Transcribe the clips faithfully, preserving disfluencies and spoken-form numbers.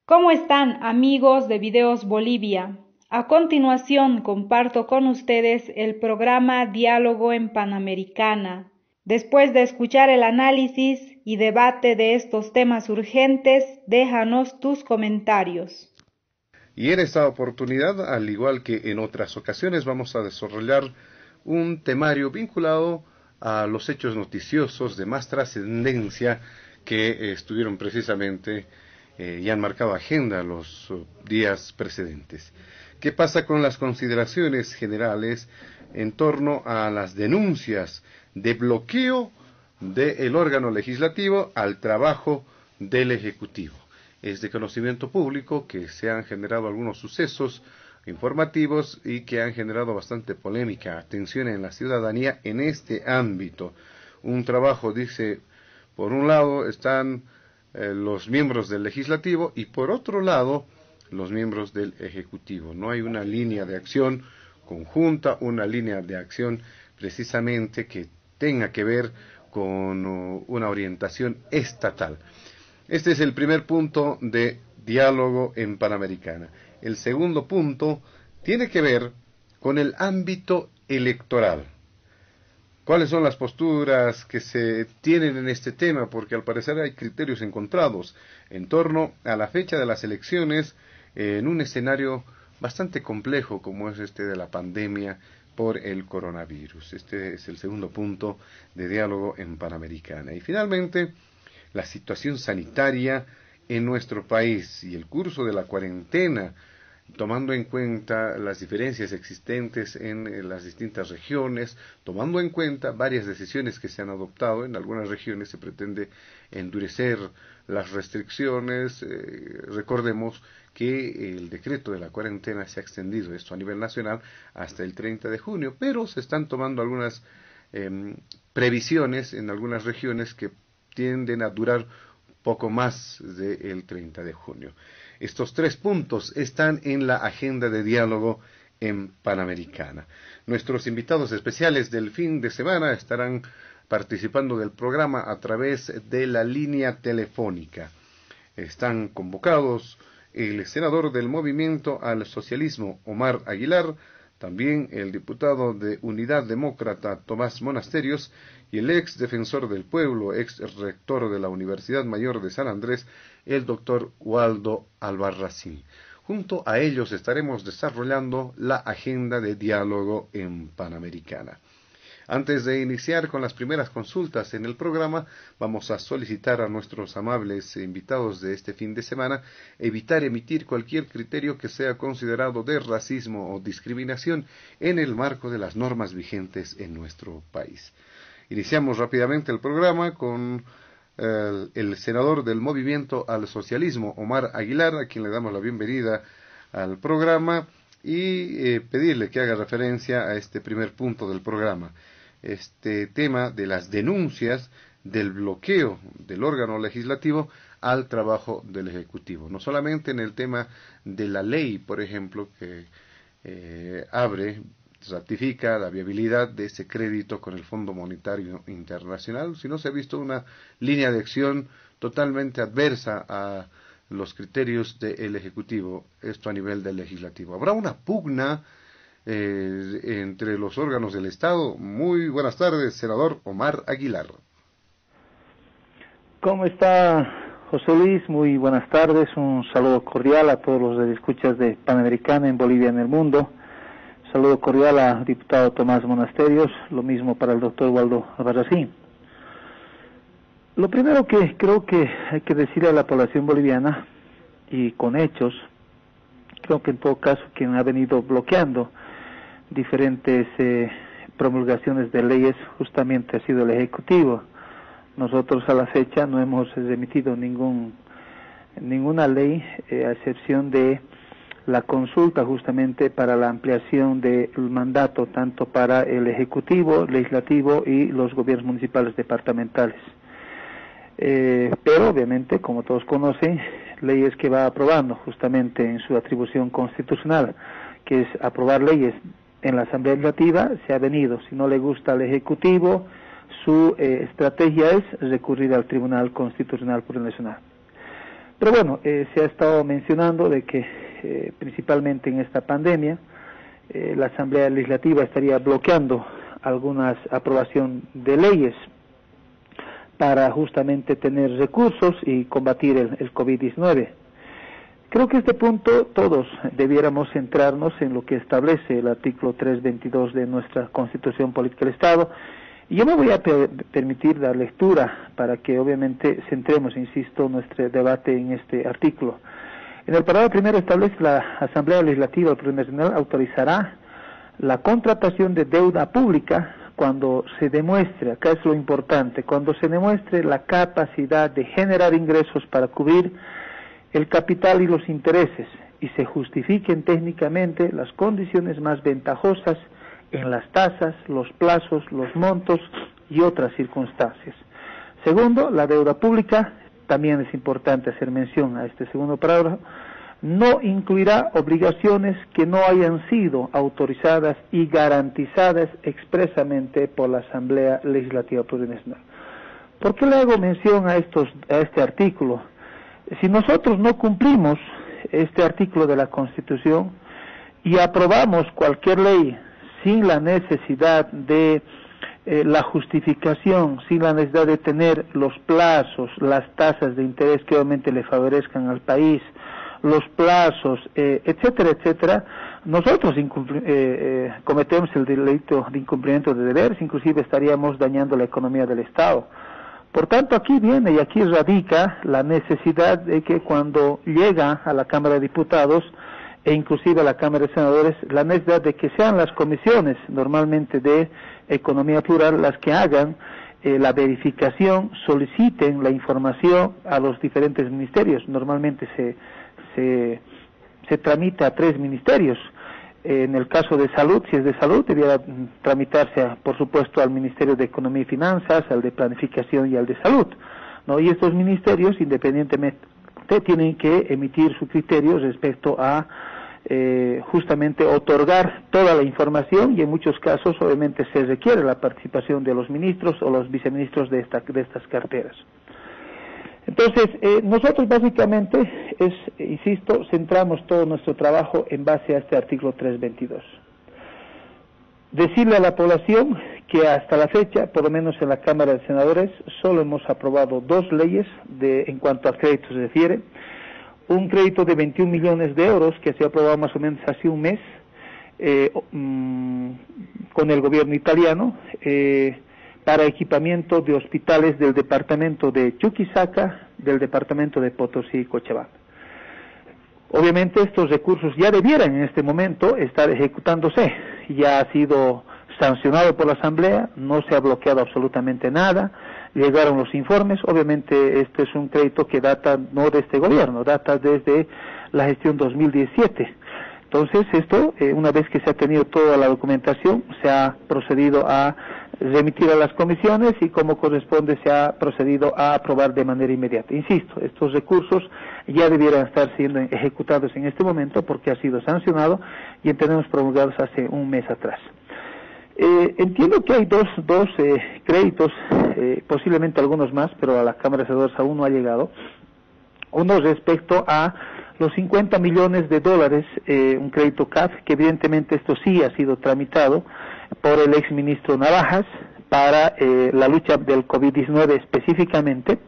¿Cómo están, amigos de Videos Bolivia? A continuación comparto con ustedes el programa Diálogo en Panamericana. Después de escuchar el análisis y debate de estos temas urgentes, déjanos tus comentarios. Y en esta oportunidad, al igual que en otras ocasiones, vamos a desarrollar un temario vinculado a los hechos noticiosos de más trascendencia que eh, estuvieron precisamente eh, y han marcado agenda los uh, días precedentes. ¿Qué pasa con las consideraciones generales en torno a las denuncias de bloqueo del órgano legislativo al trabajo del Ejecutivo? Es de conocimiento público que se han generado algunos sucesos informativos y que han generado bastante polémica, atención en la ciudadanía en este ámbito. Un trabajo, dice, por un lado están eh, los miembros del legislativo y por otro lado los miembros del ejecutivo. No hay una línea de acción conjunta, una línea de acción precisamente que tenga que ver con uh, una orientación estatal. Este es el primer punto de diálogo en Panamericana. El segundo punto tiene que ver con el ámbito electoral. ¿Cuáles son las posturas que se tienen en este tema? Porque al parecer hay criterios encontrados en torno a la fecha de las elecciones eh, en un escenario bastante complejo como es este de la pandemia por el coronavirus. Este es el segundo punto de diálogo en Panamericana. Y finalmente, la situación sanitaria en nuestro país y el curso de la cuarentena, tomando en cuenta las diferencias existentes en las distintas regiones, tomando en cuenta varias decisiones que se han adoptado. En algunas regiones se pretende endurecer las restricciones. Eh, recordemos que el decreto de la cuarentena se ha extendido, esto a nivel nacional, hasta el treinta de junio, pero se están tomando algunas eh, previsiones en algunas regiones que tienden a durar poco más del treinta de junio. Estos tres puntos están en la agenda de diálogo en Panamericana. Nuestros invitados especiales del fin de semana estarán participando del programa a través de la línea telefónica. Están convocados el senador del Movimiento al Socialismo, Omar Aguilar, también el diputado de Unidad Demócrata, Tomás Monasterios, y el ex defensor del pueblo, ex rector de la Universidad Mayor de San Andrés, el doctor Waldo Albarracín. Junto a ellos estaremos desarrollando la agenda de diálogo en Panamericana. Antes de iniciar con las primeras consultas en el programa, vamos a solicitar a nuestros amables invitados de este fin de semana evitar emitir cualquier criterio que sea considerado de racismo o discriminación en el marco de las normas vigentes en nuestro país. Iniciamos rápidamente el programa con el, el senador del Movimiento al Socialismo, Omar Aguilar, a quien le damos la bienvenida al programa y eh, pedirle que haga referencia a este primer punto del programa. Este tema de las denuncias del bloqueo del órgano legislativo al trabajo del Ejecutivo. No solamente en el tema de la ley, por ejemplo, que eh, abre, ratifica la viabilidad de ese crédito con el Fondo Monetario Internacional, sino se ha visto una línea de acción totalmente adversa a los criterios del Ejecutivo, esto a nivel del Legislativo. Habrá una pugna Eh, entre los órganos del Estado. Muy buenas tardes, senador Omar Aguilar. ¿Cómo está, José Luis? Muy buenas tardes, un saludo cordial a todos los escuchas de Panamericana en Bolivia en el mundo. Saludo cordial al diputado Tomás Monasterios, lo mismo para el doctor Waldo Albarracín. Lo primero que creo que hay que decirle a la población boliviana, y con hechos, creo que en todo caso quien ha venido bloqueando diferentes eh, promulgaciones de leyes justamente ha sido el Ejecutivo. Nosotros a la fecha no hemos emitido ningún ninguna ley, eh, a excepción de la consulta justamente para la ampliación del mandato tanto para el Ejecutivo, Legislativo y los gobiernos municipales departamentales. Eh, pero obviamente, como todos conocen, leyes que va aprobando justamente en su atribución constitucional, que es aprobar leyes en la Asamblea Legislativa, se ha venido. Si no le gusta al Ejecutivo, su eh, estrategia es recurrir al Tribunal Constitucional Plurinacional. Pero bueno, eh, se ha estado mencionando de que eh, principalmente en esta pandemia eh, la Asamblea Legislativa estaría bloqueando algunas aprobación de leyes para justamente tener recursos y combatir el, el COVID diecinueve. Creo que a este punto todos debiéramos centrarnos en lo que establece el artículo trescientos veintidós de nuestra Constitución Política del Estado. Y yo me voy a per permitir dar lectura para que obviamente centremos, insisto, nuestro debate en este artículo. En el párrafo primero establece: la Asamblea Legislativa Plurinacional autorizará la contratación de deuda pública cuando se demuestre, acá es lo importante, cuando se demuestre la capacidad de generar ingresos para cubrir el capital y los intereses y se justifiquen técnicamente las condiciones más ventajosas en las tasas, los plazos, los montos y otras circunstancias. Segundo, la deuda pública, también es importante hacer mención a este segundo parágrafo, no incluirá obligaciones que no hayan sido autorizadas y garantizadas expresamente por la Asamblea Legislativa Plurinacional. ¿Por qué le hago mención a, estos, a este artículo? Si nosotros no cumplimos este artículo de la Constitución y aprobamos cualquier ley sin la necesidad de eh, la justificación, sin la necesidad de tener los plazos, las tasas de interés que obviamente le favorezcan al país, los plazos, eh, etcétera, etcétera, nosotros eh, eh, cometemos el delito de incumplimiento de deberes, inclusive estaríamos dañando la economía del Estado. Por tanto, aquí viene y aquí radica la necesidad de que cuando llega a la Cámara de Diputados e inclusive a la Cámara de Senadores, la necesidad de que sean las comisiones normalmente de economía plural las que hagan eh, la verificación, soliciten la información a los diferentes ministerios. Normalmente se Se, se tramita a tres ministerios. En el caso de salud, si es de salud, debiera tramitarse, por supuesto, al Ministerio de Economía y Finanzas, al de Planificación y al de Salud, ¿no? Y estos ministerios, independientemente, tienen que emitir su criterio respecto a eh, justamente otorgar toda la información, y en muchos casos, obviamente, se requiere la participación de los ministros o los viceministros de, esta, de estas carteras. Entonces, eh, nosotros básicamente, es, insisto, centramos todo nuestro trabajo en base a este artículo trescientos veintidós. Decirle a la población que hasta la fecha, por lo menos en la Cámara de Senadores, solo hemos aprobado dos leyes de, en cuanto a crédito se refiere. Un crédito de veintiún millones de euros que se ha aprobado más o menos hace un mes eh, mm, con el gobierno italiano, eh, para equipamiento de hospitales del departamento de Chuquisaca, del departamento de Potosí y Cochabamba. Obviamente estos recursos ya debieran en este momento estar ejecutándose, ya ha sido sancionado por la Asamblea, no se ha bloqueado absolutamente nada, llegaron los informes. Obviamente este es un crédito que data no de este gobierno, data desde la gestión dos mil diecisiete. Entonces esto, eh, una vez que se ha tenido toda la documentación, se ha procedido a remitir a las comisiones y como corresponde se ha procedido a aprobar de manera inmediata. Insisto, estos recursos ya debieran estar siendo ejecutados en este momento porque ha sido sancionado y tenemos promulgados hace un mes atrás. Eh, entiendo que hay dos, dos eh, créditos, eh, posiblemente algunos más, pero a la Cámara de Senadores aún no ha llegado. Uno respecto a los cincuenta millones de dólares, eh, un crédito C A F, que evidentemente esto sí ha sido tramitado por el exministro Navajas para eh, la lucha del COVID diecinueve específicamente.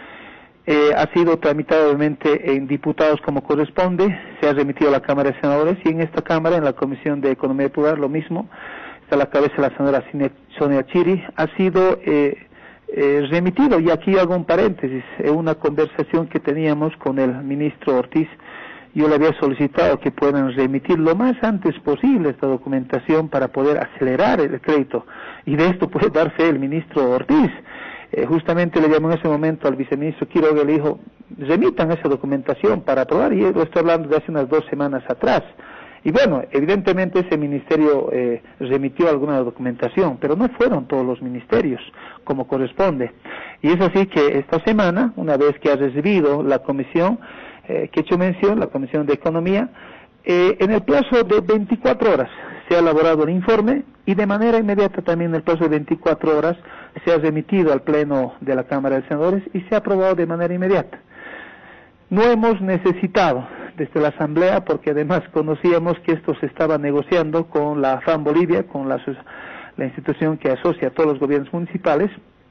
Eh, ha sido tramitado obviamente en diputados como corresponde, se ha remitido a la Cámara de Senadores y en esta Cámara, en la Comisión de Economía Plural, lo mismo, está a la cabeza la senadora Sonia Chiri, ha sido eh, eh, remitido, y aquí hago un paréntesis, en una conversación que teníamos con el ministro Ortiz. Yo le había solicitado que puedan remitir lo más antes posible esta documentación para poder acelerar el crédito, y de esto puede dar fe el ministro Ortiz. Eh, justamente le llamó en ese momento al viceministro Quiroga y le dijo, remitan esa documentación para aprobar, y lo estoy hablando de hace unas dos semanas atrás. Y bueno, evidentemente ese ministerio eh, remitió alguna documentación, pero no fueron todos los ministerios como corresponde. Y es así que esta semana, una vez que ha recibido la comisión, Eh, que he hecho mención, la Comisión de Economía, eh, en el plazo de veinticuatro horas se ha elaborado el informe y de manera inmediata también en el plazo de veinticuatro horas se ha remitido al Pleno de la Cámara de Senadores y se ha aprobado de manera inmediata. no hemos necesitado desde la Asamblea, porque además conocíamos que esto se estaba negociando con la AFAN Bolivia, con la, la institución que asocia a todos los gobiernos municipales,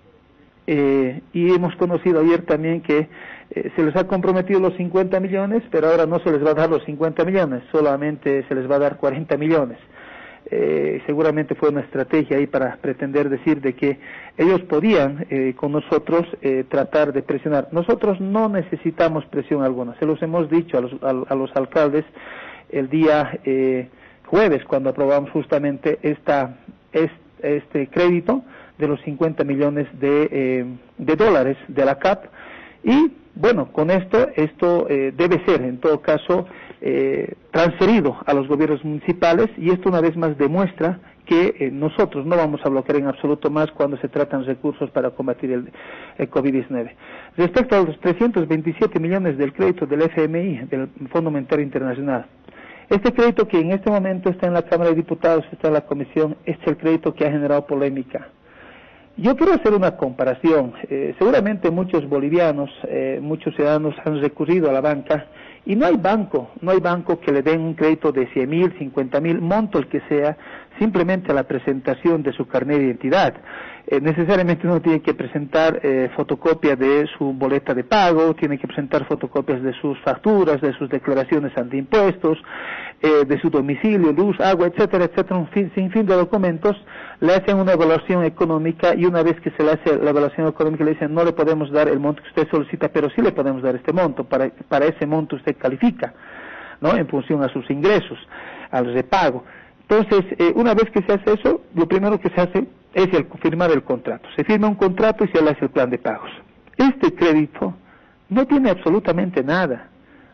eh, y hemos conocido ayer también que eh, se les ha comprometido los cincuenta millones, pero ahora no se les va a dar los cincuenta millones, solamente se les va a dar cuarenta millones. Eh, seguramente fue una estrategia ahí para pretender decir de que ellos podían eh, con nosotros eh, tratar de presionar. Nosotros no necesitamos presión alguna, se los hemos dicho a los, a, a los alcaldes el día eh, jueves cuando aprobamos justamente esta, este, este crédito de los cincuenta millones de, eh, de dólares de la C A P, y bueno, con esto, esto eh, debe ser en todo caso Eh, transferido a los gobiernos municipales, y esto una vez más demuestra que eh, nosotros no vamos a bloquear en absoluto más cuando se tratan recursos para combatir el, el COVID diecinueve. Respecto a los trescientos veintisiete millones del crédito del F M I, del Fondo Monetario Internacional, este crédito que en este momento está en la Cámara de Diputados, está en la Comisión, es el crédito que ha generado polémica. Yo quiero hacer una comparación. Eh, seguramente muchos bolivianos, eh, muchos ciudadanos han recurrido a la banca, y no hay banco, no hay banco que le den un crédito de cien mil, cincuenta mil, monto el que sea, simplemente a la presentación de su carnet de identidad. Eh, necesariamente uno tiene que presentar eh, fotocopia de su boleta de pago, tiene que presentar fotocopias de sus facturas, de sus declaraciones ante impuestos, eh, de su domicilio, luz, agua, etcétera, etcétera, un fin, sin fin de documentos. Le hacen una evaluación económica, y una vez que se le hace la evaluación económica le dicen no le podemos dar el monto que usted solicita, pero sí le podemos dar este monto, para, para ese monto usted califica, ¿no?, en función a sus ingresos, al repago. Entonces, eh, una vez que se hace eso, lo primero que se hace es el, firmar el contrato. Se firma un contrato y se le hace el plan de pagos. Este crédito no tiene absolutamente nada,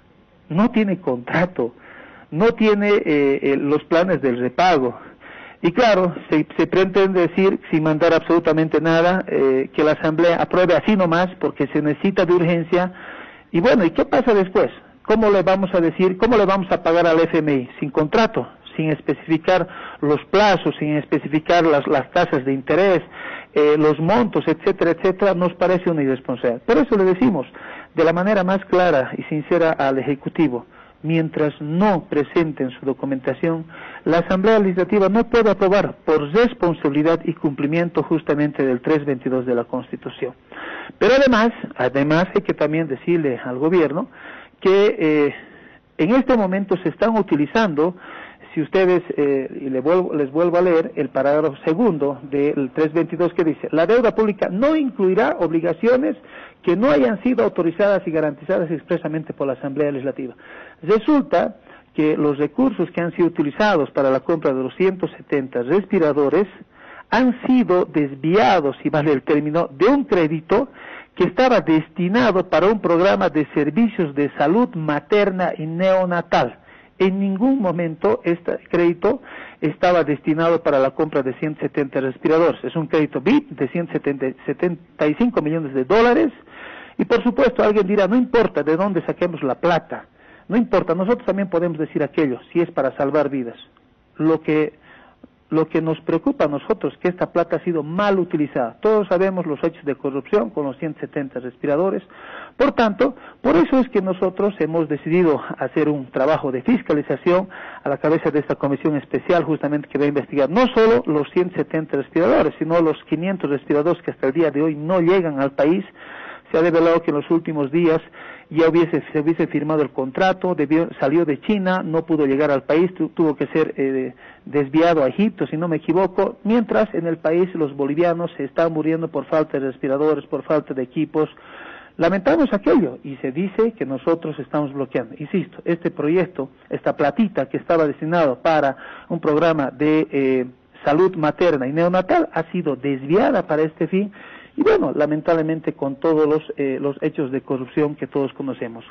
no tiene contrato, no tiene eh, eh, los planes del repago. Y claro, se, se pretende decir, sin mandar absolutamente nada, eh, que la Asamblea apruebe así nomás, porque se necesita de urgencia. Y bueno, ¿y qué pasa después? ¿Cómo le vamos a decir, cómo le vamos a pagar al F M I? Sin contrato, sin especificar los plazos, sin especificar las, las tasas de interés, eh, los montos, etcétera, etcétera, nos parece una irresponsabilidad. Por eso le decimos, de la manera más clara y sincera al Ejecutivo, mientras no presenten su documentación, la Asamblea Legislativa no puede aprobar por responsabilidad y cumplimiento justamente del trescientos veintidós de la Constitución. Pero además, además hay que también decirle al gobierno que eh, en este momento se están utilizando, si ustedes, eh, y les vuelvo, les vuelvo a leer el parágrafo segundo del trescientos veintidós que dice, la deuda pública no incluirá obligaciones que no hayan sido autorizadas y garantizadas expresamente por la Asamblea Legislativa. Resulta que los recursos que han sido utilizados para la compra de los ciento setenta respiradores han sido desviados, si vale el término, de un crédito que estaba destinado para un programa de servicios de salud materna y neonatal. En ningún momento este crédito estaba destinado para la compra de ciento setenta respiradores. Es un crédito B I P de ciento setenta y cinco millones de dólares. Y por supuesto alguien dirá, no importa de dónde saquemos la plata, no importa, nosotros también podemos decir aquello, si es para salvar vidas. Lo que, lo que nos preocupa a nosotros es que esta plata ha sido mal utilizada. Todos sabemos los hechos de corrupción con los ciento setenta respiradores. Por tanto, por eso es que nosotros hemos decidido hacer un trabajo de fiscalización a la cabeza de esta comisión especial justamente que va a investigar no solo los ciento setenta respiradores, sino los quinientos respiradores que hasta el día de hoy no llegan al país. Se ha revelado que en los últimos días ya hubiese, se hubiese firmado el contrato, debió, salió de China, no pudo llegar al país, tu, tuvo que ser eh, desviado a Egipto, si no me equivoco, mientras en el país los bolivianos se están muriendo por falta de respiradores, por falta de equipos. Lamentamos aquello y se dice que nosotros estamos bloqueando. Insisto, este proyecto, esta platita que estaba destinado para un programa de eh, salud materna y neonatal ha sido desviada para este fin. Y bueno, lamentablemente con todos los, eh, los hechos de corrupción que todos conocemos.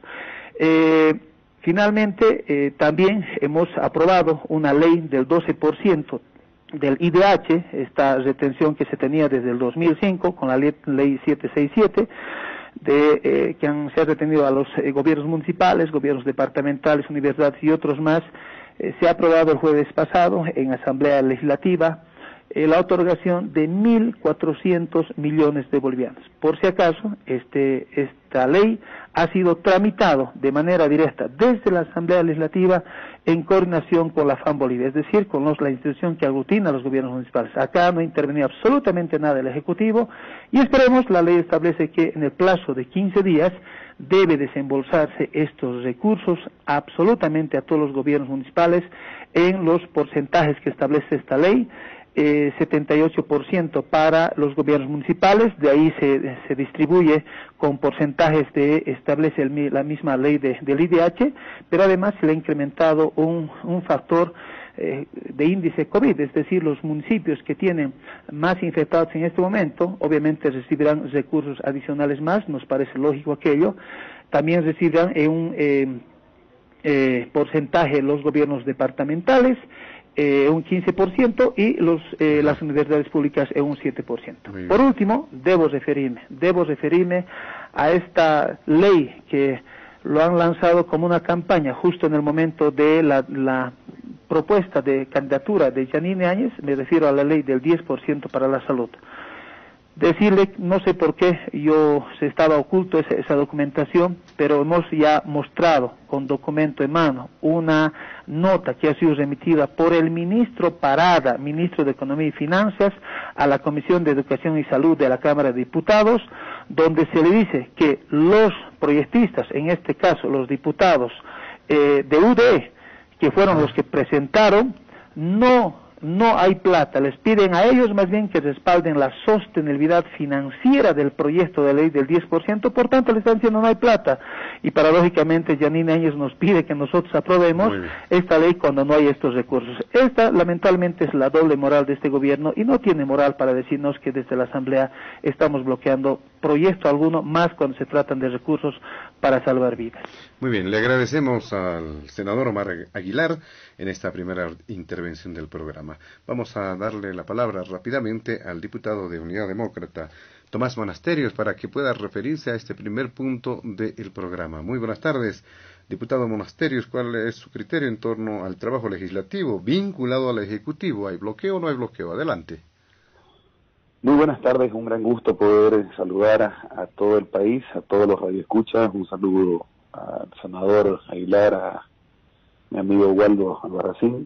Eh, finalmente, eh, también hemos aprobado una ley del doce por ciento del I D H, esta retención que se tenía desde el dos mil cinco con la ley, ley setecientos sesenta y siete, de, eh, que han, se ha retenido a los eh, gobiernos municipales, gobiernos departamentales, universidades y otros más. Eh, se ha aprobado el jueves pasado en Asamblea Legislativa la otorgación de mil cuatrocientos millones de bolivianos. Por si acaso, este, esta ley ha sido tramitado de manera directa desde la Asamblea Legislativa en coordinación con la F A M Bolivia, es decir, con los, la institución que aglutina a los gobiernos municipales. Acá no intervenía absolutamente nada el Ejecutivo y esperemos, la ley establece que en el plazo de quince días debe desembolsarse estos recursos absolutamente a todos los gobiernos municipales en los porcentajes que establece esta ley. Eh, setenta y ocho por ciento para los gobiernos municipales, de ahí se, se distribuye con porcentajes de, establece el, la misma ley de, del I D H, pero además se le ha incrementado un, un factor eh, de índice COVID, es decir, los municipios que tienen más infectados en este momento, obviamente recibirán recursos adicionales más, nos parece lógico aquello, también recibirán en un eh, eh, porcentaje los gobiernos departamentales, Eh, un quince por ciento y los, eh, las universidades públicas en un siete por ciento. Por último, debo referirme, debo referirme a esta ley que lo han lanzado como una campaña justo en el momento de la, la propuesta de candidatura de Yanine Áñez, me refiero a la ley del diez por ciento para la salud. Decirle, no sé por qué yo se estaba oculto esa, esa documentación, pero hemos ya mostrado con documento en mano una nota que ha sido remitida por el ministro Parada, ministro de Economía y Finanzas, a la Comisión de Educación y Salud de la Cámara de Diputados, donde se le dice que los proyectistas, en este caso los diputados eh, de U D E, que fueron los que presentaron, no No hay plata, les piden a ellos más bien que respalden la sostenibilidad financiera del proyecto de ley del diez por ciento, por tanto le están diciendo no hay plata, y paradójicamente Yanine Áñez nos pide que nosotros aprobemos esta ley cuando no hay estos recursos. Esta lamentablemente es la doble moral de este gobierno y no tiene moral para decirnos que desde la Asamblea estamos bloqueando proyecto alguno, más cuando se tratan de recursos para salvar vidas. Muy bien, le agradecemos al senador Omar Aguilar en esta primera intervención del programa. Vamos a darle la palabra rápidamente al diputado de Unidad Demócrata, Tomás Monasterios, para que pueda referirse a este primer punto del programa. Muy buenas tardes, diputado Monasterios. ¿Cuál es su criterio en torno al trabajo legislativo vinculado al Ejecutivo? ¿Hay bloqueo o no hay bloqueo? Adelante. Muy buenas tardes, un gran gusto poder saludar a, a todo el país, a todos los radioescuchas. Un saludo al senador Aguilar, a mi amigo Waldo Albarracín.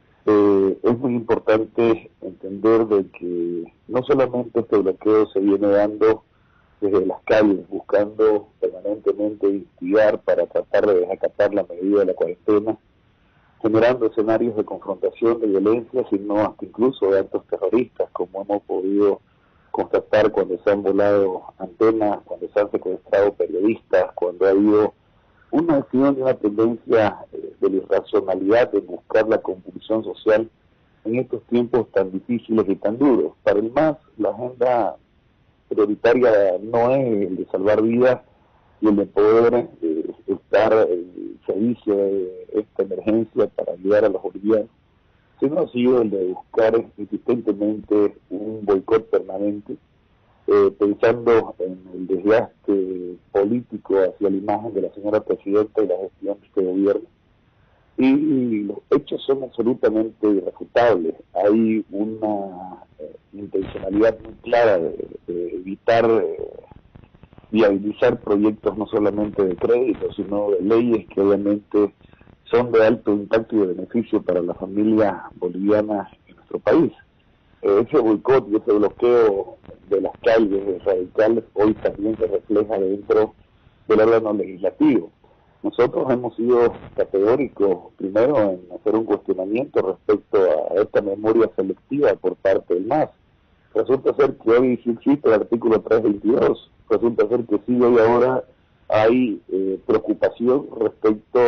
Eh, es muy importante entender de que no solamente este bloqueo se viene dando desde las calles, buscando permanentemente instigar para tratar de desacatar la medida de la cuarentena, generando escenarios de confrontación, de violencia, sino hasta incluso de actos terroristas, como hemos podido constatar cuando se han volado antenas, cuando se han secuestrado periodistas, cuando ha habido una acción y una tendencia eh, de la irracionalidad de buscar la convulsión social en estos tiempos tan difíciles y tan duros. Para el M A S, la agenda prioritaria no es el de salvar vidas y el de poder eh, estar en servicio de esta emergencia para ayudar a los bolivianos, sino ha sido el de buscar insistentemente un boicot permanente, eh, pensando en el desgaste político hacia la imagen de la señora presidenta y la gestión de este gobierno. Y, y los hechos son absolutamente irrefutables. Hay una eh, intencionalidad muy clara de, de evitar eh, viabilizar proyectos no solamente de crédito, sino de leyes que obviamente son de alto impacto y de beneficio para la familia boliviana en nuestro país. Eh, ese boicot y ese bloqueo de las calles radicales hoy también se refleja dentro del órgano legislativo. Nosotros hemos sido categóricos, primero, en hacer un cuestionamiento respecto a esta memoria selectiva por parte del M A S. Resulta ser que hoy sí existe el artículo trescientos veintidós, resulta ser que sí hoy ahora hay eh, preocupación respecto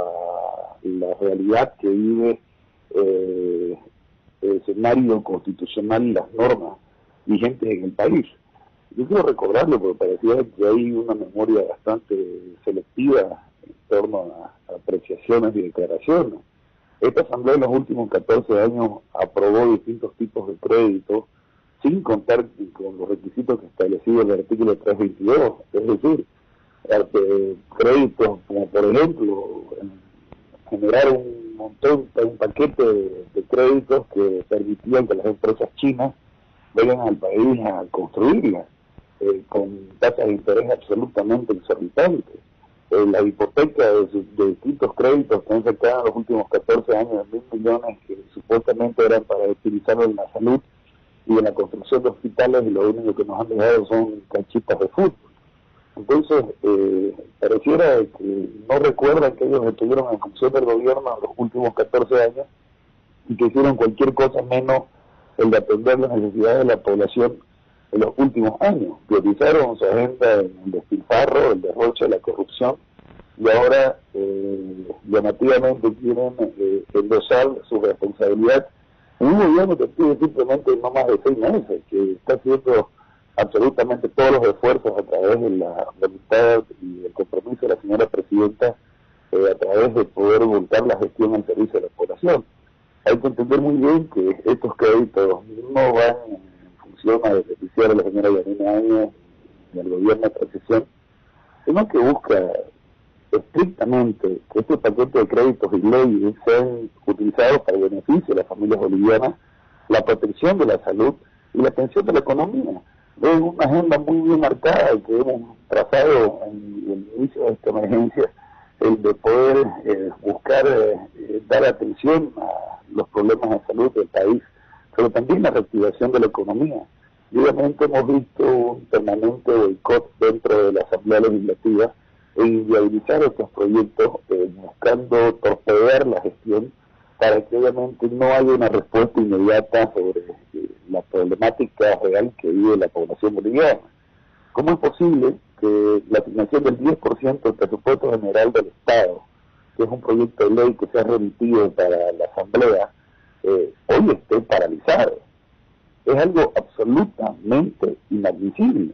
a la realidad que vive eh, el escenario constitucional y las normas vigentes en el país. Yo quiero recordarlo porque parecía que hay una memoria bastante selectiva en torno a, a apreciaciones y declaraciones. Esta Asamblea en los últimos catorce años aprobó distintos tipos de créditos sin contar con los requisitos que establecía el artículo trescientos veintidós, es decir, eh, créditos como por ejemplo generar un montón, un paquete de, de créditos que permitían que las empresas chinas vengan al país a construirlas, eh, con tasas de interés absolutamente exorbitantes. eh, la hipoteca de, de distintos créditos que han sacado en los últimos catorce años, de mil millones que supuestamente eran para utilizarlo en la salud y en la construcción de hospitales, y lo único que nos han dejado son canchitas de fútbol. Entonces, eh, pareciera que no recuerdan que ellos estuvieron en función del gobierno en los últimos catorce años y que hicieron cualquier cosa menos el de atender las necesidades de la población en los últimos años. Priorizaron su agenda en el despilfarro, el derroche, la corrupción, y ahora eh, llamativamente quieren eh, endosar su responsabilidad en un gobierno que tiene simplemente no más de seis meses, que está haciendo absolutamente todos los esfuerzos a través de la voluntad y el compromiso de la señora presidenta, eh, a través de poder volcar la gestión al servicio de la población. Hay que entender muy bien que estos créditos no van en función a beneficiar a la señora Yanina Áñez y al gobierno de transición, sino que busca estrictamente que este paquete de créditos y leyes sean utilizados para el beneficio de las familias bolivianas, la protección de la salud y la atención de la economía. Es una agenda muy bien marcada que hemos trazado en el inicio de esta emergencia, el de poder eh, buscar eh, dar atención a los problemas de salud del país, pero también la reactivación de la economía. Y obviamente hemos visto un permanente boicot dentro de la Asamblea Legislativa e inviabilizar estos proyectos, eh, buscando torpedear la gestión para que obviamente no haya una respuesta inmediata sobre eh, la problemática real que vive la población boliviana. ¿Cómo es posible que la asignación del diez por ciento del presupuesto general del Estado, que es un proyecto de ley que se ha remitido para la Asamblea, eh, hoy esté paralizado? Es algo absolutamente inadmisible.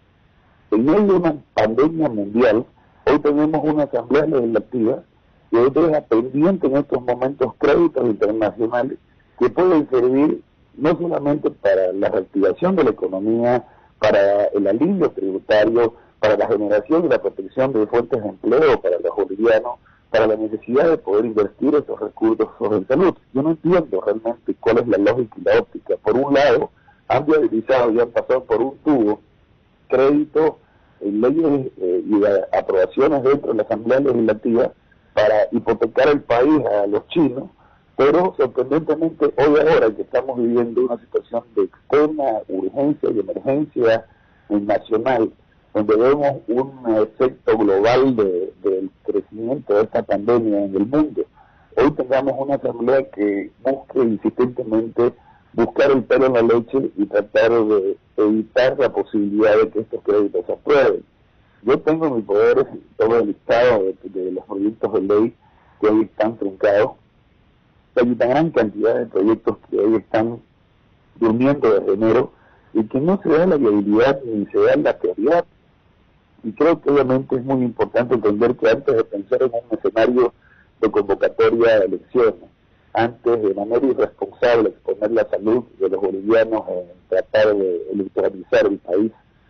En medio de una pandemia mundial, hoy tenemos una Asamblea Legislativa que hoy deja pendiente en estos momentos créditos internacionales que pueden servir no solamente para la reactivación de la economía, para el alivio tributario, para la generación y la protección de fuentes de empleo para los bolivianos, para la necesidad de poder invertir esos recursos en salud. Yo no entiendo realmente cuál es la lógica y la óptica. Por un lado, han viabilizado y han pasado por un tubo créditos, en leyes eh, y aprobaciones dentro de la Asamblea Legislativa para hipotecar el país a los chinos, pero sorprendentemente hoy ahora que estamos viviendo una situación de extrema urgencia y emergencia nacional, donde vemos un efecto global de, del crecimiento de esta pandemia en el mundo, hoy tengamos una asamblea que busque insistentemente buscar el pelo en la leche y tratar de evitar la posibilidad de que estos créditos se aprueben. Yo tengo en mi poder todo el listado de, de los proyectos de ley que hoy están truncados. Hay una gran cantidad de proyectos que hoy están durmiendo desde enero y que no se da la viabilidad ni se da la prioridad. Y creo que obviamente es muy importante entender que antes de pensar en un escenario de convocatoria de elecciones, antes de manera irresponsable exponer la salud de los bolivianos en tratar de electoralizar el país,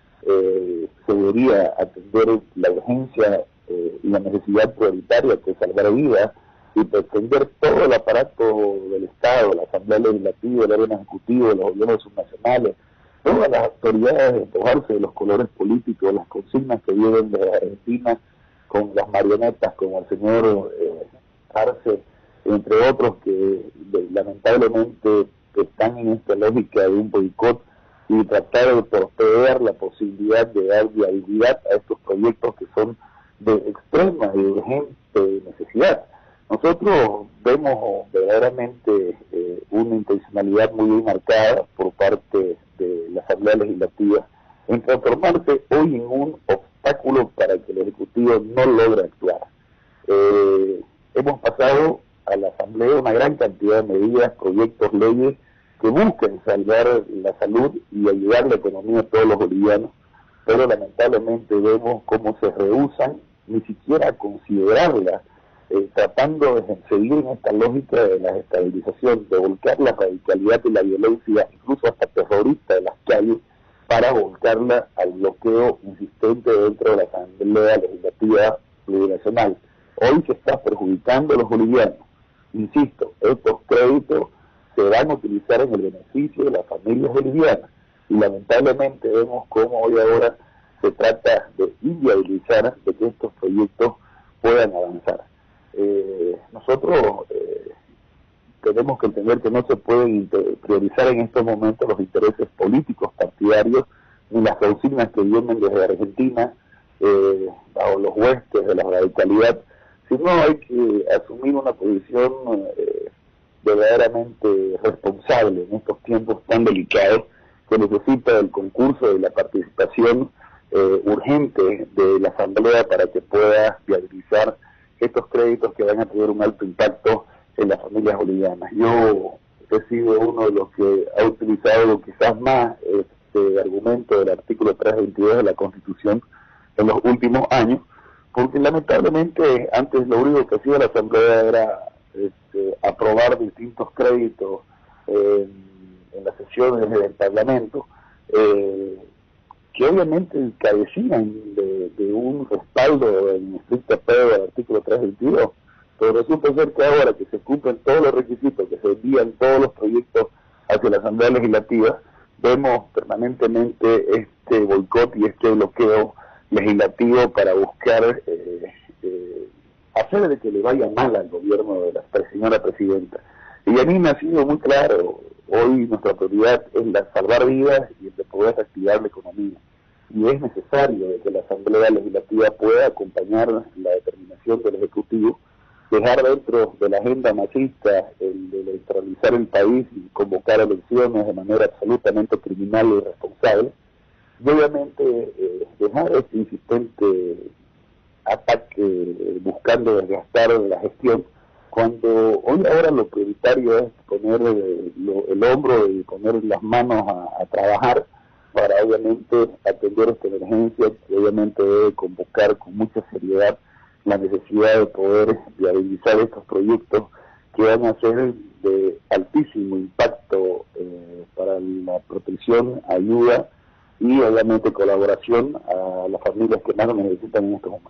eh, se debería atender la urgencia eh, y la necesidad prioritaria que es salvar vidas y pretender todo el aparato del Estado, la Asamblea Legislativa, el órgano ejecutivo, los gobiernos subnacionales, todas las autoridades de tomarse de los colores políticos, las consignas que vienen de Argentina con las marionetas como el señor eh, Arce, entre otros que de, lamentablemente están en esta lógica de un boicot y tratar de torpedear la posibilidad de dar viabilidad a estos proyectos que son de extrema y urgente necesidad. Nosotros vemos verdaderamente eh, una intencionalidad muy bien marcada por parte de la Asamblea Legislativa en transformarse hoy en un obstáculo para que el Ejecutivo no logre actuar. Eh, hemos pasado a la Asamblea una gran cantidad de medidas, proyectos, leyes que buscan salvar la salud y ayudar la economía a todos los bolivianos, pero lamentablemente vemos cómo se rehúsan ni siquiera a considerarla, eh, tratando de seguir en esta lógica de la desestabilización, de volcar la radicalidad y la violencia, incluso hasta terrorista de las calles, para volcarla al bloqueo insistente dentro de la Asamblea Legislativa Plurinacional. Hoy se está perjudicando a los bolivianos. Insisto, estos créditos se van a utilizar en el beneficio de las familias bolivianas y lamentablemente vemos cómo hoy ahora se trata de inviabilizar de que estos proyectos que no se pueden priorizar en estos momentos los intereses políticos partidarios ni las consignas que vienen desde Argentina eh, bajo los huestes de la radicalidad, sino hay que asumir una posición eh, verdaderamente responsable en estos tiempos tan delicados, que necesita el concurso y la participación eh, urgente de la Asamblea para que pueda viabilizar estos créditos que van a tener un alto impacto en las familias bolivianas. Yo he sido uno de los que ha utilizado quizás más este argumento del artículo trescientos veintidós de la Constitución en los últimos años, porque lamentablemente antes lo único que hacía la Asamblea era este, aprobar distintos créditos eh, en las sesiones del Parlamento, eh, que obviamente carecían de, de un respaldo en estricto apego al artículo trescientos veintidós, pero resulta ser que ahora que se cumplen todos los requisitos, que se envían todos los proyectos hacia la Asamblea Legislativa, vemos permanentemente este boicot y este bloqueo legislativo para buscar eh, eh, hacer de que le vaya mal al gobierno de la señora presidenta. Y a mí me ha sido muy claro, hoy nuestra prioridad es la salvar vidas y el de poder reactivar la economía. Y es necesario de que la Asamblea Legislativa pueda acompañar la determinación del Ejecutivo, dejar dentro de la agenda machista el de electoralizar el país y convocar elecciones de manera absolutamente criminal y irresponsable, y obviamente eh, dejar este insistente ataque eh, buscando desgastar la gestión, cuando hoy ahora lo prioritario es poner eh, lo, el hombro y poner las manos a, a trabajar para obviamente atender esta emergencia, que obviamente debe convocar con mucha seriedad la necesidad de poder viabilizar estos proyectos que van a ser de altísimo impacto eh, para la protección, ayuda y obviamente colaboración a las familias que más lo necesitan en estos momentos.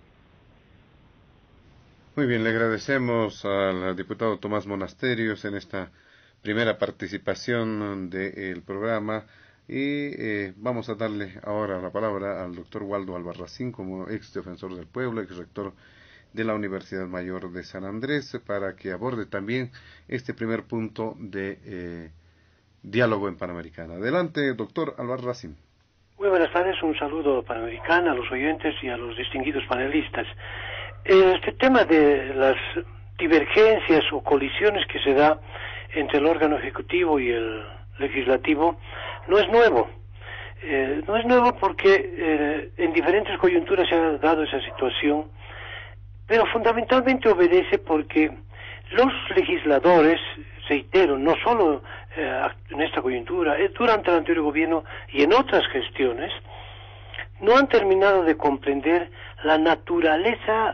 Muy bien, le agradecemos al diputado Tomás Monasterios en esta primera participación del programa y eh, vamos a darle ahora la palabra al doctor Waldo Albarracín como ex defensor del pueblo, ex rector de la Universidad Mayor de San Andrés, para que aborde también este primer punto de eh, diálogo en Panamericana. Adelante, doctor Albarracín. Muy buenas tardes, un saludo a Panamericana, a los oyentes y a los distinguidos panelistas. Este tema de las divergencias o colisiones que se da entre el órgano ejecutivo y el legislativo no es nuevo. Eh, no es nuevo porque eh, en diferentes coyunturas se ha dado esa situación, pero fundamentalmente obedece porque los legisladores, reitero, no solo eh, en esta coyuntura, eh, durante el anterior gobierno y en otras gestiones, no han terminado de comprender la naturaleza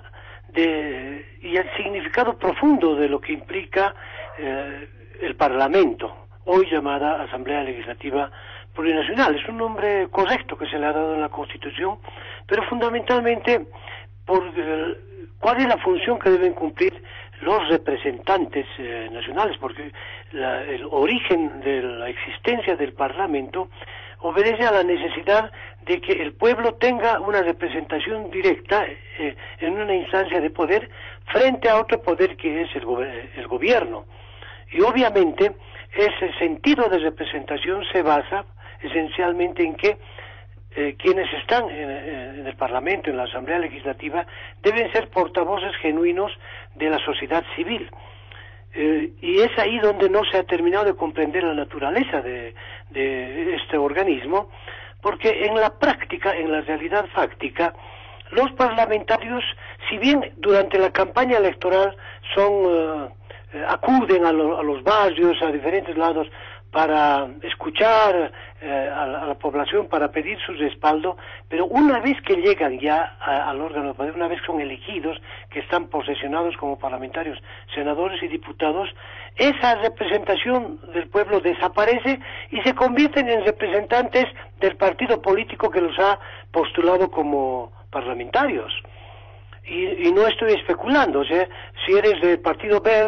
de, y el significado profundo de lo que implica eh, el Parlamento, hoy llamada Asamblea Legislativa Plurinacional. Es un nombre correcto que se le ha dado en la Constitución, pero fundamentalmente por eh, cuál es la función que deben cumplir los representantes eh, nacionales, porque la, el origen de la existencia del Parlamento obedece a la necesidad de que el pueblo tenga una representación directa eh, en una instancia de poder frente a otro poder que es el, go el gobierno. Y obviamente ese sentido de representación se basa esencialmente en que eh, quienes están en, en el Parlamento, en la Asamblea Legislativa, deben ser portavoces genuinos de la sociedad civil. Eh, y es ahí donde no se ha terminado de comprender la naturaleza de, de este organismo, porque en la práctica, en la realidad fáctica, los parlamentarios, si bien durante la campaña electoral son uh, acuden a, lo, a los barrios, a diferentes lados, para escuchar eh, a, la, a la población, para pedir su respaldo, pero una vez que llegan ya a, al órgano de poder, una vez que son elegidos, que están posesionados como parlamentarios, senadores y diputados, esa representación del pueblo desaparece y se convierten en representantes del partido político que los ha postulado como parlamentarios. Y, y no estoy especulando, o sea, si eres del Partido Verde,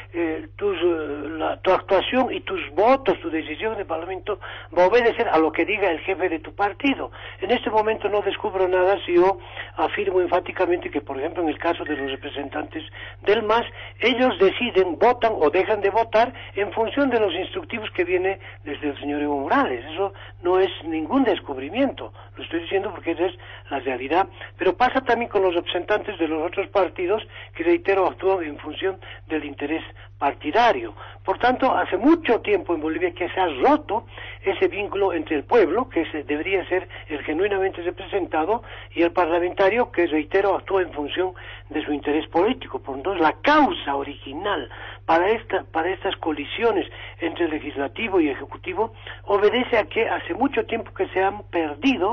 eh, tus, eh, la, tu actuación y tus votos, tu decisión en el Parlamento va a obedecer a lo que diga el jefe de tu partido. En este momento no descubro nada si yo afirmo enfáticamente que, por ejemplo, en el caso de los representantes del M A S, ellos deciden, votan o dejan de votar en función de los instructivos que viene desde el señor Evo Morales. Eso no es ningún descubrimiento, lo estoy diciendo porque esa es la realidad, pero pasa también con los representantes de los otros partidos que, reitero, actúan en función del interés partidario. Por tanto, hace mucho tiempo en Bolivia que se ha roto ese vínculo entre el pueblo, que se, debería ser el genuinamente representado, y el parlamentario, que, reitero, actúa en función de su interés político. Por entonces, la causa original para, esta, para estas colisiones entre el legislativo y ejecutivo obedece a que hace mucho tiempo que se han perdido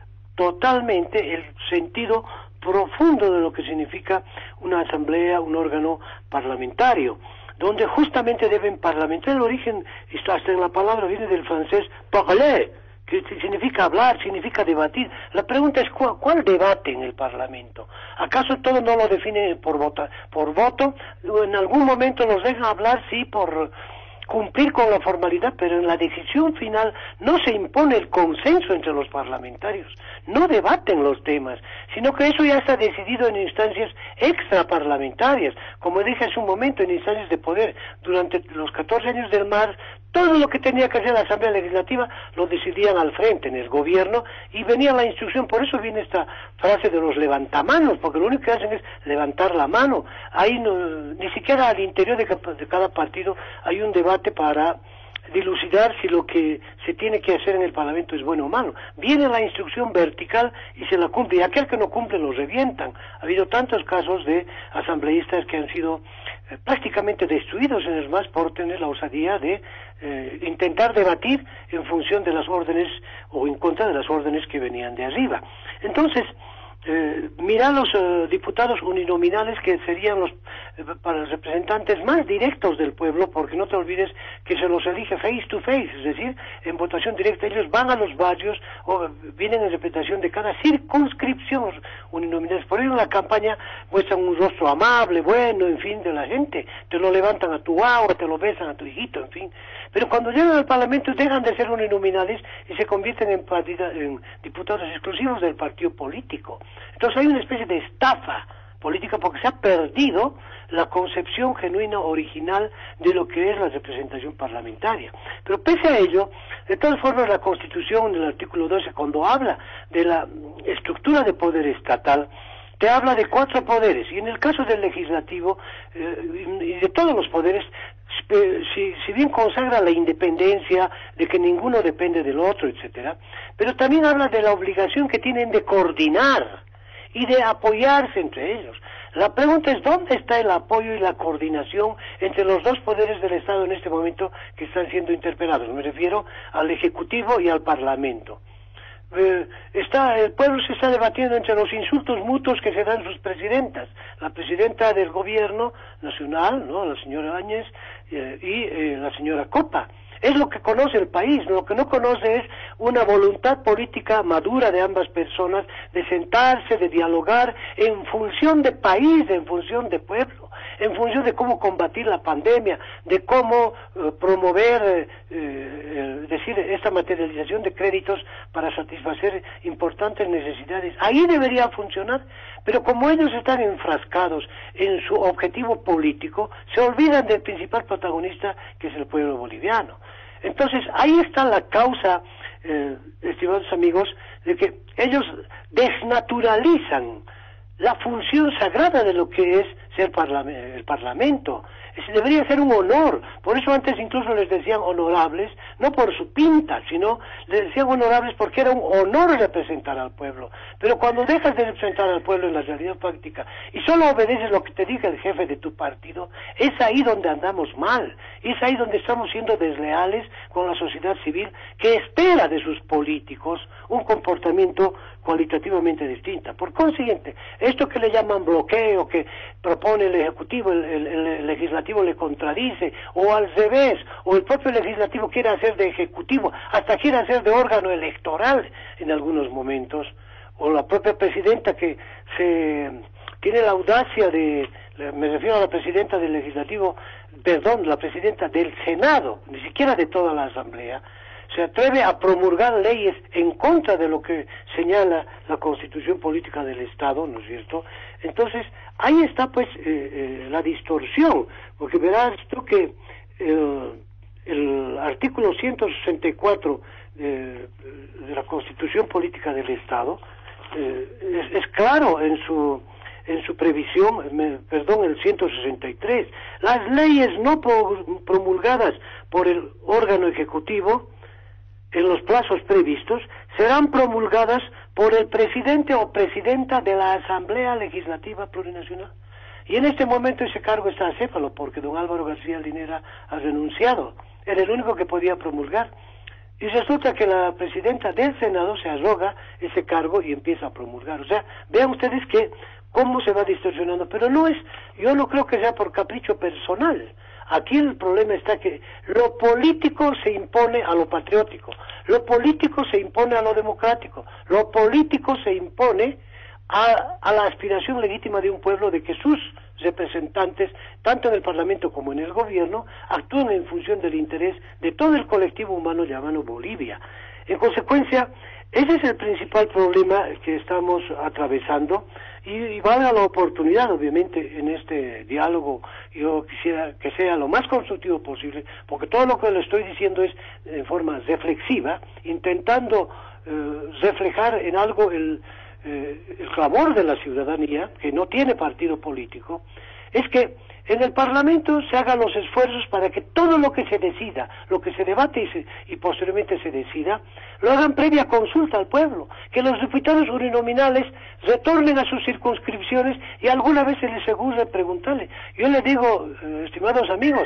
totalmente el sentido profundo de lo que significa una asamblea, un órgano parlamentario, donde justamente deben parlamentar. El origen, hasta en la palabra, viene del francés parler, que significa hablar, significa debatir. La pregunta es, ¿cuál, cuál debate en el Parlamento? ¿Acaso todo no lo define por, vota, por voto? En algún momento nos dejan hablar, sí, por cumplir con la formalidad, pero en la decisión final no se impone el consenso entre los parlamentarios, no debaten los temas, sino que eso ya está decidido en instancias extraparlamentarias, como dije hace un momento, en instancias de poder. Durante los catorce años del M A S, todo lo que tenía que hacer la Asamblea Legislativa lo decidían al frente, en el gobierno, y venía la instrucción. Por eso viene esta frase de los levantamanos, porque lo único que hacen es levantar la mano. Ahí no, ni siquiera al interior de, de cada partido hay un debate para dilucidar si lo que se tiene que hacer en el Parlamento es bueno o malo. Viene la instrucción vertical y se la cumple, y aquel que no cumple lo revientan. Ha habido tantos casos de asambleístas que han sido eh, prácticamente destruidos en el M A S por tener la osadía de eh, intentar debatir en función de las órdenes o en contra de las órdenes que venían de arriba. Entonces, Eh, mira los eh, diputados uninominales, que serían los eh, para los representantes más directos del pueblo, porque no te olvides que se los elige face to face, es decir, en votación directa. Ellos van a los barrios o vienen en representación de cada circunscripción uninominales. Por ello en la campaña muestran un rostro amable, bueno, en fin, de la gente. Te lo levantan a tu agua, te lo besan a tu hijito, en fin. Pero cuando llegan al Parlamento dejan de ser uninominales y se convierten en, partida, en diputados exclusivos del partido político. Entonces hay una especie de estafa política porque se ha perdido la concepción genuina, original de lo que es la representación parlamentaria. Pero pese a ello, de todas formas, la Constitución, en el artículo doce, cuando habla de la estructura de poder estatal, te habla de cuatro poderes, y en el caso del legislativo eh, y de todos los poderes, si, si bien consagra la independencia, de que ninguno depende del otro, etcétera, pero también habla de la obligación que tienen de coordinar y de apoyarse entre ellos. La pregunta es, ¿dónde está el apoyo y la coordinación entre los dos poderes del Estado en este momento que están siendo interpelados? Me refiero al Ejecutivo y al Parlamento. Eh, está, el pueblo se está debatiendo entre los insultos mutuos que se dan sus presidentas, la presidenta del gobierno nacional, ¿no?, la señora Áñez, eh, y eh, la señora Copa. Es lo que conoce el país. Lo que no conoce es una voluntad política madura de ambas personas de sentarse, de dialogar en función de país, en función de pueblo, en función de cómo combatir la pandemia, de cómo eh, promover, eh, eh, decir, esta materialización de créditos para satisfacer importantes necesidades. Ahí debería funcionar, pero como ellos están enfrascados en su objetivo político, se olvidan del principal protagonista, que es el pueblo boliviano. Entonces, ahí está la causa, eh, estimados amigos, de que ellos desnaturalizan la función sagrada de lo que es ser parla- el Parlamento. Ese debería ser un honor. Por eso antes incluso les decían honorables, no por su pinta, sino les decían honorables porque era un honor representar al pueblo. Pero cuando dejas de representar al pueblo en la realidad práctica y solo obedeces lo que te diga el jefe de tu partido, es ahí donde andamos mal. Es ahí donde estamos siendo desleales con la sociedad civil, que espera de sus políticos un comportamiento cualitativamente distinto. Por consiguiente, esto que le llaman bloqueo, que propone el Ejecutivo, el, el, el Legislativo le contradice, o al revés, o el propio Legislativo quiere hacer de Ejecutivo, hasta quiere hacer de órgano electoral en algunos momentos, o la propia presidenta que se tiene la audacia de, me refiero a la presidenta del Legislativo, perdón, la presidenta del Senado, ni siquiera de toda la Asamblea, se atreve a promulgar leyes en contra de lo que señala la Constitución Política del Estado, ¿no es cierto? Entonces, ahí está pues eh, eh, la distorsión, porque verás tú que el, el artículo ciento sesenta y cuatro eh, de la Constitución Política del Estado eh, es, es claro en su en su previsión, me, perdón, el ciento sesenta y tres, las leyes no pro, promulgadas por el órgano ejecutivo en los plazos previstos serán promulgadas por el presidente o presidenta de la Asamblea Legislativa Plurinacional. Y en este momento ese cargo está acéfalo porque don Álvaro García Linera ha renunciado. Era el único que podía promulgar. Y resulta que la presidenta del Senado se arroga ese cargo y empieza a promulgar. O sea, vean ustedes que cómo se va distorsionando. Pero no es, yo no creo que sea por capricho personal. Aquí el problema está que lo político se impone a lo patriótico, lo político se impone a lo democrático, lo político se impone a, a la aspiración legítima de un pueblo de que sus representantes, tanto en el Parlamento como en el gobierno, actúen en función del interés de todo el colectivo humano llamado Bolivia. En consecuencia, ese es el principal problema que estamos atravesando y, y valga la oportunidad, obviamente, en este diálogo, yo quisiera que sea lo más constructivo posible, porque todo lo que le estoy diciendo es en forma reflexiva, intentando eh, reflejar en algo el, eh, el clamor de la ciudadanía, que no tiene partido político, es que en el Parlamento se hagan los esfuerzos para que todo lo que se decida, lo que se debate y, se, y posteriormente se decida, lo hagan previa consulta al pueblo, que los diputados uninominales retornen a sus circunscripciones y alguna vez se les asegure preguntarle. Yo le digo, eh, estimados amigos,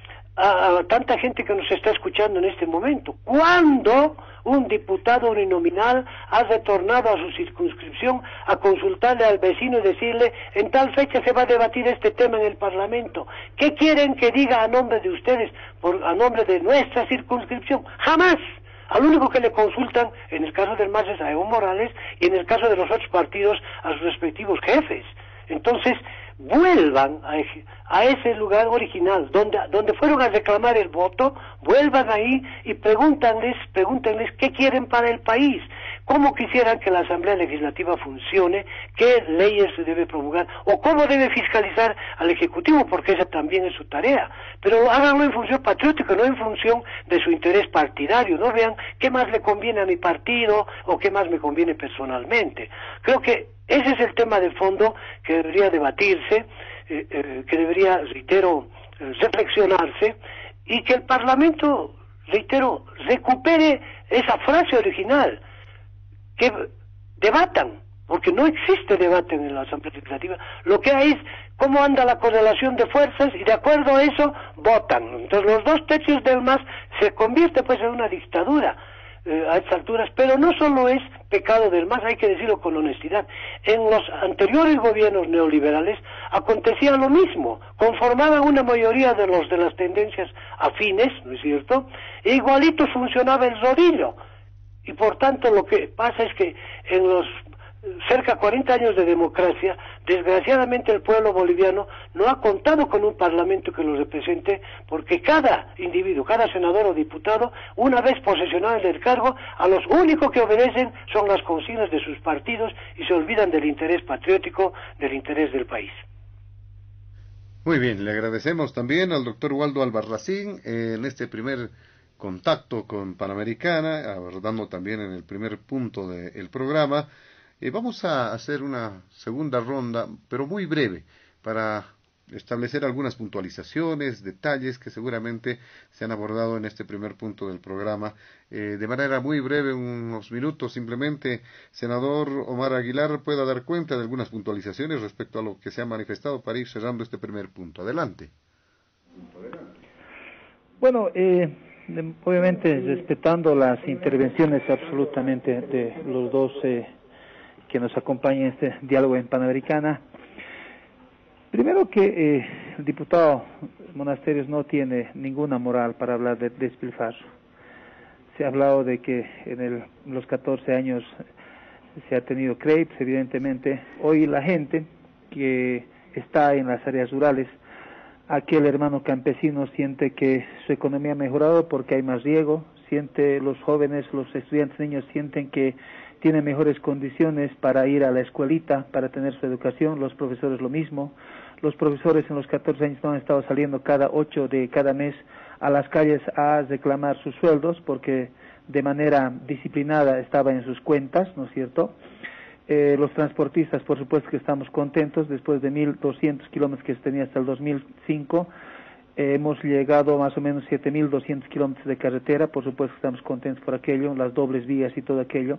a, a tanta gente que nos está escuchando en este momento, ¿cuándo un diputado uninominal ha retornado a su circunscripción a consultarle al vecino y decirle, en tal fecha se va a debatir este tema en el Parlamento? ¿Qué quieren que diga a nombre de ustedes, por, a nombre de nuestra circunscripción? ¡Jamás! Al único que le consultan, en el caso del M A S es a Evo Morales, y en el caso de los otros partidos, a sus respectivos jefes. Entonces, vuelvan a, a ese lugar original, donde, donde fueron a reclamar el voto, vuelvan ahí y pregúntanles, pregúntenles qué quieren para el país, cómo quisieran que la Asamblea Legislativa funcione, qué leyes se debe promulgar, o cómo debe fiscalizar al Ejecutivo, porque esa también es su tarea. Pero háganlo en función patriótica, no en función de su interés partidario, no vean qué más le conviene a mi partido o qué más me conviene personalmente. Creo que ese es el tema de fondo que debería debatirse, eh, eh, que debería, reitero, eh, reflexionarse, y que el Parlamento, reitero, recupere esa frase original, que debatan, porque no existe debate en la Asamblea Legislativa. Lo que hay es cómo anda la correlación de fuerzas y de acuerdo a eso votan. Entonces los dos tercios del M A S se convierte pues en una dictadura eh, a estas alturas, pero no solo es pecado del M A S, hay que decirlo con honestidad. En los anteriores gobiernos neoliberales acontecía lo mismo, conformaban una mayoría de los de las tendencias afines, ¿no es cierto? E igualito funcionaba el rodillo. Y por tanto lo que pasa es que en los cerca de cuarenta años de democracia, desgraciadamente el pueblo boliviano no ha contado con un parlamento que lo represente, porque cada individuo, cada senador o diputado, una vez posesionado en el cargo, a los únicos que obedecen son las consignas de sus partidos y se olvidan del interés patriótico, del interés del país. Muy bien, le agradecemos también al doctor Waldo Albarracín eh, en este primer contacto con Panamericana, abordando también en el primer punto del programa. Eh, vamos a hacer una segunda ronda, pero muy breve, para establecer algunas puntualizaciones, detalles que seguramente se han abordado en este primer punto del programa. Eh, de manera muy breve, unos minutos simplemente, senador Omar Aguilar pueda dar cuenta de algunas puntualizaciones respecto a lo que se ha manifestado para ir cerrando este primer punto. Adelante. Bueno, eh... obviamente respetando las intervenciones absolutamente de los dos eh, que nos acompañan en este diálogo en Panamericana. Primero que eh, el diputado Monasterios no tiene ninguna moral para hablar de despilfarro. Se ha hablado de que en el, los catorce años se ha tenido C R E I P S, evidentemente. Hoy la gente que está en las áreas rurales aquel hermano campesino siente que su economía ha mejorado porque hay más riego, siente los jóvenes, los estudiantes, niños sienten que tienen mejores condiciones para ir a la escuelita, para tener su educación, los profesores lo mismo. Los profesores en los catorce años no han estado saliendo cada ocho de cada mes a las calles a reclamar sus sueldos porque de manera disciplinada estaba en sus cuentas, ¿no es cierto? Eh, los transportistas, por supuesto que estamos contentos, después de mil doscientos kilómetros que se tenía hasta el dos mil cinco, eh, hemos llegado a más o menos siete mil doscientos kilómetros de carretera, por supuesto que estamos contentos por aquello, las dobles vías y todo aquello.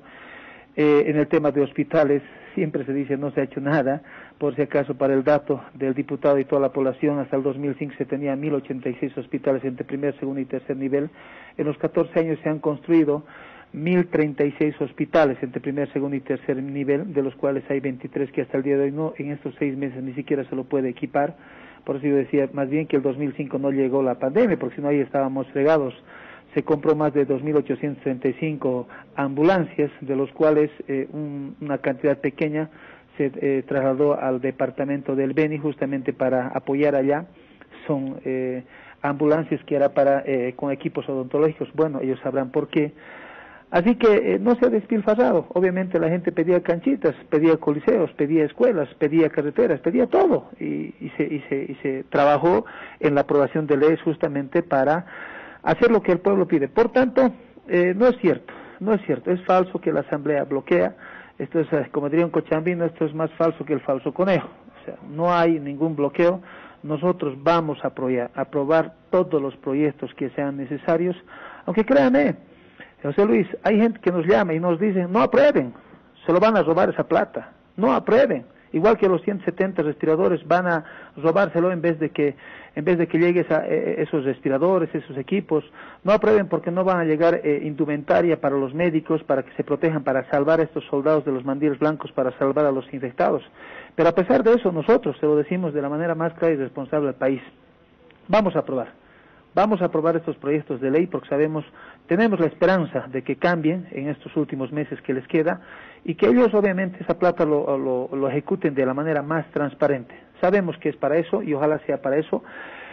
Eh, en el tema de hospitales, siempre se dice no se ha hecho nada, por si acaso para el dato del diputado y toda la población, hasta el dos mil cinco se tenía mil ochenta y seis hospitales entre primer, segundo y tercer nivel, en los catorce años se han construido mil treinta y seis hospitales entre primer, segundo y tercer nivel, de los cuales hay veintitrés que hasta el día de hoy no, en estos seis meses ni siquiera se lo puede equipar. Por eso yo decía más bien que el dos mil cinco no llegó la pandemia, porque si no ahí estábamos fregados. Se compró más de dos mil ochocientos treinta y cinco ambulancias, de los cuales eh, un, una cantidad pequeña se eh, trasladó al departamento del Beni justamente para apoyar allá. Son eh, ambulancias que era para eh, con equipos odontológicos, bueno, ellos sabrán por qué. Así que eh, no se ha despilfarrado. Obviamente la gente pedía canchitas, pedía coliseos, pedía escuelas, pedía carreteras, pedía todo. Y, y, se, y, se, y se trabajó en la aprobación de leyes justamente para hacer lo que el pueblo pide. Por tanto, eh, no es cierto, no es cierto. Es falso que la Asamblea bloquea. Esto es, como diría un cochambino, esto es más falso que el falso conejo. O sea, no hay ningún bloqueo. Nosotros vamos a aprobar, a aprobar todos los proyectos que sean necesarios, aunque créanme, José Luis, hay gente que nos llama y nos dice, no aprueben, se lo van a robar esa plata, no aprueben, igual que los ciento setenta respiradores van a robárselo en vez de que en vez de que llegues a eh, esos respiradores, esos equipos, no aprueben porque no van a llegar eh, indumentaria para los médicos, para que se protejan, para salvar a estos soldados de los mandiles blancos, para salvar a los infectados. Pero a pesar de eso, nosotros se lo decimos de la manera más clara y responsable al país, vamos a aprobar. Vamos a aprobar estos proyectos de ley porque sabemos, tenemos la esperanza de que cambien en estos últimos meses que les queda y que ellos obviamente esa plata lo, lo, lo ejecuten de la manera más transparente. Sabemos que es para eso y ojalá sea para eso.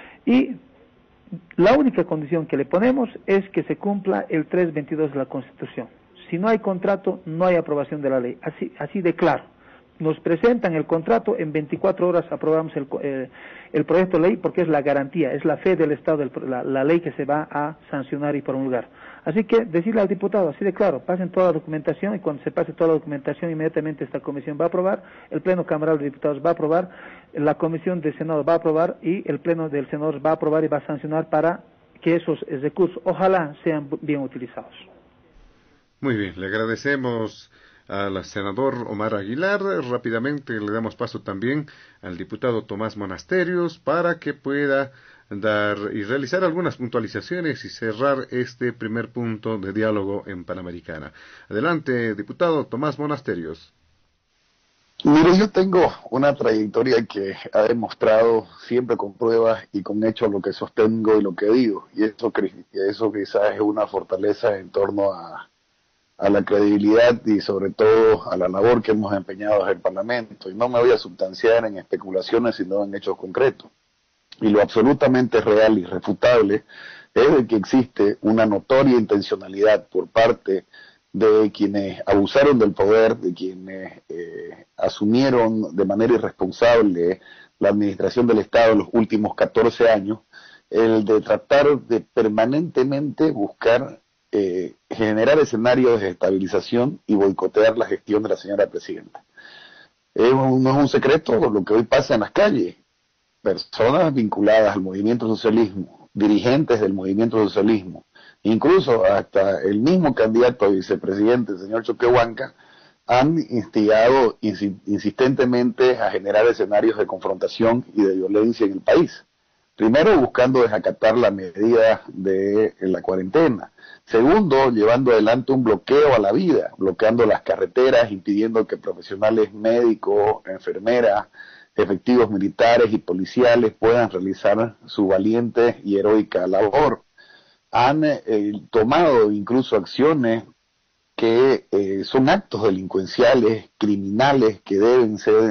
Y la única condición que le ponemos es que se cumpla el trescientos veintidós de la Constitución. Si no hay contrato, no hay aprobación de la ley. Así, así de claro. Nos presentan el contrato, en veinticuatro horas aprobamos el, eh, el proyecto de ley porque es la garantía, es la fe del Estado, del, la, la ley que se va a sancionar y promulgar. Así que decirle al diputado, así de claro, pasen toda la documentación y cuando se pase toda la documentación inmediatamente esta comisión va a aprobar, el Pleno Cameral de Diputados va a aprobar, la Comisión del Senado va a aprobar y el Pleno del Senado va a aprobar y va a sancionar para que esos recursos ojalá sean bien utilizados. Muy bien, le agradecemos al senador Omar Aguilar. Rápidamente le damos paso también al diputado Tomás Monasterios para que pueda dar y realizar algunas puntualizaciones y cerrar este primer punto de diálogo en Panamericana. Adelante, diputado Tomás Monasterios. Mire, yo tengo una trayectoria que ha demostrado siempre con pruebas y con hechos lo que sostengo y lo que digo, y eso, eso quizás es una fortaleza en torno a a la credibilidad y sobre todo a la labor que hemos empeñado en el Parlamento. Y no me voy a sustanciar en especulaciones, sino en hechos concretos. Y lo absolutamente real y irrefutable es de que existe una notoria intencionalidad por parte de quienes abusaron del poder, de quienes eh, asumieron de manera irresponsable la administración del Estado en los últimos catorce años, el de tratar de permanentemente buscar Eh, generar escenarios de desestabilización y boicotear la gestión de la señora presidenta. Eh, no es un secreto lo que hoy pasa en las calles. Personas vinculadas al movimiento socialismo, dirigentes del movimiento socialismo, incluso hasta el mismo candidato a vicepresidente, el señor Choquehuanca, han instigado insi insistentemente a generar escenarios de confrontación y de violencia en el país. Primero, buscando desacatar la medida de la cuarentena. Segundo, llevando adelante un bloqueo a la vida, bloqueando las carreteras, impidiendo que profesionales médicos, enfermeras, efectivos militares y policiales puedan realizar su valiente y heroica labor. Han eh, tomado incluso acciones que eh, son actos delincuenciales, criminales, que deben ser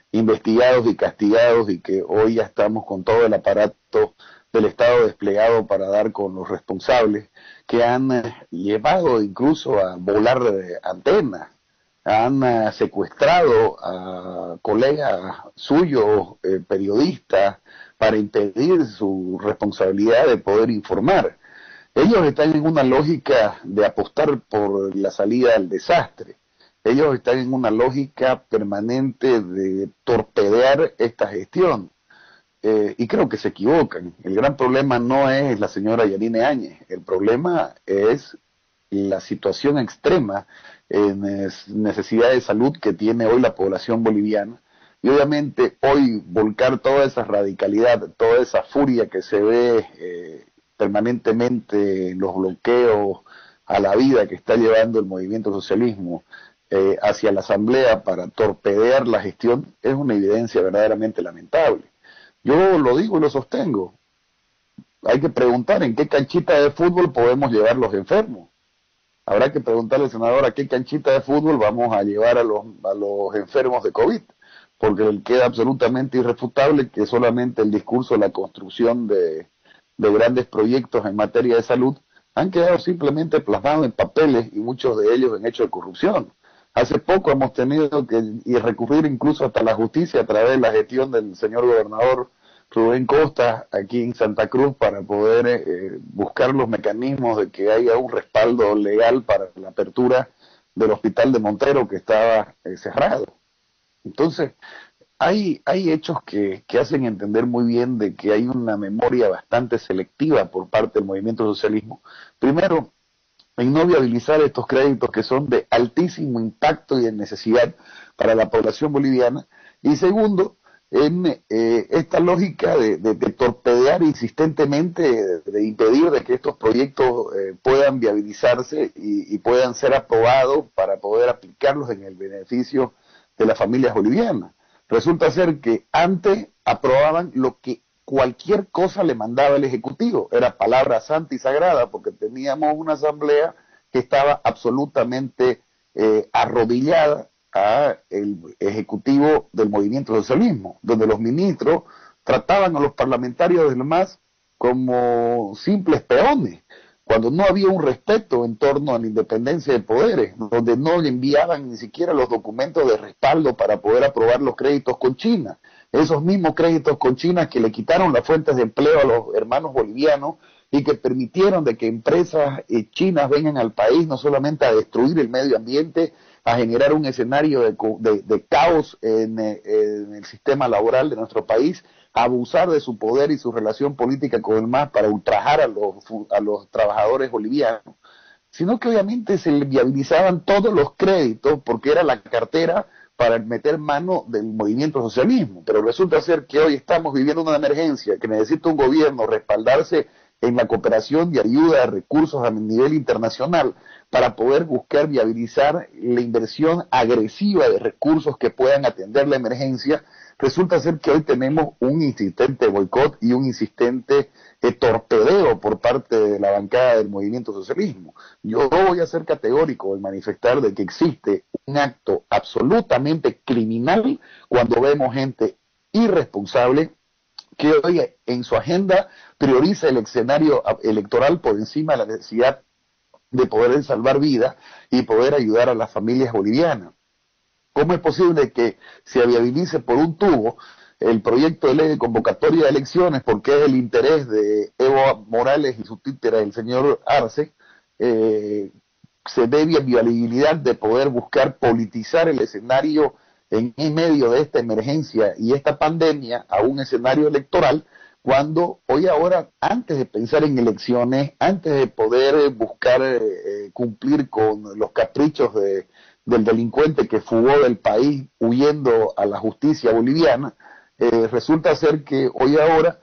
investigados y castigados, y que hoy ya estamos con todo el aparato del Estado desplegado para dar con los responsables, que han eh, llevado incluso a volar eh, antenas, han eh, secuestrado a colegas suyos, eh, periodistas, para impedir su responsabilidad de poder informar. Ellos están en una lógica de apostar por la salida al desastre. Ellos están en una lógica permanente de torpedear esta gestión. Eh, y creo que se equivocan. El gran problema no es la señora Yanine Áñez, el problema es la situación extrema en necesidad de salud que tiene hoy la población boliviana, y obviamente hoy volcar toda esa radicalidad, toda esa furia que se ve eh, permanentemente en los bloqueos a la vida que está llevando el movimiento socialismo eh, hacia la asamblea para torpedear la gestión, es una evidencia verdaderamente lamentable. Yo lo digo y lo sostengo. Hay que preguntar en qué canchita de fútbol podemos llevar los enfermos. Habrá que preguntarle al senador a qué canchita de fútbol vamos a llevar a los, a los enfermos de COVID, porque queda absolutamente irrefutable que solamente el discurso de la construcción de, de grandes proyectos en materia de salud han quedado simplemente plasmados en papeles, y muchos de ellos en hechos de corrupción. Hace poco hemos tenido que y recurrir incluso hasta la justicia a través de la gestión del señor gobernador Rubén Costa aquí en Santa Cruz para poder eh, buscar los mecanismos de que haya un respaldo legal para la apertura del hospital de Montero, que estaba eh, cerrado. Entonces, hay, hay hechos que, que hacen entender muy bien de que hay una memoria bastante selectiva por parte del movimiento socialismo. Primero, en no viabilizar estos créditos que son de altísimo impacto y de necesidad para la población boliviana. Y segundo, en eh, esta lógica de, de, de torpedear insistentemente, de, de impedir de que estos proyectos eh, puedan viabilizarse y, y puedan ser aprobados para poder aplicarlos en el beneficio de las familias bolivianas. Resulta ser que antes aprobaban lo que cualquier cosa le mandaba el Ejecutivo, era palabra santa y sagrada, porque teníamos una asamblea que estaba absolutamente eh, arrodillada a el Ejecutivo del movimiento socialismo, donde los ministros trataban a los parlamentarios del M A S como simples peones, cuando no había un respeto en torno a la independencia de poderes, donde no le enviaban ni siquiera los documentos de respaldo para poder aprobar los créditos con China. Esos mismos créditos con China que le quitaron las fuentes de empleo a los hermanos bolivianos y que permitieron de que empresas eh, chinas vengan al país no solamente a destruir el medio ambiente, a generar un escenario de, de, de caos en, eh, en el sistema laboral de nuestro país, a abusar de su poder y su relación política con el M A S para ultrajar a los, a los trabajadores bolivianos, sino que obviamente se le viabilizaban todos los créditos porque era la cartera para meter mano del movimiento socialismo. Pero resulta ser que hoy estamos viviendo una emergencia que necesita un gobierno respaldarse en la cooperación y ayuda de recursos a nivel internacional para poder buscar viabilizar la inversión agresiva de recursos que puedan atender la emergencia. Resulta ser que hoy tenemos un insistente boicot y un insistente eh, torpedeo por parte de la bancada del movimiento socialismo. Yo voy a ser categórico en manifestar de que existe un acto absolutamente criminal cuando vemos gente irresponsable que hoy en su agenda prioriza el escenario electoral por encima de la necesidad de poder salvar vidas y poder ayudar a las familias bolivianas. ¿Cómo es posible que se viabilice por un tubo el proyecto de ley de convocatoria de elecciones, porque es el interés de Evo Morales y su títere, el señor Arce, eh, se dé viabilidad de poder buscar politizar el escenario en medio de esta emergencia y esta pandemia a un escenario electoral, cuando hoy ahora, antes de pensar en elecciones, antes de poder buscar eh, cumplir con los caprichos de, del delincuente que fugó del país huyendo a la justicia boliviana, eh, resulta ser que hoy ahora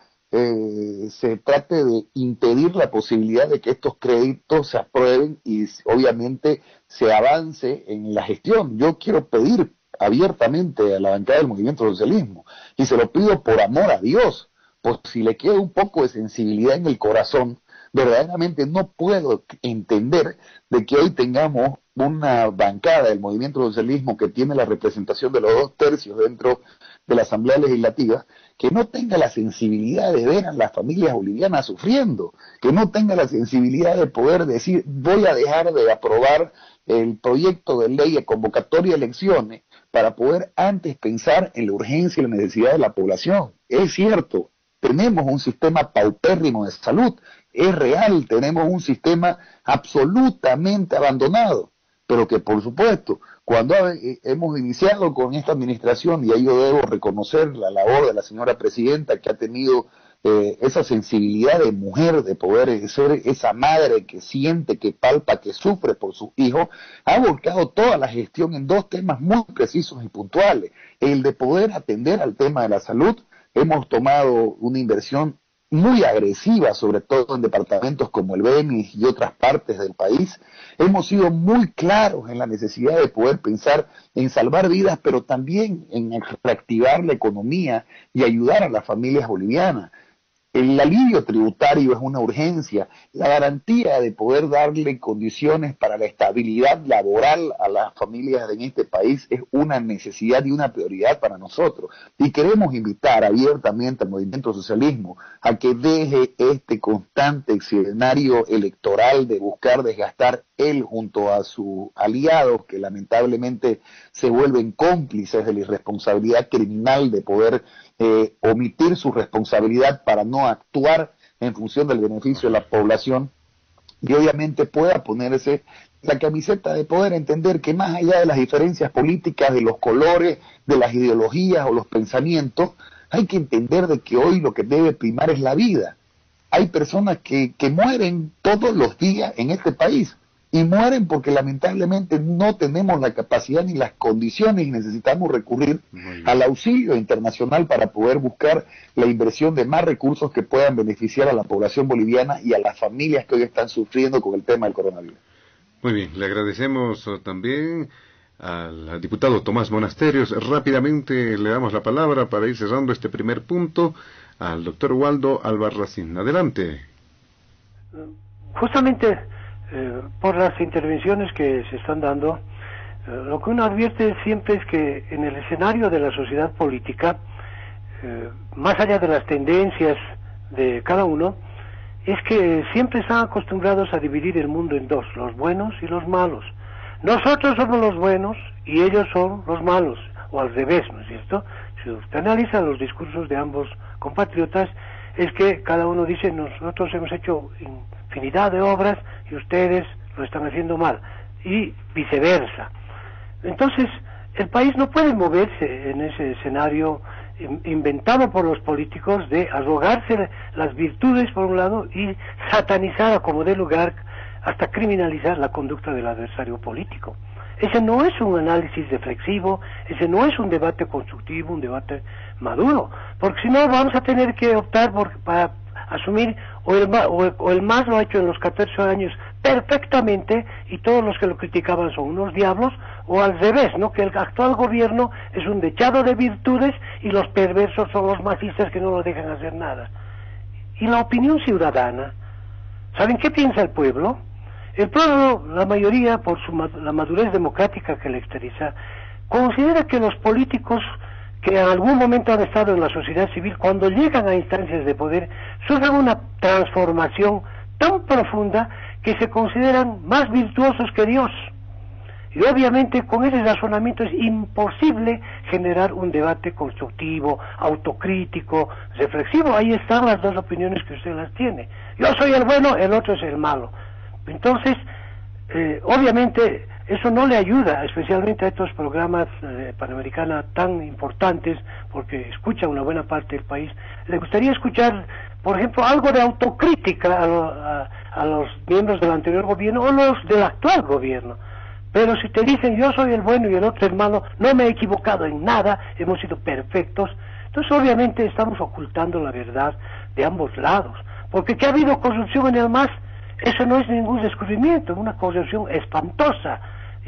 eh, se trate de impedir la posibilidad de que estos créditos se aprueben y obviamente se avance en la gestión. Yo quiero pedir abiertamente a la bancada del movimiento socialismo, y se lo pido por amor a Dios, por si le queda un poco de sensibilidad en el corazón. Verdaderamente no puedo entender de que hoy tengamos una bancada del movimiento socialismo que tiene la representación de los dos tercios dentro de la Asamblea Legislativa, que no tenga la sensibilidad de ver a las familias bolivianas sufriendo, que no tenga la sensibilidad de poder decir, voy a dejar de aprobar el proyecto de ley de convocatoria de elecciones para poder antes pensar en la urgencia y la necesidad de la población. Es cierto, tenemos un sistema paupérrimo de salud, es real, tenemos un sistema absolutamente abandonado, pero que por supuesto, cuando hemos iniciado con esta administración, y ahí yo debo reconocer la labor de la señora presidenta, que ha tenido eh, esa sensibilidad de mujer, de poder ser esa madre que siente, que palpa, que sufre por sus hijos, ha volcado toda la gestión en dos temas muy precisos y puntuales. El de poder atender al tema de la salud. Hemos tomado una inversión muy agresiva, sobre todo en departamentos como el Beni y otras partes del país. Hemos sido muy claros en la necesidad de poder pensar en salvar vidas, pero también en reactivar la economía y ayudar a las familias bolivianas. El alivio tributario es una urgencia, la garantía de poder darle condiciones para la estabilidad laboral a las familias en este país es una necesidad y una prioridad para nosotros. Y queremos invitar abiertamente al movimiento socialismo a que deje este constante escenario electoral de buscar desgastar él junto a sus aliados, que lamentablemente se vuelven cómplices de la irresponsabilidad criminal de poder eh, omitir su responsabilidad para no actuar en función del beneficio de la población, y obviamente pueda ponerse la camiseta de poder entender que más allá de las diferencias políticas, de los colores, de las ideologías o los pensamientos, hay que entender de que hoy lo que debe primar es la vida. Hay personas que, que mueren todos los días en este país, y mueren porque lamentablemente no tenemos la capacidad ni las condiciones y necesitamos recurrir al auxilio internacional para poder buscar la inversión de más recursos que puedan beneficiar a la población boliviana y a las familias que hoy están sufriendo con el tema del coronavirus. Muy bien, le agradecemos también al diputado Tomás Monasterios. Rápidamente le damos la palabra para ir cerrando este primer punto al doctor Waldo Albarracín. Adelante. Justamente Eh, por las intervenciones que se están dando, eh, lo que uno advierte siempre es que en el escenario de la sociedad política, eh, más allá de las tendencias de cada uno, es que siempre están acostumbrados a dividir el mundo en dos, los buenos y los malos. Nosotros somos los buenos y ellos son los malos, o al revés, ¿no es cierto? Si usted analiza los discursos de ambos compatriotas, es que cada uno dice, nosotros hemos hecho infinidad de obras y ustedes lo están haciendo mal, y viceversa. Entonces, el país no puede moverse en ese escenario inventado por los políticos de arrogarse las virtudes por un lado y satanizar a como dé lugar hasta criminalizar la conducta del adversario político. Ese no es un análisis reflexivo, ese no es un debate constructivo, un debate maduro, porque si no vamos a tener que optar por, para asumir o el, o, el, o el M A S lo ha hecho en los catorce años perfectamente y todos los que lo criticaban son unos diablos, o al revés, ¿no? Que el actual gobierno es un dechado de virtudes y los perversos son los masistas que no lo dejan hacer nada. Y la opinión ciudadana, ¿saben qué piensa el pueblo? El pueblo, la mayoría, por su, la madurez democrática que le exterioriza, considera que los políticos que en algún momento han estado en la sociedad civil, cuando llegan a instancias de poder, sufren una transformación tan profunda que se consideran más virtuosos que Dios. Y obviamente con ese razonamiento es imposible generar un debate constructivo, autocrítico, reflexivo. Ahí están las dos opiniones que usted las tiene. Yo soy el bueno, el otro es el malo. Entonces, eh, obviamente, eso no le ayuda, especialmente a estos programas eh, Panamericana tan importantes, porque escucha una buena parte del país. Le gustaría escuchar, por ejemplo, algo de autocrítica a, lo, a, a los miembros del anterior gobierno o los del actual gobierno. Pero si te dicen yo soy el bueno y el otro el malo, no me he equivocado en nada, hemos sido perfectos, entonces obviamente estamos ocultando la verdad de ambos lados. Porque que ha habido corrupción en el M A S, eso no es ningún descubrimiento, es una corrupción espantosa,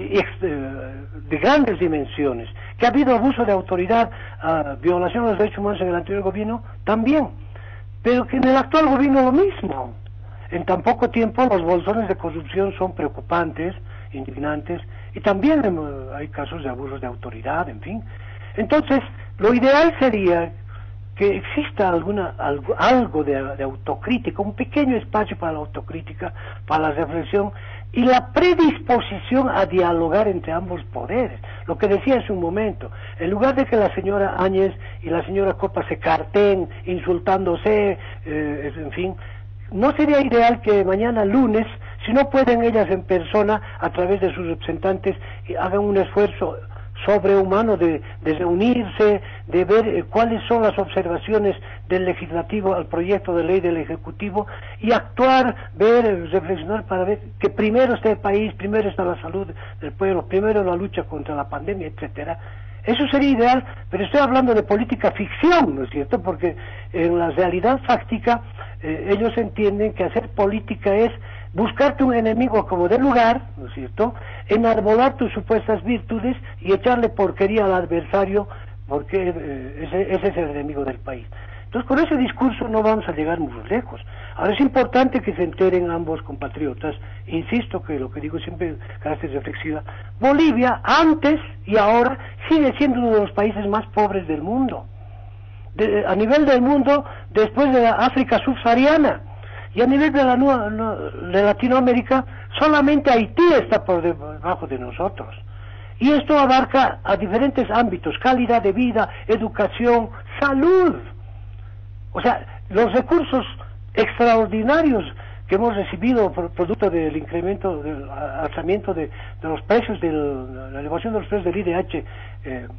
de grandes dimensiones. Que ha habido abuso de autoridad, uh, violación de los derechos humanos en el anterior gobierno, también. Pero que en el actual gobierno lo mismo. En tan poco tiempo los bolsones de corrupción son preocupantes, indignantes, y también uh, hay casos de abusos de autoridad, en fin. Entonces, Lo ideal sería que exista alguna algo, algo de, de autocrítica, un pequeño espacio para la autocrítica, para la reflexión y la predisposición a dialogar entre ambos poderes. Lo que decía hace un momento, en lugar de que la señora Áñez y la señora Copa se carteen insultándose, eh, en fin, ¿no sería ideal que mañana lunes, si no pueden ellas en persona, a través de sus representantes, hagan un esfuerzo sobrehumano de, de reunirse, de ver eh, cuáles son las observaciones del legislativo al proyecto de ley del ejecutivo y actuar, ver, eh, reflexionar para ver que primero está el país, primero está la salud del pueblo, primero la lucha contra la pandemia, etcétera? Eso sería ideal, pero estoy hablando de política ficción, ¿no es cierto? Porque en la realidad fáctica eh, ellos entienden que hacer política es buscarte un enemigo como de lugar, ¿no es cierto?, enarbolar tus supuestas virtudes y echarle porquería al adversario, porque eh, ese, ese es el enemigo del país. Entonces, con ese discurso no vamos a llegar muy lejos. Ahora es importante que se enteren ambos compatriotas, insisto que lo que digo siempre carácter reflexiva, Bolivia antes y ahora sigue siendo uno de los países más pobres del mundo, de, a nivel del mundo después de la África subsahariana. Y a nivel de, la, de Latinoamérica, solamente Haití está por debajo de nosotros. Y esto abarca a diferentes ámbitos, calidad de vida, educación, salud. O sea, los recursos extraordinarios que hemos recibido por producto del incremento, del alzamiento de, de los precios, de la elevación de los precios del I D H, eh,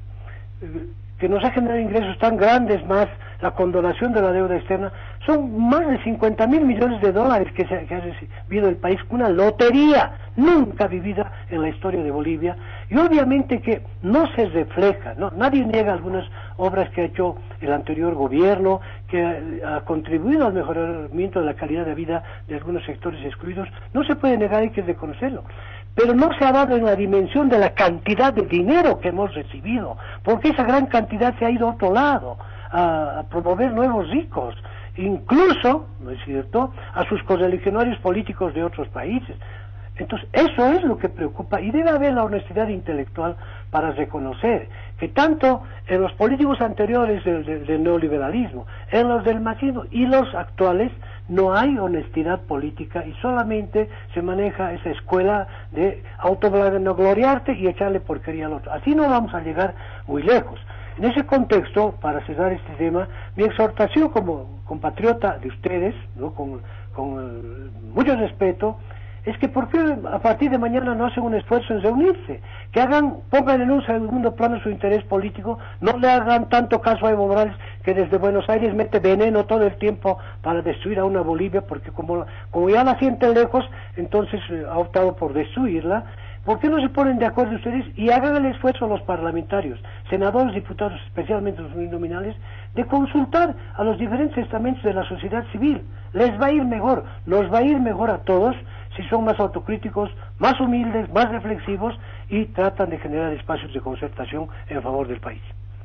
que nos ha generado ingresos tan grandes, más la condonación de la deuda externa, son más de cincuenta mil millones de dólares que, se, que ha recibido el país, una lotería nunca vivida en la historia de Bolivia, y obviamente que no se refleja, ¿no? Nadie niega algunas obras que ha hecho el anterior gobierno, que ha, ha contribuido al mejoramiento de la calidad de vida de algunos sectores excluidos, no se puede negar, hay que reconocerlo. Pero no se ha dado en la dimensión de la cantidad de dinero que hemos recibido, porque esa gran cantidad se ha ido a otro lado, a, a promover nuevos ricos, incluso, ¿no es cierto?, a sus correligionarios políticos de otros países. Entonces, eso es lo que preocupa, y debe haber la honestidad intelectual para reconocer que tanto en los políticos anteriores del, del, del neoliberalismo, en los del macrismo y los actuales, no hay honestidad política y solamente se maneja esa escuela de autogloriarte y echarle porquería al otro. Así no vamos a llegar muy lejos. En ese contexto, para cerrar este tema, mi exhortación como compatriota de ustedes, ¿no?, con, con eh, mucho respeto, es que por qué a partir de mañana no hacen un esfuerzo en reunirse, que hagan, pongan en un segundo plano su interés político, no le hagan tanto caso a Evo Morales, que desde Buenos Aires mete veneno todo el tiempo para destruir a una Bolivia, porque como, como ya la sienten lejos, entonces eh, ha optado por destruirla. ¿Por qué no se ponen de acuerdo ustedes y hagan el esfuerzo los parlamentarios, senadores, diputados, especialmente los uninominales, de consultar a los diferentes estamentos de la sociedad civil? Les va a ir mejor, nos va a ir mejor a todos si son más autocríticos, más humildes, más reflexivos y tratan de generar espacios de concertación en favor del país.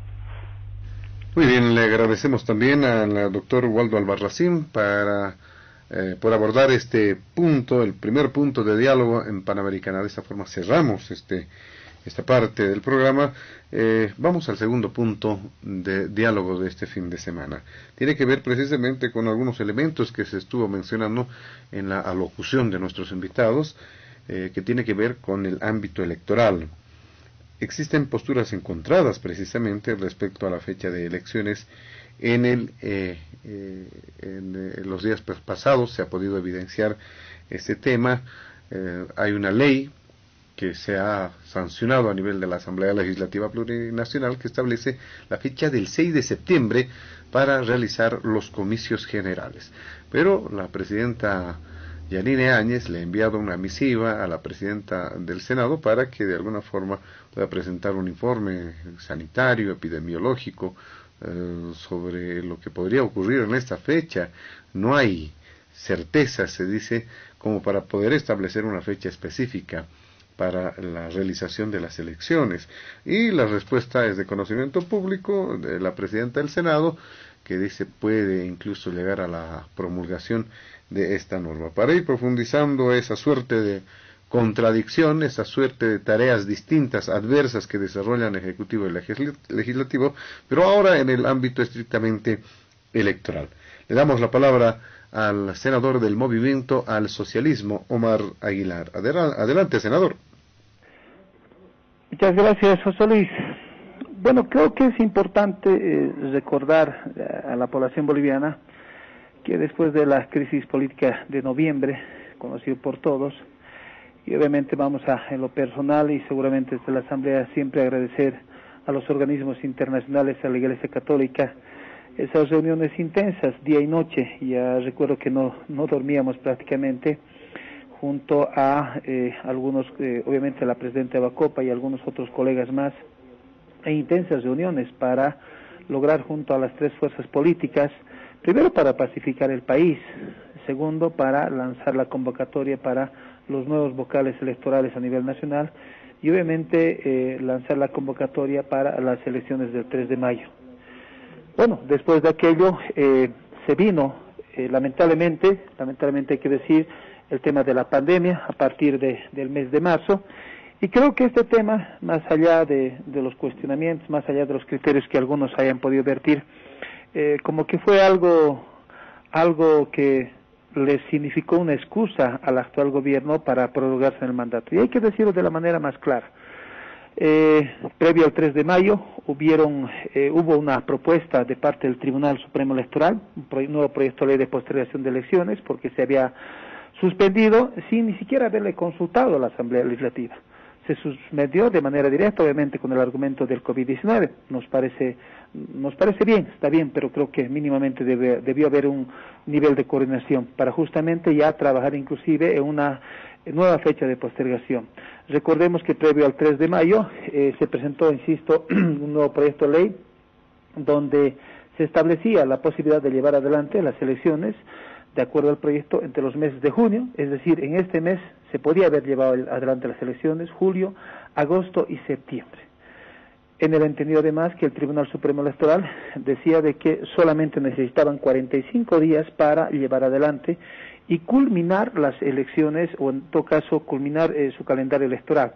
Muy bien, le agradecemos también al doctor Waldo Albarracín para eh, por abordar este punto, el primer punto de diálogo en Panamericana. De esta forma cerramos este esta parte del programa. Eh, vamos al segundo punto de diálogo de este fin de semana. Tiene que ver precisamente con algunos elementos que se estuvo mencionando en la alocución de nuestros invitados, eh, que tiene que ver con el ámbito electoral. Existen posturas encontradas precisamente respecto a la fecha de elecciones. En, el, eh, eh, en, eh, en los días pasados se ha podido evidenciar este tema. Eh, hay una ley que se ha sancionado a nivel de la Asamblea Legislativa Plurinacional que establece la fecha del seis de septiembre para realizar los comicios generales. Pero la presidenta Yanine Áñez le ha enviado una misiva a la presidenta del Senado para que de alguna forma pueda presentar un informe sanitario, epidemiológico, eh, sobre lo que podría ocurrir en esta fecha. No hay certeza, se dice, como para poder establecer una fecha específica para la realización de las elecciones. Y la respuesta es de conocimiento público de la presidenta del Senado, que dice puede incluso llegar a la promulgación de esta norma. Para ir profundizando esa suerte de contradicción, esa suerte de tareas distintas, adversas que desarrollan Ejecutivo y Legislativo, pero ahora en el ámbito estrictamente electoral. Le damos la palabra al senador del Movimiento al Socialismo, Omar Aguilar. Adelante, senador. Muchas gracias, José Luis. Bueno, creo que es importante eh, recordar a la población boliviana que después de la crisis política de noviembre, conocido por todos, y obviamente vamos a, en lo personal y seguramente desde la Asamblea, siempre agradecer a los organismos internacionales, a la Iglesia Católica, esas reuniones intensas, día y noche. Ya recuerdo que no, no dormíamos prácticamente, junto a eh, algunos, eh, obviamente la presidenta Eva Copa y algunos otros colegas más, e intensas reuniones para lograr junto a las tres fuerzas políticas, primero para pacificar el país, segundo para lanzar la convocatoria para los nuevos vocales electorales a nivel nacional y obviamente eh, lanzar la convocatoria para las elecciones del tres de mayo. Bueno, después de aquello eh, se vino, eh, lamentablemente, lamentablemente hay que decir, el tema de la pandemia a partir de, del mes de marzo. Y creo que este tema, más allá de, de los cuestionamientos, más allá de los criterios que algunos hayan podido vertir, eh, como que fue algo, algo que le significó una excusa al actual gobierno para prorrogarse en el mandato. Y hay que decirlo de la manera más clara. Eh, previo al tres de mayo hubieron, eh, hubo una propuesta de parte del Tribunal Supremo Electoral, un pro, nuevo proyecto de ley de postergación de elecciones, porque se había suspendido sin ni siquiera haberle consultado a la Asamblea Legislativa. Se suspendió de manera directa, obviamente con el argumento del COVID diecinueve. Nos parece, nos parece bien, está bien, pero creo que mínimamente debe, debió haber un nivel de coordinación para justamente ya trabajar inclusive en una nueva fecha de postergación. Recordemos que previo al tres de mayo eh, se presentó, insisto, un nuevo proyecto de ley donde se establecía la posibilidad de llevar adelante las elecciones de acuerdo al proyecto entre los meses de junio, es decir, en este mes se podía haber llevado adelante las elecciones, julio, agosto y septiembre. En el entendido además que el Tribunal Supremo Electoral decía de que solamente necesitaban cuarenta y cinco días para llevar adelante y culminar las elecciones, o en todo caso culminar eh, su calendario electoral.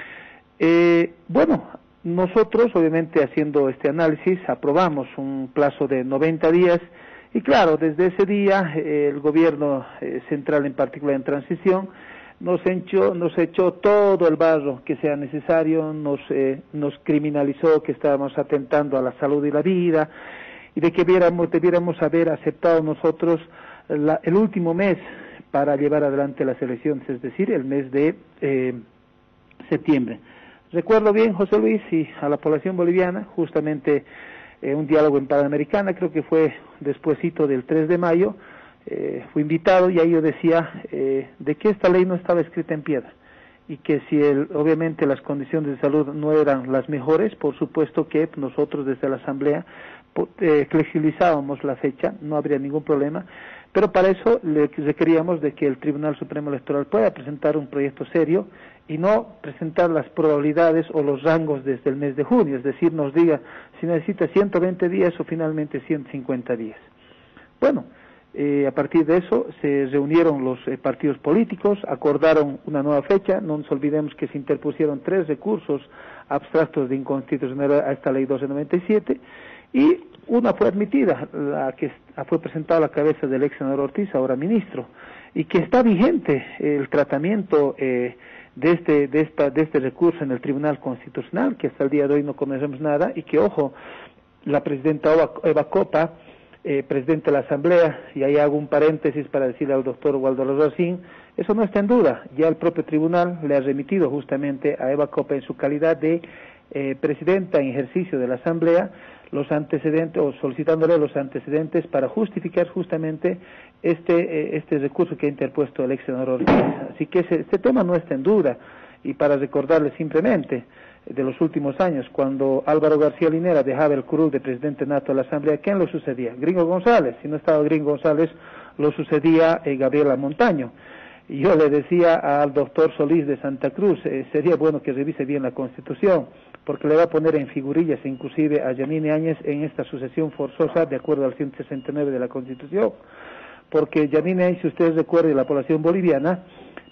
Eh, bueno, nosotros obviamente haciendo este análisis aprobamos un plazo de noventa días. Y claro, desde ese día eh, el gobierno eh, central, en particular en transición, nos echó, nos echó todo el barro que sea necesario, nos, eh, nos criminalizó que estábamos atentando a la salud y la vida, y de que debiéramos, debiéramos haber aceptado nosotros la, el último mes para llevar adelante las elecciones, es decir, el mes de eh, septiembre. Recuerdo bien, José Luis, y a la población boliviana, justamente Eh, un diálogo en Panamericana, creo que fue despuesito del tres de mayo, eh, fui invitado y ahí yo decía eh, de que esta ley no estaba escrita en piedra y que si el, obviamente las condiciones de salud no eran las mejores, por supuesto que nosotros desde la Asamblea eh, flexibilizábamos la fecha, no habría ningún problema, pero para eso le requeríamos de que el Tribunal Supremo Electoral pueda presentar un proyecto serio y no presentar las probabilidades o los rangos desde el mes de junio, es decir, nos diga si necesita ciento veinte días o finalmente ciento cincuenta días. Bueno, eh, a partir de eso se reunieron los eh, partidos políticos, acordaron una nueva fecha, no nos olvidemos que se interpusieron tres recursos abstractos de inconstitucionalidad a esta ley doce noventa y siete, y una fue admitida, la que fue presentada a la cabeza del ex senador Ortiz, ahora ministro, y que está vigente el tratamiento eh, de este de esta de este recurso en el Tribunal Constitucional, que hasta el día de hoy no conocemos nada, y que, ojo, la presidenta Eva Copa, eh, presidente de la Asamblea, y ahí hago un paréntesis para decirle al doctor Waldo Rosín, eso no está en duda, ya el propio tribunal le ha remitido justamente a Eva Copa en su calidad de eh, presidenta en ejercicio de la Asamblea los antecedentes, o solicitándole los antecedentes para justificar justamente este eh, este recurso que ha interpuesto el ex senador Ortiz. Así que ese, este tema no está en duda, y para recordarle simplemente de los últimos años, cuando Álvaro García Linera dejaba el curul de presidente nato de la Asamblea, ¿quién lo sucedía? Gringo González. Si no estaba Gringo González, lo sucedía eh, Gabriela Montaño. Y yo le decía al doctor Solís de Santa Cruz, eh, sería bueno que revise bien la Constitución, porque le va a poner en figurillas inclusive a Yanine Áñez en esta sucesión forzosa de acuerdo al ciento sesenta y nueve de la Constitución, porque Yanine Áñez, si ustedes recuerdan, la población boliviana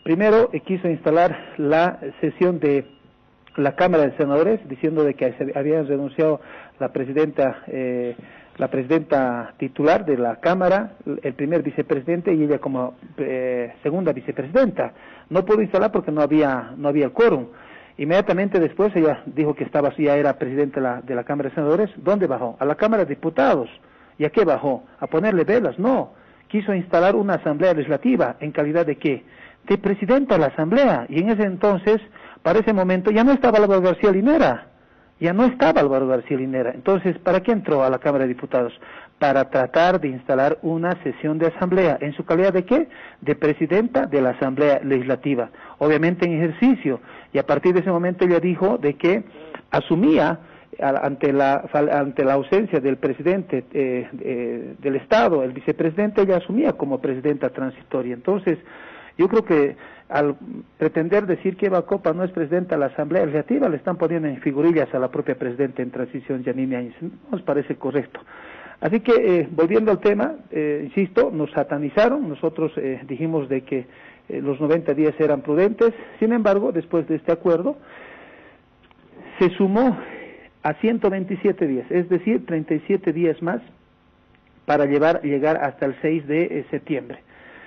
Primero eh, quiso instalar la sesión de la Cámara de Senadores, diciendo de que se habían renunciado la presidenta, eh, la presidenta titular de la Cámara, el primer vicepresidente y ella como eh, segunda vicepresidenta. No pudo instalar porque no había, no había quórum. Inmediatamente después ella dijo que estaba, ya era presidente de la, de la Cámara de Senadores. ¿Dónde bajó? A la Cámara de Diputados. ¿Y a qué bajó? ¿A ponerle velas? No. Quiso instalar una asamblea legislativa. ¿En calidad de qué? De presidenta de la asamblea. Y en ese entonces, para ese momento, ya no estaba Álvaro García Linera. Ya no estaba Álvaro García Linera. Entonces, ¿para qué entró a la Cámara de Diputados? Para tratar de instalar una sesión de asamblea. ¿En su calidad de qué? De presidenta de la Asamblea Legislativa. Obviamente en ejercicio. Y a partir de ese momento ella dijo de que asumía ante la ante la ausencia del presidente eh, eh, del Estado, el vicepresidente, ella asumía como presidenta transitoria. Entonces, yo creo que al pretender decir que Eva Copa no es presidenta de la Asamblea Legislativa, le están poniendo en figurillas a la propia presidenta en transición, Yanine Áñez. No nos parece correcto. Así que, eh, volviendo al tema, eh, insisto, nos satanizaron, nosotros eh, dijimos de que eh, los noventa días eran prudentes. Sin embargo, después de este acuerdo, se sumó a ciento veintisiete días, es decir, treinta y siete días más para llevar, llegar hasta el seis de eh, septiembre.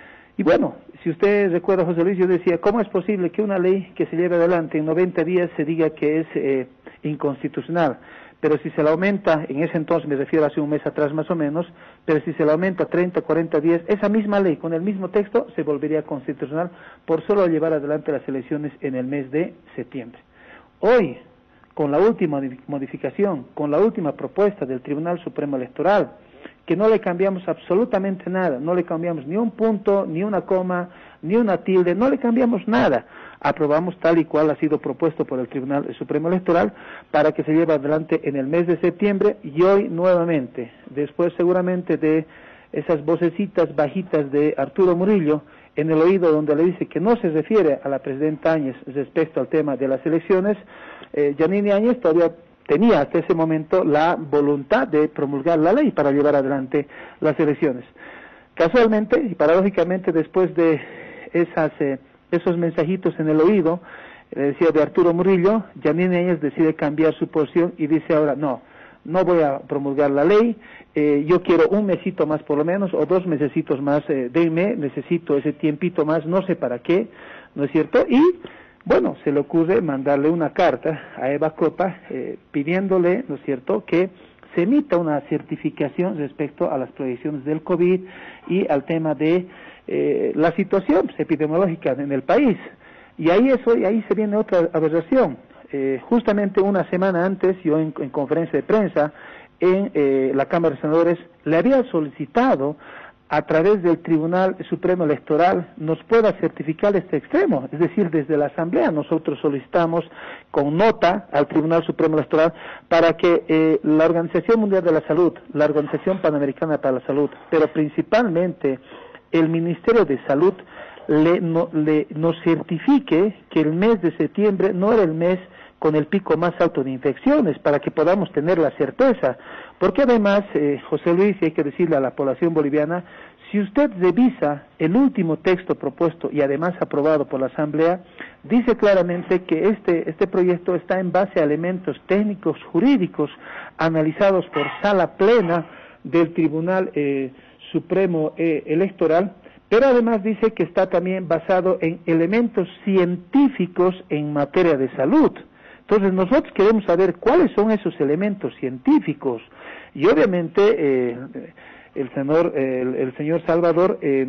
Y bueno, si usted recuerda, José Luis, yo decía, ¿cómo es posible que una ley que se lleve adelante en noventa días se diga que es eh, inconstitucional? Pero si se la aumenta, en ese entonces me refiero a hace un mes atrás más o menos, pero si se la aumenta treinta, cuarenta días, esa misma ley con el mismo texto se volvería constitucional por solo llevar adelante las elecciones en el mes de septiembre. Hoy, con la última modificación, con la última propuesta del Tribunal Supremo Electoral, que no le cambiamos absolutamente nada, no le cambiamos ni un punto, ni una coma, ni una tilde, no le cambiamos nada. Aprobamos tal y cual ha sido propuesto por el Tribunal Supremo Electoral para que se lleve adelante en el mes de septiembre. Y hoy nuevamente, después seguramente de esas vocecitas bajitas de Arturo Murillo en el oído donde le dice que no se refiere a la presidenta Áñez respecto al tema de las elecciones, eh, Yanine Áñez todavía tenía hasta ese momento la voluntad de promulgar la ley para llevar adelante las elecciones. Casualmente y paradójicamente, después de esas, eh, esos mensajitos en el oído, le decía de Arturo Murillo, Yanine Áñez decide cambiar su posición y dice ahora, no, no voy a promulgar la ley, eh, yo quiero un mesito más por lo menos, o dos mesecitos más, eh, denme, necesito ese tiempito más, no sé para qué, ¿no es cierto? Y bueno, se le ocurre mandarle una carta a Eva Copa eh, pidiéndole, ¿no es cierto?, que se emita una certificación respecto a las proyecciones del COVID y al tema de eh, la situación epidemiológica en el país. Y ahí eso, y ahí se viene otra aberración. Eh, justamente una semana antes, yo en, en conferencia de prensa en eh, la Cámara de Senadores le había solicitado a través del Tribunal Supremo Electoral nos pueda certificar este extremo, es decir, desde la Asamblea nosotros solicitamos con nota al Tribunal Supremo Electoral para que eh, la Organización Mundial de la Salud, la Organización Panamericana para la Salud, pero principalmente el Ministerio de Salud le, no, le, nos certifique que el mes de septiembre no era el mes con el pico más alto de infecciones, para que podamos tener la certeza. Porque además, eh, José Luis, y hay que decirle a la población boliviana, si usted revisa el último texto propuesto y además aprobado por la Asamblea, dice claramente que este, este proyecto está en base a elementos técnicos jurídicos analizados por sala plena del Tribunal eh, Supremo eh, Electoral, pero además dice que está también basado en elementos científicos en materia de salud. Entonces nosotros queremos saber cuáles son esos elementos científicos y obviamente eh, el señor el, el señor Salvador eh,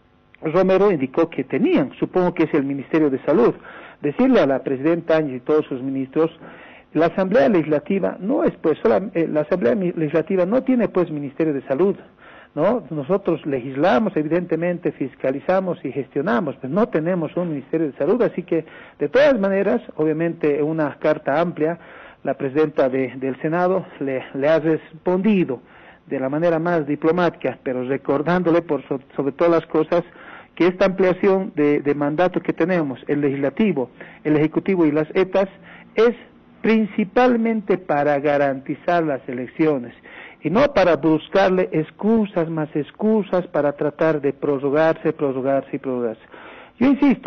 Romero indicó que tenían, supongo que es el Ministerio de Salud. Decirle a la presidenta Áñez y todos sus ministros, la Asamblea Legislativa no es pues sola, eh, la Asamblea Legislativa no tiene pues Ministerio de Salud, ¿no? Nosotros legislamos, evidentemente, fiscalizamos y gestionamos, pues no tenemos un Ministerio de Salud, así que, de todas maneras, obviamente, una carta amplia, la presidenta de, del Senado le, le ha respondido de la manera más diplomática, pero recordándole, por so, sobre todas las cosas, que esta ampliación de, de mandato que tenemos, el legislativo, el ejecutivo y las etas, es principalmente para garantizar las elecciones, y no para buscarle excusas más excusas para tratar de prorrogarse, prorrogarse y prorrogarse. Yo insisto,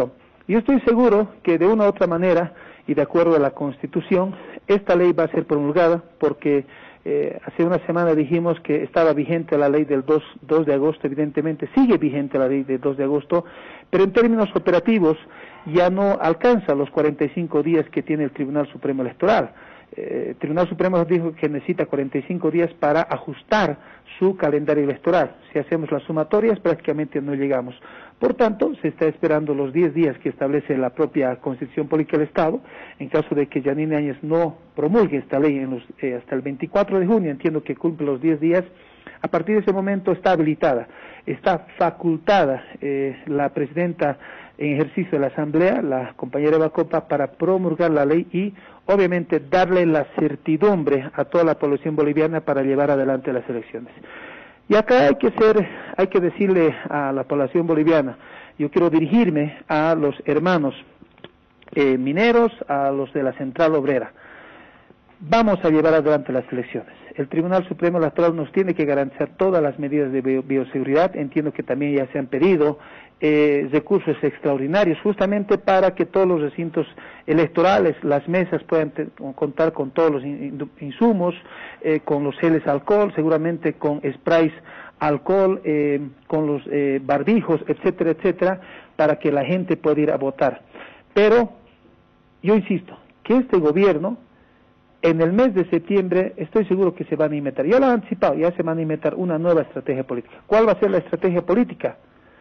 Yo estoy seguro que de una u otra manera, y de acuerdo a la Constitución, esta ley va a ser promulgada porque eh, hace una semana dijimos que estaba vigente la ley del dos de agosto, evidentemente sigue vigente la ley del dos de agosto, pero en términos operativos ya no alcanza los cuarenta y cinco días que tiene el Tribunal Supremo Electoral. Eh, el Tribunal Supremo nos dijo que necesita cuarenta y cinco días para ajustar su calendario electoral. Si hacemos las sumatorias, prácticamente no llegamos. Por tanto, se está esperando los diez días que establece la propia Constitución Política del Estado. En caso de que Yanine Áñez no promulgue esta ley en los, eh, hasta el veinticuatro de junio, entiendo que cumple los diez días, a partir de ese momento está habilitada, está facultada eh, la presidenta en ejercicio de la Asamblea, la compañera Eva Copa, para promulgar la ley y obviamente darle la certidumbre a toda la población boliviana para llevar adelante las elecciones. Y acá hay que ser, hay que decirle a la población boliviana, yo quiero dirigirme a los hermanos eh, mineros, a los de la Central Obrera. Vamos a llevar adelante las elecciones. El Tribunal Supremo Electoral nos tiene que garantizar todas las medidas de bio bioseguridad. Entiendo que también ya se han pedido eh, recursos extraordinarios justamente para que todos los recintos electorales, las mesas puedan contar con todos los in insumos, eh, con los geles alcohol, seguramente con sprays alcohol, eh, con los eh, barbijos, etcétera, etcétera, para que la gente pueda ir a votar. Pero yo insisto, que este gobierno en el mes de septiembre estoy seguro que se van a inventar, ya lo han anticipado, ya se van a inventar una nueva estrategia política. ¿Cuál va a ser la estrategia política?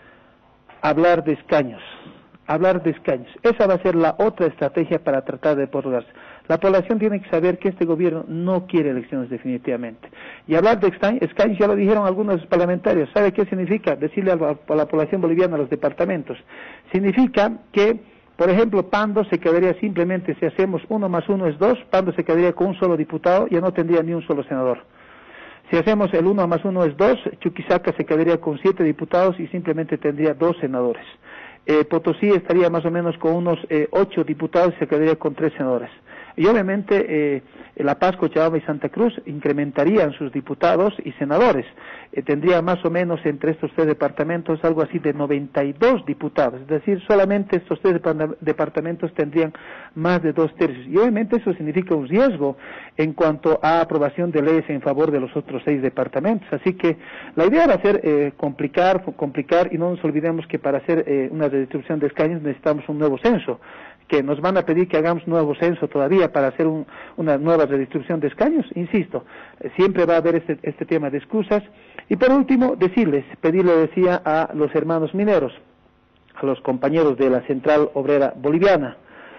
Hablar de escaños, hablar de escaños. Esa va a ser la otra estrategia para tratar de prorrogarse. La población tiene que saber que este gobierno no quiere elecciones definitivamente. Y hablar de escaños, ya lo dijeron algunos parlamentarios, ¿sabe qué significa? Decirle a la, a la población boliviana, a los departamentos, significa que por ejemplo, Pando se quedaría simplemente, si hacemos uno más uno es dos, Pando se quedaría con un solo diputado, ya no tendría ni un solo senador. Si hacemos el uno más uno es dos, Chuquisaca se quedaría con siete diputados y simplemente tendría dos senadores. Eh, Potosí estaría más o menos con unos eh, ocho diputados y se quedaría con tres senadores. Y obviamente eh, La Paz, Cochabamba y Santa Cruz incrementarían sus diputados y senadores. Eh, tendría más o menos entre estos tres departamentos algo así de noventa y dos diputados. Es decir, solamente estos tres departamentos tendrían más de dos tercios. Y obviamente eso significa un riesgo en cuanto a aprobación de leyes en favor de los otros seis departamentos. Así que la idea va a ser eh, complicar, complicar y no nos olvidemos que para hacer eh, una redistribución de escaños necesitamos un nuevo censo, que nos van a pedir que hagamos nuevo censo todavía para hacer un, una nueva redistribución de escaños. Insisto, eh, siempre va a haber este, este tema de excusas. Y por último, decirles, pedirle, decía, a los hermanos mineros, a los compañeros de la Central Obrera Boliviana.